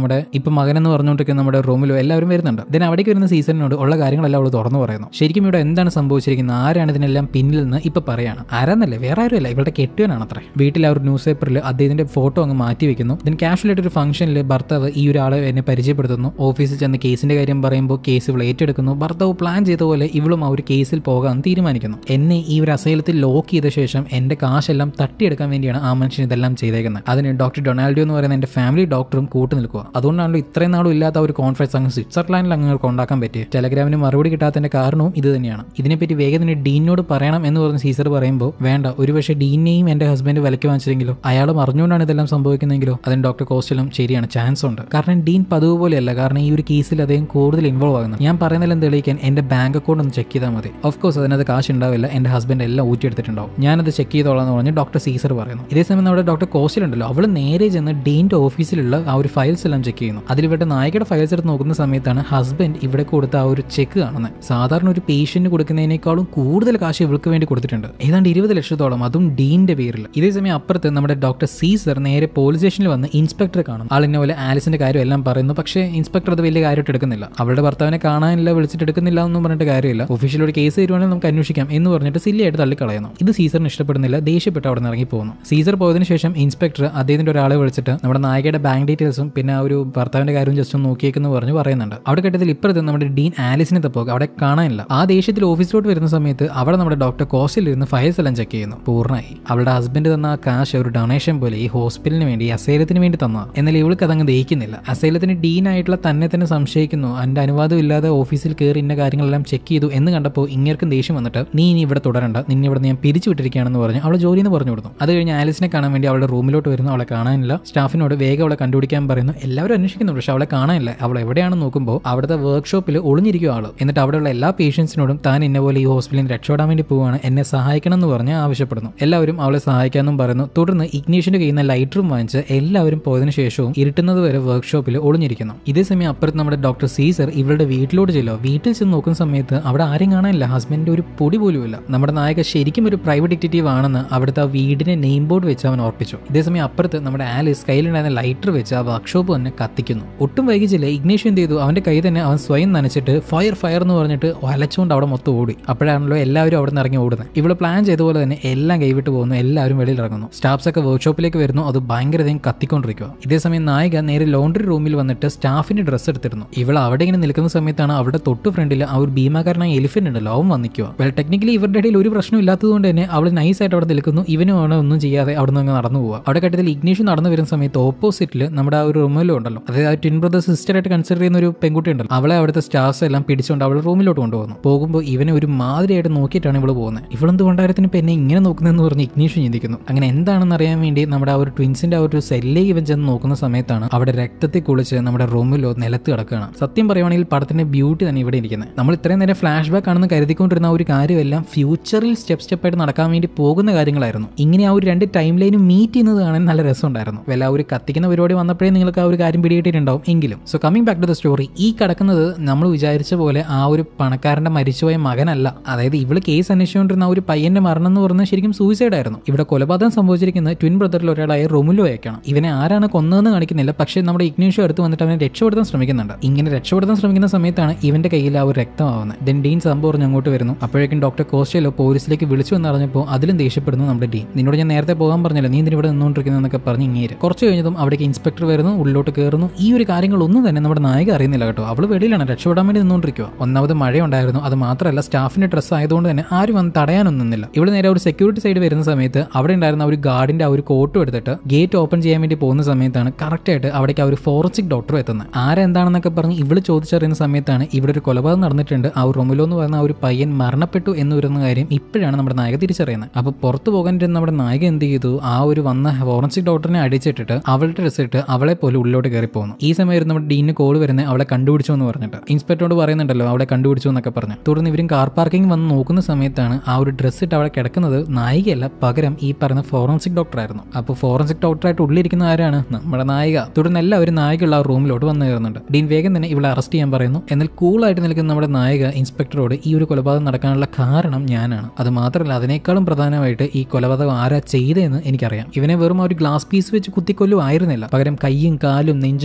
ഇപ്പൊ മകൻ എന്ന് പറഞ്ഞുകൊണ്ടിരിക്കുന്ന നമ്മുടെ റൂമിലോ എല്ലാവരും വരുന്നുണ്ട്. ദെൻ അവിടേക്ക് വരുന്ന സീസറിനോട് ഉള്ള കാര്യങ്ങളെല്ലാം അവൾ തുറന്നു പറയുന്നു. ശരിക്കും ഇവിടെ എന്താണ് സംഭവിച്ചിരിക്കുന്നത്, ആരാണ് ഇതിനെല്ലാം പിന്നിൽ നിന്ന് ഇപ്പൊ പറയാണ്. ആരാന്നല്ലേ, വേറെ ആരുമല്ല, ഇവളുടെ കെട്ടുവാനാണ് അത്രേ. വീട്ടിൽ ആ ഒരു ന്യൂസ് പേപ്പറിൽ അദ്ദേഹത്തിന്റെ ഫോട്ടോ അങ്ങ് മാറ്റി വെക്കുന്നു. ദെൻ കാഷ്വലായിട്ട് ഒരു ഫംഗ്ഷനിൽ ഭർത്താവ് ഈ ഒരാളെ എന്നെ പരിചയപ്പെടുത്തുന്നു. ഓഫീസിൽ ചെന്ന് കേസിന്റെ കാര്യം പറയുമ്പോൾ കേസ് ഇവൾ ഏറ്റെടുക്കുന്നു. ഭർത്താവ് പ്ലാൻ ചെയ്ത പോലെ ഇവളും ആ ഒരു കേസിൽ പോകാൻ തീരുമാനിക്കുന്നു. എന്നെ ഈ ഒരു അസൈലത്തിൽ ലോക്ക് ചെയ്ത ശേഷം എന്റെ കാശെല്ലാം തട്ടിയെടുക്കാൻ വേണ്ടിയാണ് ആ മനുഷ്യൻ ഇതെല്ലാം ചെയ്തേക്കുന്നത്. അതിന് ഡോക്ടർ ഡൊണാൾഡോ എന്ന് പറയുന്ന എന്റെ ഫാമിലി ഡോക്ടറും കൂട്ടു നിൽക്കുക. അതുകൊണ്ടാണല്ലോ ഇത്രയും നാളും ഇല്ലാത്ത ഒരു കോൺഫറൻസ് അങ്ങ് സ്വിറ്റ്സർലാൻഡിൽ അങ്ങ് ഉണ്ടാക്കാൻ പറ്റിയ. ടെലഗ്രാമിന് മറുപടി കിട്ടാത്തതിന്റെ കാരണവും ഇത് തന്നെയാണ്. ഇതിനെപ്പറ്റി വേഗം തന്നെ ഡീനോട് പറയണം എന്ന് പറഞ്ഞ് സീസർ പറയുമ്പോൾ വേണ്ട, ഒരുപക്ഷെ ഡീനെയും എന്റെ ഹസ്ബൻഡ് വിലക്ക് വാങ്ങിച്ചെങ്കിലോ അയാൾ അറിഞ്ഞുകൊണ്ടാണ് ഇതെല്ലാം സംഭവിക്കുന്നതെങ്കിലോ അതിന് ഡോക്ടർ കോസ്റ്റലും ശരിയാണ്, ചാൻസ് ഉണ്ട്. കാരണം ഡീൻ പതിവ് പോലെയല്ല, കാരണം ഈ ഒരു കേസിൽ അദ്ദേഹം കൂടുതൽ ഇൻവോൾവ് ആകുന്നു. ഞാൻ പറയുന്നതെല്ലാം തെളിയിക്കാൻ എന്റെ ബാങ്ക് അക്കൗണ്ട് ഒന്ന് ചെക്ക് ചെയ്താൽ മതി. ഓഫ് കോഴ്സ് അതിനകത്ത് കാശ് ഉണ്ടാവില്ല, എന്റെ ഹസ്ബൻഡ് എല്ലാം ഊറ്റിയെടുത്തിട്ടുണ്ടാവും, ഞാനത് ചെക്ക് ചെയ്തോളാം എന്ന് പറഞ്ഞ് ഡോക്ടർ സീസർ പറയുന്നു. ഇതേസമയം നമ്മുടെ ഡോക്ടർ കോസ്റ്റൽ ഉണ്ടല്ലോ, അവൾ നേരെ ചെന്ന് ഡീന്റെ ഓഫീസിലുള്ള ആ ഒരു ഫയൽസ് എല്ലാം ചെക്ക് ചെയ്യുന്നു. അതിൽ ഇവരുടെ നായികയുടെ ഫയൽസ് എടുത്ത് നോക്കുന്ന സമയത്താണ് ഹസ്ബൻഡ് ഇവിടെ കൊടുത്ത ആ ഒരു ചെക്ക് കാണുന്നത്. സാധാരണ ഒരു പേഷ്യന്റ് കൊടുക്കുന്നതിനേക്കാളും കൂടുതൽ കാശ് ഇവൾക്ക് വേണ്ടി കൊടുത്തിട്ടുണ്ട്, ഏതാണ്ട് 20 ലക്ഷത്തോളം, അതും ഡീന്റെ പേരിൽ. ഇതേസമയം അപ്പുറത്ത് നമ്മുടെ ഡോക്ടർ സീസർ നേരെ പോലീസ് സ്റ്റേഷനിൽ വന്ന് ഇൻസ്പെക്ടറെ കാണും. ആളിനെ പോലെ ആലിസിന്റെ കാര്യം എല്ലാം പറയുന്നു. പക്ഷേ ഇൻസ്പെക്ടർ അത് വലിയ കാര്യമായിട്ട് എടുക്കുന്നില്ല. അവളുടെ ഭർത്താവിനെ കാണാനില്ല, വിളിച്ചിട്ട് എടുക്കുന്നില്ല എന്നും പറഞ്ഞിട്ട് കാര്യമില്ല. ഒഫീഷ്യൽ ഒരു കേസ് തരുവാണെങ്കിൽ നമുക്ക് അന്വേഷിക്കാം എന്ന് പറഞ്ഞിട്ട് സില്ലിയായിട്ട് തള്ളിക്കളയുന്നു. ഇത് സീസറിന് ഇഷ്ടപ്പെടുന്നില്ല, ദേഷ്യപ്പെട്ട് അവിടെ നിന്ന് ഇറങ്ങി പോകുന്നു. സീസർ പോയതിനു ശേഷം ഇൻസ്പെക്ടർ അദ്ദേഹത്തിന്റെ ഒരാളെ വിളിച്ചിട്ട് നമ്മുടെ നായികയുടെ ബാങ്ക് ഡീറ്റെയിൽസും പിന്നെ ആ ഒരു ഭർത്താവിന്റെ കാര്യവും ജസ്റ്റ് ഒന്ന് നോക്കിയേക്കെന്ന് പറഞ്ഞ് പറയുന്നുണ്ട്. അവിടെ കെട്ടത്തിൽ ഇപ്പുറത്ത് നമ്മുടെ ഡീൻ ആലിസിനെ തപ്പോക അവിടെ കാണാനില്ല. ആ ദേഷ്യത്തിൽ ഓഫീസിലോട്ട് വരുന്ന സമയത്ത് അവിടെ നമ്മുടെ ഡോക്ടർ കോസ്റ്റലിൽ ഇരുന്ന് ഫയൽസ് എല്ലാം ചെക്ക് ചെയ്യുന്നു. പൂർണ്ണമായി അവളുടെ ഹസ്ബൻഡ് തന്ന ആ കാശ് ഒരു ഡൊണേഷൻ പോലെ ഈ ഹോസ്പിറ്റലിന് വേണ്ടി, അസൈലത്തിന് വേണ്ടി തന്നതാണ്. എന്നാൽ ഇവൾക്ക് അതങ്ങ് ദഹിക്കുന്നില്ല. അസൈലത്തിന് ഡീൻ ആയിട്ടുള്ള തന്നെ സംശയിക്കുന്നു. എന്റെ അനുവാദം ഇല്ലാതെ ഓഫീസിൽ കയറി ഇന്ന കാര്യങ്ങളെല്ലാം ചെക്ക് ചെയ്തു എന്ന് കണ്ടപ്പോൾ ഇങ്ങേർക്കും ദേഷ്യം വന്നിട്ട് നീ ഇനി ഇവിടെ തുടരണ്ട, നിന്നെ ഇവിടെ ഞാൻ പിരിച്ചു വിട്ടിരിക്കുകയാണെന്ന് പറഞ്ഞ് അവളെ ജോലിയിൽ നിന്ന് പറഞ്ഞു കൊടുത്തു. അത് കഴിഞ്ഞ് ആലിസിനെ കാണാൻ വേണ്ടി അവളുടെ റൂമിലോട്ട് വരുന്നു. അവളെ കാണാനില്ല. സ്റ്റാഫിനോട് വേഗം അവളെ കണ്ടുപിടിക്കാൻ പറയുന്നു. എല്ലാവരും അന്വേഷിക്കുന്നു, പക്ഷെ അവളെ കാണാനില്ല. അവൾ എവിടെയാണെന്ന് നോക്കുമ്പോൾ അവിടുത്തെ വർക്ക്ഷോപ്പിൽ ഒളിഞ്ഞിരിക്കും ആള്. എന്നിട്ട് അവിടെയുള്ള എല്ലാ പേഷ്യൻസിനോടും താൻ ഇന്ന പോലെ ഈ ഹോസ്പിറ്റലിൽ രക്ഷപ്പെടാൻ വേണ്ടി പോവുകയാണ്, എന്നെ സഹായിക്കണം എന്ന് പറഞ്ഞ് ആവശ്യപ്പെടുന്നു. എല്ലാവരും അവളെ സഹായിക്കാമെന്നും പറയുന്നു. തുടർന്ന് ഇഗ്നീഷിന്റെ കയ്യിൽ നിന്ന് ലൈറ്ററും വാങ്ങിച്ച് എല്ലാവരും പോയതിനു ശേഷവും ഇരുട്ടുന്നത് വരെ വർക്ക്ഷോപ്പിൽ ഒളിഞ്ഞിരിക്കുന്നു. ഇതേസമയം അപ്പുറത്ത് നമ്മുടെ ഡോക്ടർ സീസർ ഇവളുടെ വീട്ടിലോട്ട് ചെല്ലുക. വീട്ടിൽ ചെന്ന് നോക്കുന്ന സമയത്ത് അവിടെ ആരും കാണാനില്ല, ഹസ്ബൻഡിന്റെ ഒരു പൊടി പോലും ഇല്ല. നമ്മുടെ നായക ശരിക്കും ഒരു പ്രൈവറ്റ് ഡിറ്റക്റ്റീവ് ആണെന്ന് അവിടുത്തെ ആ വീടിന്റെ നെയിം ബോർഡ് വെച്ച് അവൻ ഓർപ്പിച്ചു. ഇതേസമയം അപ്പുറത്ത് നമ്മുടെ ആലിസ് കയ്യിലുണ്ടായിരുന്ന ലൈറ്റർ വെച്ച് ആ വർക്ക്ഷോപ്പ് തന്നെ കത്തിക്കുന്നു. ഒട്ടും വൈകിച്ചില്ല, ഇഗ്നേഷ് എന്ത് ചെയ്തു, അവന്റെ കൈ തന്നെ അവൻ സ്വയം നനച്ചിട്ട് ഫയർ എന്ന് പറഞ്ഞിട്ട് വലച്ചുകൊണ്ട് അവിടെ മൊത്തം ഓടി. അപ്പോഴാണല്ലോ എല്ലാവരും അവിടെ നിന്ന് ഇറങ്ങി ഓടുന്നത്. ഇവിടെ പ്ലാൻ ചെയ്ത പോലെ തന്നെ എല്ലാം കൈവിട്ട് പോകുന്നു, എല്ലാവരും വെളിയിൽ ഇറങ്ങുന്നു. സ്റ്റാഫ്സ് ഒക്കെ വർക്ക്ഷോപ്പിലേക്ക് വരുന്നു, അത് ഭയങ്കരതയും കത്തിക്കൊണ്ടിരിക്കുക. ഇതേസമയം നായിക നേരെ ലോണ്ടറി റൂമിൽ വന്നിട്ട് സ്റ്റാഫിന്റെ ഡ്രസ്സ് എടുത്തിരുന്നു. ഇവൾ അവിടെ ഇങ്ങനെ നിൽക്കുന്ന സമയത്താണ് അവിടെ തൊട്ട് ഫ്രണ്ടിൽ ആ ഒരു ഭീമാകാരനായ എലിഫന്റ് ഉണ്ടല്ലോ, അവൻ വന്നിക്കുക. വെൽ ടെക്നിക്കലി ഇവരുടെ ഇടയിൽ ഒരു പ്രശ്നം ഇല്ലാത്തതുകൊണ്ട് തന്നെ അവൾ നൈസായിട്ട് അവിടെ നിൽക്കുന്നു. ഇവനും ആണ് ഒന്നും ചെയ്യാതെ അവിടെ നിന്ന് നടന്നു പോവുക. അവിടെ കെട്ടത്തിൽ ഇഗ്നീഷ് നടന്നു വരുന്ന സമയത്ത് ഓപ്പോസിറ്റിൽ നമ്മുടെ ആ ഒരു റൂമിലും ഉണ്ടല്ലോ, അതായത് ട്വിൻ ബ്രദർ സിസ്റ്റർ ആയിട്ട് കൺസിഡർ ചെയ്യുന്ന ഒരു പെൺകുട്ടി ഉണ്ടല്ലോ, അവളെ അവിടുത്തെ സ്റ്റാഫ്സ് എല്ലാം പിടിച്ചുകൊണ്ട് അവൾ റൂമിലോട്ട് കൊണ്ടുപോകുന്നു. പോകുമ്പോൾ ഇവനെ ഒരു മാതിരിയായിട്ട് നോക്കിയിട്ടാണ് ഇവള് പോകുന്നത്. ഇവളെന്ത് കൊണ്ടാരത്തിന് ഇപ്പം എന്നെ ഇങ്ങനെ നോക്കുന്നതെന്ന് പറഞ്ഞ് ഇഗ്നീഷ് ചിന്തിക്കുന്നു. അങ്ങനെ എന്താണെന്ന് അറിയാൻ വേണ്ടി നമ്മുടെ ആ ഒരു ട്വിൻസിന്റെ ആ ഒരു സെല്ലേക്ക് ഇവൻ ചെന്ന് നോക്കുന്ന സമയത്താണ് അവിടെ രക്തത്തിൽ കുളിച്ച് നമ്മുടെ റൂമിലോ നിലത്ത് കിടക്കുകയാണ്. സത്യം പറയുവാണെങ്കിൽ പടത്തിന്റെ ബ്യൂട്ടി തന്നെ ഇവിടെ ഇരിക്കുന്നത്. നമ്മൾ ഇത്രയും നേരം ഫ്ലാഷ് ബാക്ക് ആണെന്ന് കരുതിക്കൊണ്ടിരുന്ന ഒരു കാര്യമെല്ലാം ഫ്യൂച്ചറിൽ സ്റ്റെപ്പായിട്ട് നടക്കാൻ വേണ്ടി പോകുന്ന കാര്യങ്ങളായിരുന്നു. ഇങ്ങനെ ആ ഒരു രണ്ട് ടൈം ലൈനും മീറ്റ് ചെയ്യുന്നത് കാണാൻ നല്ല രസമുണ്ടായിരുന്നു. വല്ല ആ ഒരു കത്തിക്കുന്ന പരിപാടി വന്നപ്പോഴേ നിങ്ങൾക്ക് ആ ഒരു കാര്യം പിടികിട്ടിട്ടുണ്ടാവും. എങ്കിലും so coming back to the story, ഈ കിടക്കുന്നത് നമ്മൾ വിചാരിച്ച പോലെ ആ ഒരു പണക്കാരന്റെ മരിച്ചുപോയ മകനല്ല. അതായത് ഇവള് കേസ് അന്വേഷിച്ചുകൊണ്ടിരുന്ന ആ ഒരു പയ്യന്റെ മരണം എന്ന് പറഞ്ഞാൽ ശരിക്കും സൂയിസൈഡ് ആയിരുന്നു. ഇവിടെ കൊലപാതകം സംഭവിച്ചിരിക്കുന്നത് ട്വിൻ ബ്രദറിൽ ഒരാളായ റൊമുലോയൊക്കെയാണ്. ഇവനെ ആരാണ് കൊന്നതെന്ന് കാണിക്കുന്നില്ല, പക്ഷേ നമ്മുടെ ഇഗ്നീഷോ അടുത്ത് വന്നിട്ട് അവനെ രക്ഷപ്പെടുത്താൻ ശ്രമിക്കുന്നുണ്ട്. ഇങ്ങനെ രക്ഷപ്പെടുത്താൻ ശ്രമിക്കുന്ന സമയത്താണ് ഇവന്റെ കയ്യിൽ ആ ഒരു രക്തമാവുന്നത്. ദെൻ ഡീൻ സംഭവം പറഞ്ഞ് അങ്ങോട്ട് വരുന്നു. അപ്പോഴേക്കും ഡോക്ടർ കോസ്റ്റലോ പോലീസിലേക്ക് വിളിച്ചു എന്നറിഞ്ഞപ്പോൾ അതിലും ദേഷ്യപ്പെടുന്നു നമ്മുടെ ഡീൻ. നിന്നോട് ഞാൻ നേരത്തെ പോകാൻ പറഞ്ഞില്ല, നീ ഇവിടെ നിന്നുകൊണ്ടിരിക്കുന്നതെന്നൊക്കെ പറഞ്ഞ് ഇങ്ങേര്. കുറച്ച് കഴിഞ്ഞതും അവിടേക്ക് ഇൻസ്പെക്ടർ വരുന്നു, ഉള്ളിലോട്ട് കയറുന്നു. ഈ ഒരു കാര്യങ്ങളൊന്നും തന്നെ നമ്മുടെ നായിക അറിയുന്നില്ല കേട്ടോ. അവള് വെളിയിലാണ് രക്ഷപ്പെടാൻ വേണ്ടി നിന്നുകൊണ്ടിരിക്കുക. ഒന്നാമത് മഴയുണ്ടായിരുന്നു, അത് മാത്രമല്ല സ്റ്റാഫിന്റെ ഡ്രസ്സ് ആയതുകൊണ്ട് തന്നെ ആരും വന്ന് തടയാനൊന്നുമില്ല. ഇവിടെ നേരെ ഒരു സെക്യൂരിറ്റി സൈഡ് വരുന്ന സമയത്ത് അവിടെ ഉണ്ടായിരുന്ന ഒരു ഗാർഡിന്റെ ആ ഒരു കോട്ടും എടുത്തിട്ട് ഗേറ്റ് ഓപ്പൺ ചെയ്യാൻ വേണ്ടി പോകുന്ന സമയത്താണ് കറക്റ്റ് ആയിട്ട് അവിടേക്ക് ആ ഒരു ഫോറൻസിക് ഡോക്ടർ എത്തുന്നത്. ആരെന്താണെന്നൊക്കെ പറഞ്ഞ് ഇവള് ചോദിച്ചറിയുന്ന സമയത്താണ് ഇവിടെ ഒരു കൊലപാതകം നടന്നിട്ടുണ്ട്, ആ റൊമുലോ എന്ന് പറയുന്ന ആ ഒരു പയ്യൻ മരണപ്പെട്ടു എന്ന് വരുന്ന കാര്യം ഇപ്പോഴാണ് നമ്മുടെ നായിക തിരിച്ചറിയുന്നത്. അപ്പൊ പുറത്തു പോകാനിരുന്ന നമ്മുടെ നായിക എന്ത് ചെയ്തു, ആ ഒരു വന്ന ഫോറൻസിക് ഡോക്ടറിനെ അടിച്ചിട്ടിട്ട് അവളുടെ ഡ്രസ് ഇട്ട് അവളെ പോലെ ഉള്ളിലോട്ട് കയറി പോകുന്നു. ഈ സമയം നമ്മുടെ ഡീനിന് കോൾ വരുന്നത് അവളെ കണ്ടുപിടിച്ചു എന്ന് പറഞ്ഞിട്ട് ഇൻസ്പെക്ടറോട് പറയുന്നുണ്ടല്ലോ അവളെ കണ്ടുപിടിച്ചു എന്നൊക്കെ പറഞ്ഞു. തുടർന്ന് ഇവരും കാർ പാർക്കിംഗ് വന്ന് നോക്കുന്ന സമയത്താണ് ആ ഒരു ഡ്രസ് ഇട്ട് അവിടെ കിടക്കുന്നത് നായികയല്ല, പകരം ഈ പറയുന്ന ഫോറൻസിക് ഡോക്ടർ ആയിരുന്നു. അപ്പോൾ ഫോറൻസിക് ഡോക്ടറായിട്ട് ഉള്ളിരിക്കുന്ന ആരാണ്, നമ്മുടെ നായിക. തുടർന്ന് എല്ലാവരും നായികയുള്ള ആ റൂമിലോട്ട് വന്നു കയറുന്നുണ്ട്. ഡീൻ വേഗം തന്നെ ഇവളെ അറസ്റ്റ് ചെയ്യാൻ പറയുന്നു. എന്നാൽ കൂളായിട്ട് നിൽക്കുന്ന നമ്മുടെ നായിക ഇൻസ്പെക്ടറോട് ഈ ഒരു കൊലപാതകം നടക്കാനുള്ള കാരണം ഞാനാണ്, അത് മാത്രമല്ല അതിനേക്കാളും പ്രധാനമായിട്ട് ഈ കൊലപാതകം ആരാ ചെയ്തതെന്ന് എനിക്കറിയാം. ഇവനെ വെറും ഒരു ഗ്ലാസ് പീസ് വെച്ച് കുത്തിക്കൊല്ലും ആയിരുന്നില്ല, പകരം കൈയും കാലും നെഞ്ചും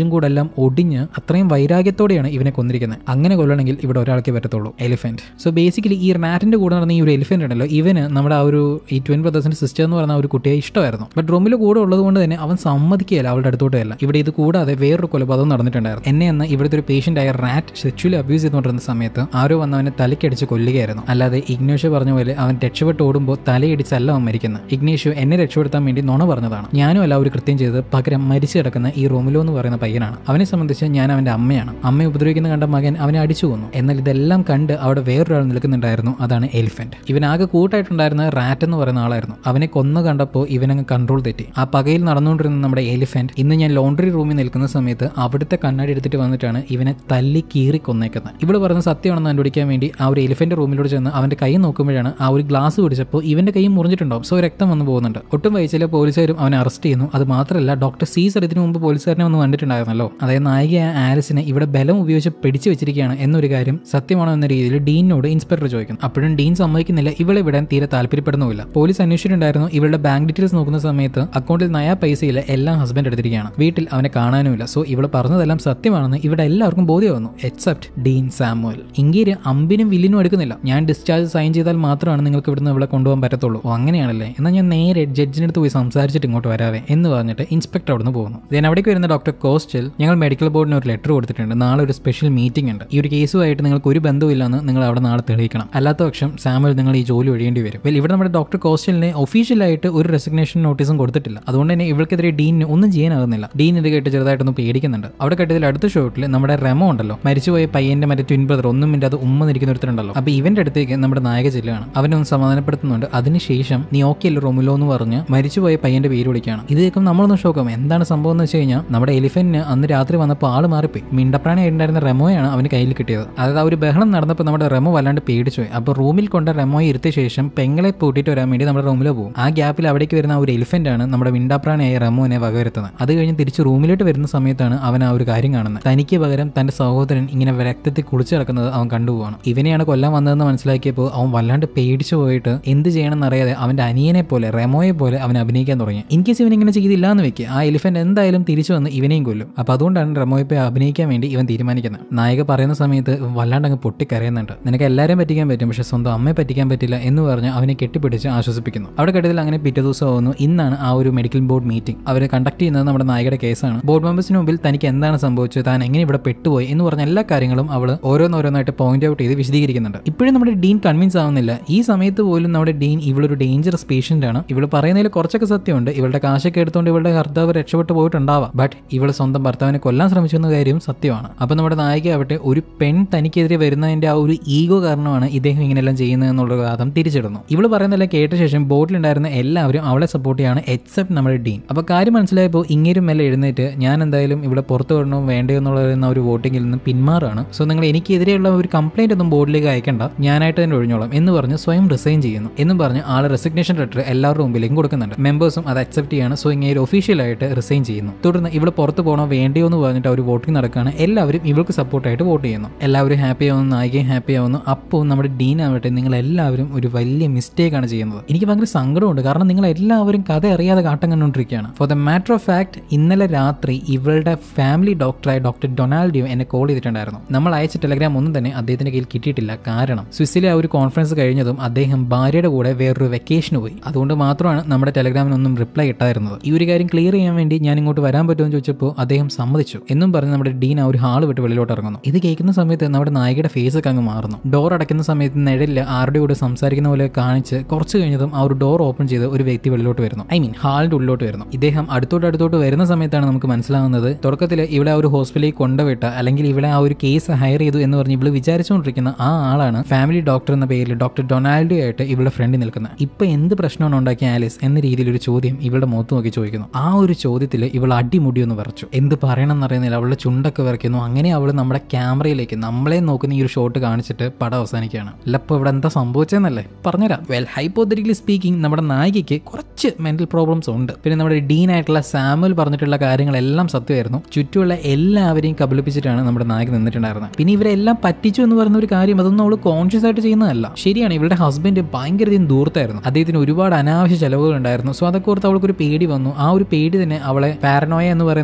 നെഞ്ചും കൂടെല്ലാം ഒടിഞ്ഞ് അത്രയും വൈരാഗ്യത്തോടെയാണ് ഇവനെ കൊന്നിരിക്കുന്നത്. അങ്ങനെ കൊല്ലണമെങ്കിൽ ഇവിടെ ഒരാൾക്കേ പറ്റത്തുള്ളൂ, എലിഫന്റ്. സോ ബേസിക്കലി ഈ റാറ്റിന്റെ കൂടെ നടന്ന ഈ ഒരു എലിഫന്റ് ഉണ്ടല്ലോ, ഇവന് നമ്മുടെ ആ ഒരു ഈ ട്വിൻ ബ്രദേഴ്സിന്റെ സിസ്റ്റർ എന്ന് പറയുന്ന ഒരു കുട്ടിയെ ഇഷ്ടമായിരുന്നു. ബട്ട് റൂമിൽ കൂടെ ഉള്ളത് കൊണ്ട് തന്നെ അവൻ സമ്മതിക്കുകയല്ല അവളുടെ അടുത്തോട്ടല്ല. ഇവിടെ ഇത് കൂടാതെ വേറൊരു കൊലപാതകം നടന്നിട്ടുണ്ടായിരുന്നു. എന്നെ അന്ന് ഇവിടുത്തെ ഒരു പേഷ്യന്റ് ആയ റാറ്റ് സെക്ച്വലി അബ്യൂസ് ചെയ്തുകൊണ്ടിരുന്ന സമയത്ത് ആരോ വന്ന് അവനെ തലക്കടിച്ച് കൊല്ലുകയായിരുന്നു. അല്ലാതെ ഇഗ്നേഷ്യോ പറഞ്ഞ പോലെ അവൻ രക്ഷപ്പെട്ട് ഓടുമ്പോൾ തലയിടിച്ചല്ല അവൻ മരിക്കുന്നത്. ഇഗ്നേഷ്യോ എന്നെ രക്ഷപ്പെടുത്താൻ വേണ്ടി നുണ പറഞ്ഞതാണ്. ഞാനും അല്ല ഒരു കൃത്യം ചെയ്ത് പകരം മരിച്ചു കിടക്കുന്ന ഈ റോമിലോ എന്ന് പറയുന്ന പയ്യനാണ്. അവനെ സംബന്ധിച്ച് ഞാൻ അവന്റെ അമ്മയാണ്. അമ്മയെ ഉപദ്രവിക്കുന്ന കണ്ട മകൻ അവനെ അടിച്ചു കൊന്നു. എന്നാൽ ഇതെല്ലാം കണ്ട് അവിടെ വേറൊരാൾ നിൽക്കുന്നുണ്ടായിരുന്നു, അതാണ് എലിഫന്റ്. ഇവനാകെ കൂട്ടായിട്ടുണ്ടായിരുന്ന റാറ്റ് എന്ന് പറയുന്ന ആളായിരുന്നു. അവനെ കൊന്നു കണ്ടപ്പോൾ ഇവനങ്ങ് കൺട്രോൾ തെറ്റി. ആ പകയിൽ നടന്നുകൊണ്ടിരുന്ന നമ്മുടെ എലിഫന്റ് ഇന്ന് ഞാൻ ലോണ്ടറി റൂമിൽ നിൽക്കുന്ന സമയത്ത് അവിടുത്തെ കണ്ണാടി എടുത്തിട്ട് വന്നിട്ടാണ് ഇവനെ തല്ലി കീറി കൊന്നേക്കുന്നത്. ഇവിടെ പറയുന്ന സത്യമാണെന്ന് കണ്ടുപിടിക്കാൻ വേണ്ടി ആ ഒരു എലിഫന്റ് റൂമിലൂടെ ചെന്ന് അവന്റെ കൈ നോക്കുമ്പോഴാണ് ആ ഒരു ഗ്ലാസ് പിടിച്ചപ്പോൾ ഇവന്റെ കൈ മുറിഞ്ഞിട്ടുണ്ടാവും. സോ രക്തം വന്നു പോകുന്നുണ്ട്. ഒട്ടും വയസ്സിലെ പോലീസുകാരും അവനെ അറസ്റ്റ് ചെയ്യുന്നു. അത് മാത്രമല്ല ഡോക്ടർ സീസർ ഇതിനു മുമ്പ് പോലീസുകാരനെ വന്ന് കണ്ടിട്ടുണ്ടായിരുന്നല്ലോ. അതായത് നായികയായ ആലിസിനെ ഇവിടെ ബലം ഉപയോഗിച്ച് പിടിച്ചു വെച്ചിരിക്കുകയാണ് എന്നൊരു കാര്യം സത്യമാണോ എന്ന രീതിയിൽ ഡീനോട് ഇൻസ്പെക്ടർ ചോദിക്കുന്നു. അപ്പോഴും ഡീൻ സമ്മതിക്കുന്നില്ല. ഇവളെ വിടാൻ തീരെ താല്പര്യപ്പെടുന്നില്ല. പോലീസ് അന്വേഷിച്ചിട്ടുണ്ടായിരുന്നു. ഇവളുടെ ബാങ്ക് ഡീറ്റെയിൽസ് നോക്കുന്ന സമയത്ത് അക്കൗണ്ടിൽ നയാ പൈസയില്ല, എല്ലാം ഹസ്ബൻഡ് എടുത്തിരിക്കുകയാണ്. വീട്ടിൽ അവനെ കാണാനുമില്ല. സോ ഇവള് പറഞ്ഞതെല്ലാം സത്യമാണെന്ന് ഇവിടെ എല്ലാവർക്കും ബോധ്യമാവുന്നു, എക്സെപ്റ്റ് ഡീൻ സാമുവൽ. ഇങ്ങനെ അമ്പിനും വില്ലിനും എടുക്കുന്നില്ല. ഞാൻ ഡിസ്ചാർജ് സൈൻ ചെയ്താൽ മാത്രമാണ് നിങ്ങൾക്ക് ഇവിടുന്ന് ഇവിടെ കൊണ്ടുപോകാൻ പറ്റത്തുള്ളൂ. അങ്ങനെയാണല്ലേ, എന്നാൽ ഞാൻ നേരെ ജഡ്ജിനടുത്ത് പോയി സംസാരിച്ചിട്ട് ഇങ്ങോട്ട് വരാവേ എന്ന് പറഞ്ഞിട്ട് ഇൻസ്പെക്ടർ അവിടുന്ന് പോകുന്നു. ദെൻ അവിടേക്ക് വരുന്ന ഡോക്ടർ കോസ്റ്റൽ, ഞങ്ങൾ മെഡിക്കൽ ബോർഡിന് ഒരു ലെറ്റർ കൊടുത്തിട്ടുണ്ട്. നാളെ ഒരു സ്പെഷ്യൽ മീറ്റിംഗ് ഉണ്ട്. ഈ ഒരു കേസുമായിട്ട് നിങ്ങൾക്ക് ഒരു ബന്ധമില്ലെന്ന് നിങ്ങൾ അവിടെ നാളെ തെളിയിക്കണം. അല്ലാത്ത പക്ഷം സാമുവൽ നിങ്ങൾ ഈ ജോലി ഒഴിയേണ്ടി വരും. ഇവിടെ നമ്മുടെ ഡോക്ടർ കോസ്റ്റലിനെ ഒഫീഷ്യലായിട്ട് ഒരു റെസിഗ്നേഷൻ നോട്ടീസും കൊടുത്തിട്ടില്ല. അതുകൊണ്ട് തന്നെ ഇവൾക്കെതിരെ ഡീനിന് ഒന്നും ചെയ്യാനാകുന്നില്ല. ഡീൻ ഇത് കേട്ട് ചെറുതായിട്ടൊന്ന് പേടിക്കുന്നുണ്ട്. അവിടെ കെട്ടിയതിൽ അടുത്ത ഷോട്ടിൽ നമ്മുടെ റെമോ ഉണ്ടല്ലോ, മരിച്ചുപോയ പയ്യന്റെ മറ്റേ ട്വിൻ ബ്രദർ, ഒന്നും മിൻ്റെ അത് നിൽക്കുന്ന ഒരുത്തരുണ്ടല്ലോ. അപ്പൊ ഇവന്റെ അടുത്തേക്ക് നമ്മുടെ നായക ചെല്ലുകയാണ്. അവനെ ഒന്ന് സമാധാനപ്പെടുത്തുന്നുണ്ട്. അതിനുശേഷം നീ ഓക്കെ അല്ലേ റോമുലോ എന്ന് പറഞ്ഞ് മരിച്ചുപോയ പയ്യന്റെ പേര് വിളിക്കുകയാണ്. ഇത് കേൾക്കും നമ്മളൊന്ന് ഷോക്കും. എന്താണ് സംഭവം എന്ന് വെച്ച് കഴിഞ്ഞാൽ നമ്മുടെ എലിഫന്റിന് അന്ന് രാത്രി വന്നപ്പോൾ ആള് മാറിപ്പോയി. മിണ്ടപ്രാണി ആയിട്ടുണ്ടായിരുന്ന റെമോയാണ് അവന് കയ്യിൽ കിട്ടിയത്. അതായത് ആ ഒരു ബഹളം നടന്നപ്പോൾ നമ്മുടെ റെമോ വല്ലാണ്ട് പേടിച്ചുപോയി. അപ്പോൾ റൂമിൽ കൊണ്ട് റെമോയെ ഇരുത്തിയ ശേഷം പെങ്ങളെ പൂട്ടിയിട്ട് വരാൻ വേണ്ടി നമ്മുടെ റൂമിൽ പോകും. ആ ഗ്യാപ്പിൽ അവിടേക്ക് വരുന്ന ഒരു എലിഫന്റ് ആണ് നമ്മുടെ മിണ്ടാപ്രാണിയായ റെമോനെ വകവരുത്തുന്നത്. അത് കഴിഞ്ഞ് തിരിച്ച് റൂമിലോട്ട് വരുന്ന സമയത്താണ് അവൻ ആ ഒരു കാര്യം കാണുന്നത്. തനിക്ക് പകരം തന്റെ സഹോദരൻ ഇങ്ങനെ രക്തത്തിൽ കുളിച്ചു കിടക്കുന്നത് അവൻ കണ്ടുപോവാണ്. ഇവനെയാണ് കൊല്ലാൻ വന്നതെന്ന് മനസ്സിലാക്കിയപ്പോൾ അവൻ വല്ലാണ്ട് പേടിച്ചു പോയിട്ട് എന്ത് ചെയ്യണമെന്ന് അറിയാതെ അവന്റെ അനിയനെ പോലെ റെമോയെ പോലെ അവൻ അഭിനയിക്കാൻ തുടങ്ങി. ഇൻ കേസ് ഇവൻ ഇങ്ങനെ ചെയ്തില്ല എന്ന് വെക്കുക, ആ എലിഫന്റ് എന്തായാലും തിരിച്ചു വന്ന് ഇവനെയും കൊല്ലും. അപ്പൊ അതുകൊണ്ടാണ് റെമോയെ പോയി അഭിനയിക്കാൻ വേണ്ടി ഇവൻ തീരുമാനിക്കുന്നത്. നായിക പറയുന്ന സമയത്ത് വല്ലാണ്ട് അങ്ങ് പൊട്ടിക്കരയുന്നുണ്ട്. നിനക്ക് എല്ലാവരെയും പറ്റിക്കാൻ പറ്റും, പക്ഷെ സ്വന്തം അമ്മയെ പറ്റിക്കാൻ പറ്റില്ല എന്ന് പറഞ്ഞ് അവനെ കെട്ടിപ്പിടിച്ച് ആശ്വസിപ്പിക്കുന്നു. അവിടെ കെട്ടിയതിൽ അങ്ങനെ പിറ്റേ ദിവസം ആവുന്നു. ഇന്നാണ് ആ ഒരു മെഡിക്കൽ ബോർഡ് മീറ്റിംഗ്. അവരെ കണ്ടക്ട് ചെയ്യുന്നത് നമ്മുടെ നായികയുടെ കേസാണ്. ബോർഡ് മെമ്പേഴ്സിന് മുമ്പിൽ തനിക്ക് എന്താണ് സംഭവിച്ചത്, താൻ എങ്ങനെ ഇവിടെ പെട്ടുപോയി എന്ന് പറഞ്ഞ എല്ലാ കാര്യങ്ങളും അവൾ ഓരോന്നോരോന്നായിട്ട് പോയിന്റ് ഔട്ട് ചെയ്ത് വിശദീകരിക്കുന്നുണ്ട്. ഇപ്പോഴും നമ്മുടെ ഡീൻ കൺവിൻസ് ആവുന്നില്ല. ഈ സമയത്ത് പോലും നമ്മുടെ ഡീൻ ഇവളൊരു ഡേഞ്ചറസ് പേഷ്യന്റ് ആണ്. ഇവൾ പറയുന്നതിൽ കുറച്ചൊക്കെ സത്യമുണ്ട്. ഇവളുടെ കാശൊക്കെ എടുത്തുകൊണ്ട് ഇവളുടെ ഭർത്താവ് രക്ഷപ്പെട്ടു പോയിട്ടുണ്ടാവാം. ബട്ട് ഇവൾ സ്വന്തം ഭർത്താവിനെ കൊല്ലാൻ ശ്രമിച്ചെന്ന കാര്യം സത്യമാണ്. അപ്പൊ നമ്മുടെ നായിക ആവട്ടെ ഒരു പെൺ തനിക്കെതിരെ വരുന്നതിന്റെ ആ ഒരു ഈഗോ കാരണമാണ് ഇദ്ദേഹം ഇങ്ങനെയെല്ലാം ചെയ്യുന്നത് എന്നുള്ള വാദം തിരിച്ചിടുന്നു. ഇവള് പറയുന്നതെല്ലാം കേട്ട ശേഷം ബോട്ടിലുണ്ടായിരുന്ന എല്ലാവരും അവളെ സപ്പോർട്ട് ചെയ്യാണ്, എക്സെപ്റ്റ് നമ്മുടെ ഡീൻ. അപ്പൊ കാര്യം മനസ്സിലായപ്പോൾ ഇങ്ങേരും മെല്ലെ എഴുന്നേറ്റ് ഞാൻ എന്തായാലും ഇവിടെ പുറത്തു വിടണോ വേണ്ടയോ എന്നുള്ള ഒരു വോട്ടിങ്ങിൽ നിന്ന് പിന്മാറാണ്. സോ നിങ്ങൾ എനിക്കെതിരെയുള്ള ഒരു കംപ്ലൈന്റ് ഒന്നും ബോർഡിലേക്ക് അയക്കണ്ട, ഞാനായിട്ട് തന്നെ ഒഴിഞ്ഞോളാം എന്ന് പറഞ്ഞ് സ്വയം റിസൈൻ ചെയ്യുന്നു. എന്നും പറഞ്ഞ് ആള് റെസിഗ്നേഷൻ ലെറ്റർ എല്ലാവരുടെ മുമ്പിലേക്കും കൊടുക്കുന്നുണ്ട്. മെമ്പേഴ്സും അത് അക്സെപ്റ്റ് ചെയ്യാണ്. സോ ഇങ്ങനെ ഒഫീഷ്യലായിട്ട് റിസൈൻ ചെയ്യുന്നു. തുടർന്ന് ഇവള് പുറത്ത് പോകണോ വേണ്ടയോ എന്ന് പറഞ്ഞിട്ട് ഒരു വോട്ടിംഗ് നടക്കുകയാണ്. എല്ലാവരും ഇവൾക്ക് സപ്പോർട്ടായിട്ട് വോട്ട് ചെയ്യുന്നു. എല്ലാവരും ഹാപ്പി ആവുന്നു, നായികയും ഹാപ്പി ആവുന്നു. അപ്പോൾ നമ്മുടെ ഡീൻ ആവട്ടെ നിങ്ങൾ എല്ലാവരും ഒരു വലിയ മിസ്റ്റേക്കാണ് ചെയ്യുന്നത്. എനിക്ക് ഭയങ്കര സങ്കടമുണ്ട്. കാരണം നിങ്ങൾ എല്ലാവരും കഥ അറിയാതെ കാട്ടം കണ്ടുകൊണ്ടിരിക്കുകയാണ്. For the matter of fact ഇന്നലെ രാത്രി ഇവളുടെ ഫാമിലി ഡോക്ടറായ ഡോക്ടർ ഡൊണാൾഡിയോ എന്നെ കോൾ ചെയ്തിട്ടുണ്ടായിരുന്നു. നമ്മൾ അയച്ച ടെലഗ്രാം ഒന്നും തന്നെ അദ്ദേഹത്തിന്റെ കയ്യിൽ കിട്ടിയിട്ടില്ല. കാരണം സ്വിസ്സിലെ ആ ഒരു കോൺഫറൻസ് കഴിഞ്ഞതും അദ്ദേഹം ഭാര്യയുടെ കൂടെ വേറൊരു വെക്കേഷന് പോയി. അതുകൊണ്ട് മാത്രമാണ് നമ്മുടെ ടെലഗ്രാമിനൊന്നും റിപ്ലൈ ഇട്ടായിരുന്നത്. ഈ ഒരു കാര്യം ക്ലിയർ ചെയ്യാൻ വേണ്ടി ഞാൻ ഇങ്ങോട്ട് വരാൻ പറ്റുമെന്ന് ചോദിച്ചപ്പോൾ അദ്ദേഹം സമ്മതിച്ചു എന്നും പറഞ്ഞ് നമ്മുടെ ഡീൻ ആ ഒരു ഹാള് വിട്ട് വെളിയിലോട്ട് ഇറങ്ങുന്നു. ഇത് കേൾക്കുന്ന സമയത്ത് നമ്മുടെ നായികയുടെ ഫേസ് ഒക്കെ അങ്ങ് മാറുന്നു. ഡോർ അടയ്ക്കുന്ന സമയത്ത് നിഴലിൽ ആരുടെ കൂടെ സംസാരിക്കുന്ന പോലെ കാണിച്ച് കുറച്ച് കഴിഞ്ഞതും ആ ഒരു ഡോർ ഓപ്പൺ ചെയ്ത് ഒരു വ്യക്തി വെളിയിലോട്ട് വരുന്നു. ഹാളിന്റെ ഉള്ളിലോട്ട് വരുന്നു. ഇദ്ദേഹം അടുത്തോട്ട് വരുന്ന സമയത്താണ് നമുക്ക് മനസ്സിലാവുന്നത് തുടക്കത്തിൽ ഇവിടെ ആ ഒരു ഹോസ്പിറ്റലിൽ കൊണ്ടുവിട്ട അല്ലെങ്കിൽ ഇവിടെ ആ ഒരു കേസ് ഹയർ ചെയ്തു എന്ന് പറഞ്ഞ് ഇവള് വിചാരിച്ചുകൊണ്ടിരിക്കുന്ന ആ ആളാണ് ഫാമിലി ഡോക്ടർ എന്ന പേരിൽ ഡോക്ടർ ഡൊണാൾഡോ ആയിട്ട് ഇവളുടെ ഫ്രണ്ടിൽ നിൽക്കുന്നത്. ഇപ്പൊ എന്ത് പ്രശ്നമാണ് ഉണ്ടാക്കിയ ആലിസ് എന്ന രീതിയിൽ ഒരു ചോദ്യം ഇവളുടെ മുഖത്ത് നോക്കി ചോദിക്കുന്നു. ആ ഒരു ചോദ്യത്തിൽ ഇവൾ അടിമുടിയൊന്ന് വിറച്ചു. എന്ത് പറയണമെന്ന് അറിയുന്നില്ല. അവളുടെ ചുണ്ടൊക്കെ വിറയ്ക്കുന്നു. അങ്ങനെ അവൾ നമ്മുടെ ക്യാമറയിലേക്ക് നമ്മളെ നോക്കുന്ന ഈ ഒരു ഷോട്ട് കാണിച്ചിട്ട് പടം അവസാനിക്കുകയാണ്. അല്ലപ്പോൾ ഇവിടെ എന്താ സംഭവിച്ചെന്നല്ലേ പറഞ്ഞുതരാം. വെൽ ഹൈപ്പോത്തറ്റിക്കലി സ്പീക്കിംഗ് നമ്മുടെ നായികയ്ക്ക് കുറച്ച് മെന്റൽ പ്രോബ്ലംസ് ഉണ്ട്. പിന്നെ നമ്മുടെ ഡീൻ ആയിട്ടുള്ള സാമുവൽ പറഞ്ഞിട്ടുള്ള കാര്യങ്ങളെല്ലാം സത്യമായിരുന്നു. ചുറ്റുമുള്ള എല്ലാവരെയും കബളിപ്പിച്ചിട്ടാണ് നമ്മുടെ നായിക നിന്നിട്ടുണ്ടായിരുന്നത്. പിന്നെ ഇവരെല്ലാം പറ്റിച്ചു എന്ന് പറയുന്ന ഒരു കാര്യം അതൊന്നും അവൾ കോൺഷ്യസ് ആയിട്ട് ചെയ്യുന്നതല്ല. ശരിയാണ്, ഇവളുടെ ഹസ്ബൻഡ് ഭയങ്കരധികം ദൂരത്തായിരുന്നു. അദ്ദേഹത്തിന് ഒരുപാട് അനാവശ്യ ചെലവുകൾ ഉണ്ടായിരുന്നു. സോ അതൊക്കെ ഓർത്ത് അവൾക്കൊരു പേടി വന്നു. ആ ഒരു പേടി തന്നെ അവളെ പാരനോയ എന്ന് പറയുന്ന ആ ഒരു രോഗത്തിൽ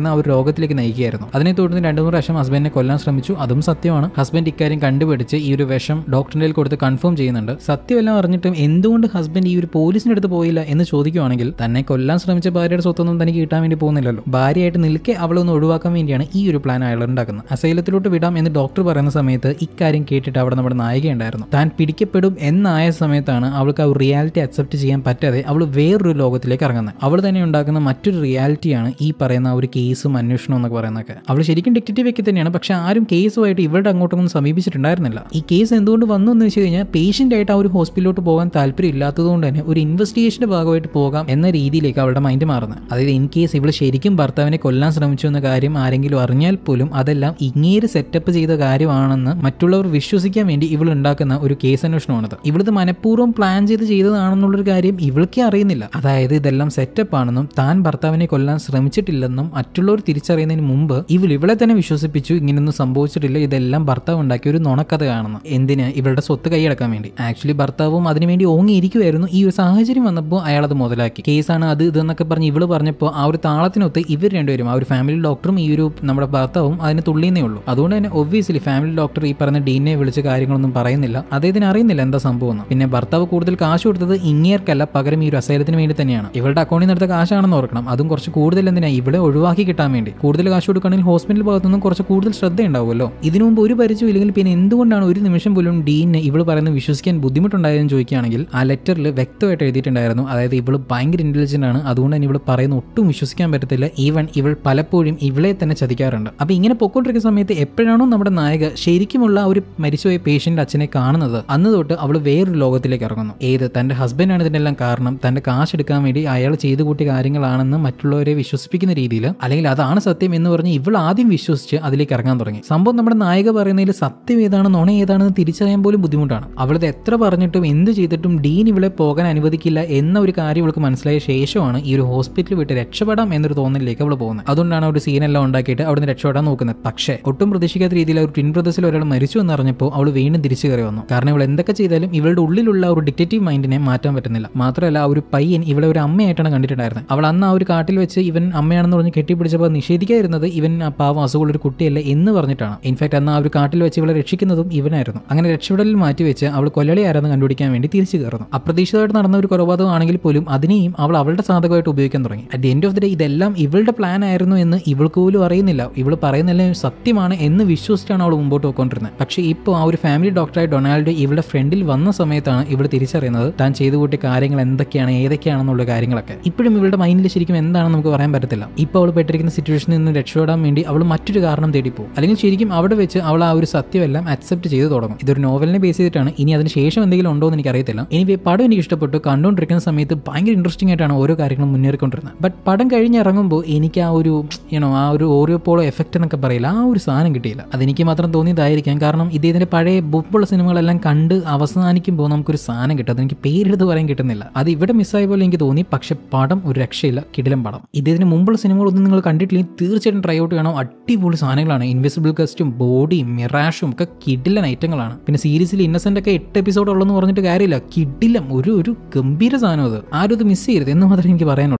രോഗത്തിലേക്ക് നയിക്കുകയായിരുന്നു. അതിനെ തുടർന്ന് 2-3 പ്രാവശ്യം ഹസ്ബൻഡിനെ കൊല്ലാൻ ശ്രമിച്ചു. അതും സത്യമാണ്. ഹസ്ബൻഡ് ഇക്കാര്യം കണ്ടുപിടിച്ച് ഈ ഒരു വിഷം ഡോക്ടറിന്റെ കൊടുത്ത് കൺഫേം ചെയ്യുന്നുണ്ട്. സത്യമെല്ലാം അറിഞ്ഞിട്ടും എന്തുകൊണ്ട് ഹസ്ബൻഡ് ഈ ഒരു പോലീസിന്റെ അടുത്ത് പോയില്ല എന്ന് ചോദിക്കുവാണെങ്കിൽ തന്നെ കൊല്ലാൻ ശ്രമിച്ച ഭാര്യയുടെ സ്വത്തൊന്നും തനിക്ക് കിട്ടാൻ വേണ്ടി പോകുന്നില്ലല്ലോ. ഭാര്യയായിട്ട് നിൽക്കെ അവളൊന്ന് ഒഴിവാക്കാൻ വേണ്ടിയാണ് ഈ ഒരു പ്ലാൻ അയാൾ ഉണ്ടാക്കുന്നത്. അസൈലത്തിലോട്ട് വിടാം എന്ന് ഡോക്ടർ പറയുന്ന സമയത്ത് ഇക്കാര്യം കേട്ടിട്ട് അവിടെ നമ്മുടെ നായികയുണ്ടായിരുന്നു. താൻ പിടിക്കപ്പെടും എന്നായ സമയത്താണ് അവൾക്ക് ആ ഒരു റിയാലിറ്റി അക്സെപ്റ്റ് ചെയ്യാൻ പറ്റാതെ അവൾ വേറൊരു ലോകത്തിലേക്ക് ഇറങ്ങുന്നത്. അവൾ തന്നെ ഉണ്ടാക്കുന്ന മറ്റൊരു റിയാലിറ്റിയാണ് ഈ പറയുന്ന ഒരു കേസും അന്വേഷണം എന്നൊക്കെ പറയുന്നതൊക്കെ. അവൾ ശരിക്കും ഡിറ്റക്റ്റീവ് ഒക്കെ തന്നെയാണ്. പക്ഷെ ആരും കേസുമായിട്ട് ഇവരുടെ അങ്ങോട്ടൊന്നും സമീപിച്ചിട്ടുണ്ടായിരുന്നില്ല. ഈ കേസ് എന്തുകൊണ്ട് വന്നു എന്ന് വെച്ച് കഴിഞ്ഞാൽ പേഷ്യന്റ് ആയിട്ട് ആ ഒരു ഹോസ്പിറ്റലിലോട്ട് പോകാൻ താല്പര്യം ഇല്ലാത്തതുകൊണ്ട് തന്നെ ഒരു ഇൻവെസ്റ്റിഗേഷന്റെ ഭാഗമായിട്ട് പോകാം എന്ന രീതിയിലേക്ക് അവളുടെ മൈൻഡ് മാറുന്നത്. അതായത് ഇൻ കേസ് ഇവൾ ശരിക്കും ഭർത്താവിനെ കൊല്ലാൻ ശ്രമിച്ചു എന്ന കാര്യം ആരെങ്കിലും അറിഞ്ഞാൽ പോലും അതെല്ലാം ഇങ്ങേര് സെറ്റപ്പ് ചെയ്ത കാര്യമാണെന്ന് മറ്റുള്ളവർ വിശ്വസിക്കാൻ വേണ്ടി ഇവൾ ഉണ്ടാക്കുന്ന ഒരു കേസ് അന്വേഷണമാണത്. ഇവിടുത്തെ മനഃപൂർവ്വം പ്ലാൻ ചെയ്തതാണെന്നുള്ളൊരു കാര്യം ഇവൾക്കേ അറിയുന്നില്ല. അതായത് ഇതെല്ലാം സെറ്റപ്പ് ആണെന്നും താൻ ഭർത്താവിനെ കൊല്ലാൻ ശ്രമിച്ചിട്ടില്ലെന്നും മറ്റുള്ളവർ തിരിച്ചറിയുന്നതിന് മുമ്പ് ഇവളെ തന്നെ വിശ്വസിപ്പിച്ചു ഇങ്ങനെയൊന്നും സംഭവിച്ചിട്ടില്ല, ഇതെല്ലാം ഭർത്താവ് ഉണ്ടാക്കിയ ഒരു നുണക്കഥയാണെന്ന്. എന്തിന്? ഇവളുടെ സ്വത്ത് കൈയടക്കാൻ വേണ്ടി. ആക്ച്വലി ഭർത്താവും അതിനുവേണ്ടി ഓങ്ങിയിരിക്കുമായിരുന്നു. ഈ ഒരു സാഹചര്യം വന്നപ്പോൾ അയാൾ അത് മുതലാക്കി. കേസാണ് അത് ഇതെന്നൊക്കെ പറഞ്ഞ് ഇവള് പറഞ്ഞപ്പോൾ ആ ഒരു താളത്തിനൊത്ത് ഇവർ രണ്ടുപേരും, ആ ഒരു ഫാമിലി ഡോക്ടറും ഈ ഒരു നമ്മുടെ ഭർത്താവും അതിന് തുള്ളിയെന്നേ ഉള്ളൂ. അതുകൊണ്ട് തന്നെ ഒബ്വിയസ്ലി ഫാമിലി ഡോക്ടർ ഈ പറഞ്ഞ ഡീനെ വിളിച്ച് കാര്യങ്ങളൊന്നും പറയുന്നില്ല. അദ്ദേഹത്തിന് അറിയുന്നില്ല എന്താ സംഭവം. പിന്നെ ഭർത്താവ് കൂടുതൽ കാശ് കൊടുത്തത് ഇങ്ങേർക്കല്ല, പകരം ഈ ഒരു അസൈലത്തിന് വേണ്ടി തന്നെയാണ്. ഇവളുടെ അക്കൗണ്ടിൽ നിന്ന് എടുത്ത കാശാണെന്ന് ഓർക്കണം. അതും കുറച്ച് കൂടുതൽ എന്തിനാ ഇവിടെ ഒഴിവാക്കി കിട്ടാൻ വേണ്ടി. കൂടുതൽ കാശ് കൊടുക്കുകയാണെങ്കിൽ ഹോസ്പിറ്റൽ ഭാഗത്തുനിന്നും കുറച്ച് കൂടുതൽ ശ്രദ്ധ ഉണ്ടാവുമല്ലോ. ഇതിനു മുമ്പ് ഒരു പരിചയം ഇല്ലെങ്കിൽ പിന്നെ എന്തുകൊണ്ടാണ് ഒരു നിമിഷം പോലും ഡീനെ ഇവള് പറയുന്നത് വിശ്വസിക്കാൻ ബുദ്ധിമുട്ടുണ്ടായതെന്ന് ചോദിക്കുകയാണെങ്കിൽ ആ ലെറ്ററിൽ വ്യക്തമായിട്ട് എഴുതിയിട്ടുണ്ടായിരുന്നു. അതായത് ഇവള് ഭയങ്കര ഇന്റലിജന്റ് ആണ്, അതുകൊണ്ട് തന്നെ ഇവള് പറയുന്ന ഒട്ടും വിശ്വസിക്കാൻ പറ്റത്തില്ല. ഈവൻ ഇവൾ പലപ്പോഴും ഇവളെ തന്നെ ചതിക്കാറുണ്ട്. അപ്പൊ ഇങ്ങനെ പൊക്കോണ്ടിരിക്കുന്ന സമയത്ത് എപ്പോഴാണോ നമ്മുടെ നായിക ശരിക്കുമുള്ള ഒരു മരിച്ചുപോയ പേഷ്യന്റ് അച്ഛനെ കാണുന്നത്, അന്ന് തൊട്ട് അവൾ വേറൊരു ലോകത്തിലേക്ക് ഇറങ്ങുന്നു. ഏത് തന്റെ ഹസ്ബൻഡാണ് ഇതിനെല്ലാം കാരണം, തന്റെ കാശ് എടുക്കാൻ വേണ്ടി അയാൾ ചെയ്തു കൂട്ടിയ കാര്യങ്ങളാണെന്ന് മറ്റുള്ളവരെ വിശ്വസിപ്പിക്കുന്ന രീതിയിൽ, അല്ലെങ്കിൽ അതാണ് സത്യം എന്ന് പറഞ്ഞ് ഇവൾ ആദ്യം വിശ്വസിച്ച് അതിലേക്ക് ഇറങ്ങാൻ തുടങ്ങി. സംഭവം നമ്മുടെ നായിക പറയുന്നതിൽ സത്യം ഏതാണ് നുണ ഏതാണെന്ന് തിരിച്ചറിയാൻ പോലും ബുദ്ധിമുട്ടാണ്. അവളത് എത്ര പറഞ്ഞിട്ടും എന്ത് ചെയ്തിട്ടും ഡീൻ ഇവളെ പോകാൻ അനുവദിക്കില്ല എന്ന ഒരു കാര്യം ഇവൾക്ക് മനസ്സിലായ ശേഷമാണ് ഈ ഒരു ഹോസ്പിറ്റലിൽ വിട്ട് രക്ഷപ്പെടാം എന്നൊരു തോന്നലിലേക്ക് അവൾ പോകുന്നത്. അതുകൊണ്ടാണ് ഒരു സീനെല്ലാം ഉണ്ടാക്കിയിട്ട് അവിടുന്ന് രക്ഷപ്പെടാൻ നോക്കുന്നത്. പക്ഷേ ഒട്ടും പ്രതീക്ഷിക്കാത്ത രീതിയിൽ ഒരു ട്വിൻ ബ്രദേഴ്സിൽ ഒരാൾ മരിച്ചു എന്നറിഞ്ഞപ്പോൾ അവൾ വീണ്ടും തിരിച്ചു കയറി വന്നു. കാരണം ഇവൾ എന്തൊക്കെ ചെയ്താലും ഇവളുടെ ഉള്ളിലുള്ള ഒരു ഡിറ്റക്റ്റീവ് മൈൻഡിനെ മാറ്റാൻ പറ്റുന്നില്ല. മാത്രമല്ല ആ ഒരു പയ്യൻ ഇവളെ ഒരു അമ്മയായിട്ടാണ് കണ്ടിട്ടുണ്ടായിരുന്നത്. അവൾ അന്ന് ആ ഒരു കാട്ടിൽ വെച്ച് ഇവൻ അമ്മയാണെന്ന് പറഞ്ഞ് കെട്ടിപ്പിടിച്ചപ്പോൾ നിഷേധിക്കാതിരുന്നത് ഇവൻ ആ പാവം അസുഖമുള്ള ഒരു കുട്ടിയല്ല എന്ന് പറഞ്ഞിട്ടാണ്. ഇൻഫാക്ട് അന്ന് ആ ഒരു കാട്ടിൽ വെച്ച് ഇവളെ രക്ഷിക്കുന്നതും ഇവനായിരുന്നു. അങ്ങനെ രക്ഷപ്പെടലിൽ മാറ്റി വെച്ച് അവൾ കൊലയാളി ആരെന്ന് കണ്ടുപിടിക്കാൻ വേണ്ടി തിരിച്ചു കയറുന്നു. അപ്രതീക്ഷിതമായിട്ട് നടന്ന ഒരു കൊലപാതകം ആണെങ്കിൽ പോലും അതിനെയും അവൾ അവളുടെ സാധകമായിട്ട് ഉപയോഗിക്കാൻ തുടങ്ങി. At the end of the day ഇതെല്ലാം ഇവളുടെ പ്ലാൻ ആയിരുന്നു എന്ന് ഇവൾക്ക് പോലും അറിയുന്നില്ല. ഇവൾ പറയുന്നതെല്ലാം സത്യമാണ് എന്ന് വിശ്വസിച്ചാണ് അവൾ മുമ്പോട്ട് പോയിക്കൊണ്ടിരുന്നത്. പക്ഷേ ഇപ്പോൾ ആ ഒരു ഫാമിലി ഡോക്ടറായ ഡൊണാൾഡ് ഇവളുടെ ഫ്രണ്ടിൽ വന്ന സമയത്താണ് ഇവൾ തിരിച്ചറിയുന്നത് താൻ ചെയ്തു കൂട്ടിയ കാര്യങ്ങൾ എന്തൊക്കെയാണ് ഏതൊക്കെയാണെന്നുള്ള കാര്യങ്ങളൊക്കെ. ഇപ്പോഴും ഇവളുടെ മൈൻഡിൽ ശരിക്കും എന്താണെന്ന് നമുക്ക് പറയാൻ പറ്റത്തില്ല. ഇപ്പോൾ അവൾ പെട്ടിരിക്കുന്ന സിറ്റുവേഷനിൽ നിന്ന് രക്ഷപ്പെടാൻ വേണ്ടി അവൾ മറ്റൊരു കാരണം തേടിപ്പോകും. അല്ലെങ്കിൽ ശരിക്കും അവിടെ വെച്ച് അവൾ ആ ഒരു സത്യമെല്ലാം അക്സെപ്റ്റ് ചെയ്ത് തുടങ്ങും. ഇതൊരു നോവലിനെ ബേസ് ചെയ്തിട്ടാണ്. ഇനി അതിന് ശേഷം എന്തെങ്കിലും ഉണ്ടോ എന്ന് എനിക്ക് അറിയത്തില്ല. ഇനി പടം എനിക്ക് ഇഷ്ടപ്പെട്ടു. കണ്ടുകൊണ്ടിരിക്കുന്ന സമയത്ത് ഭയങ്കര ഇൻട്രസ്റ്റിംഗ് ആയിട്ടാണ് ഓരോ കാര്യങ്ങളും മുന്നേറിക്കൊണ്ടിരുന്നത്. ബട്ട് പടം കഴിഞ്ഞിറങ്ങുമ്പോൾ എനിക്ക് ആ ഒരു ആ ഒരു ഓറിയോ പോളോ എഫക്റ്റ് എന്നൊക്കെ പറയില്ല, ആ ഒരു സാധനം കിട്ടിയില്ല. അതെനിക്ക് മാത്രം തോന്നിയതായിരിക്കാം. കാരണം ഇദ്ദേഹത്തിന്റെ പഴയ ബുക്കുള്ള സിനിമകളെല്ലാം കണ്ട് അവസാനിക്കുമ്പോൾ നമുക്കൊരു സാധനം കിട്ടും. അതെനിക്ക് പേരെടുത്ത് പറയാൻ കിട്ടുന്നില്ല. അത് ഇവിടെ മിസ്സായ പോലെ എനിക്ക് തോന്നി. പക്ഷെ പടം ഒരു രക്ഷയില്ല, കിടിലം പടം. ഇദ്ദേഹത്തിന് മുമ്പുള്ള സിനിമകളൊന്നും നിങ്ങൾ കണ്ടിട്ടില്ലെങ്കിൽ തീർച്ചയായിട്ടും ട്രൈ ഔട്ട് ചെയ്യണം. അടിപൊളി സാധനങ്ങളാണ്. ഇൻവിസിബിൾ ഗസ്റ്റും ബോഡിയും മിറാഷും ഒക്കെ കിടിലൻ ഐറ്റങ്ങളാണ്. പിന്നെ സീരീസിൽ ഇന്നസെന്റ് ഒക്കെ 8 എപ്പിസോഡ് ഉള്ളെന്ന് പറഞ്ഞിട്ട് കാര്യമില്ല, കിടിലം ഒരു ഗംഭീര സാധനം. അത് ആരും ഇത് മിസ് ചെയ്യരുത് എന്ന് മാത്രമേ എനിക്ക് പറയാനുള്ളൂ.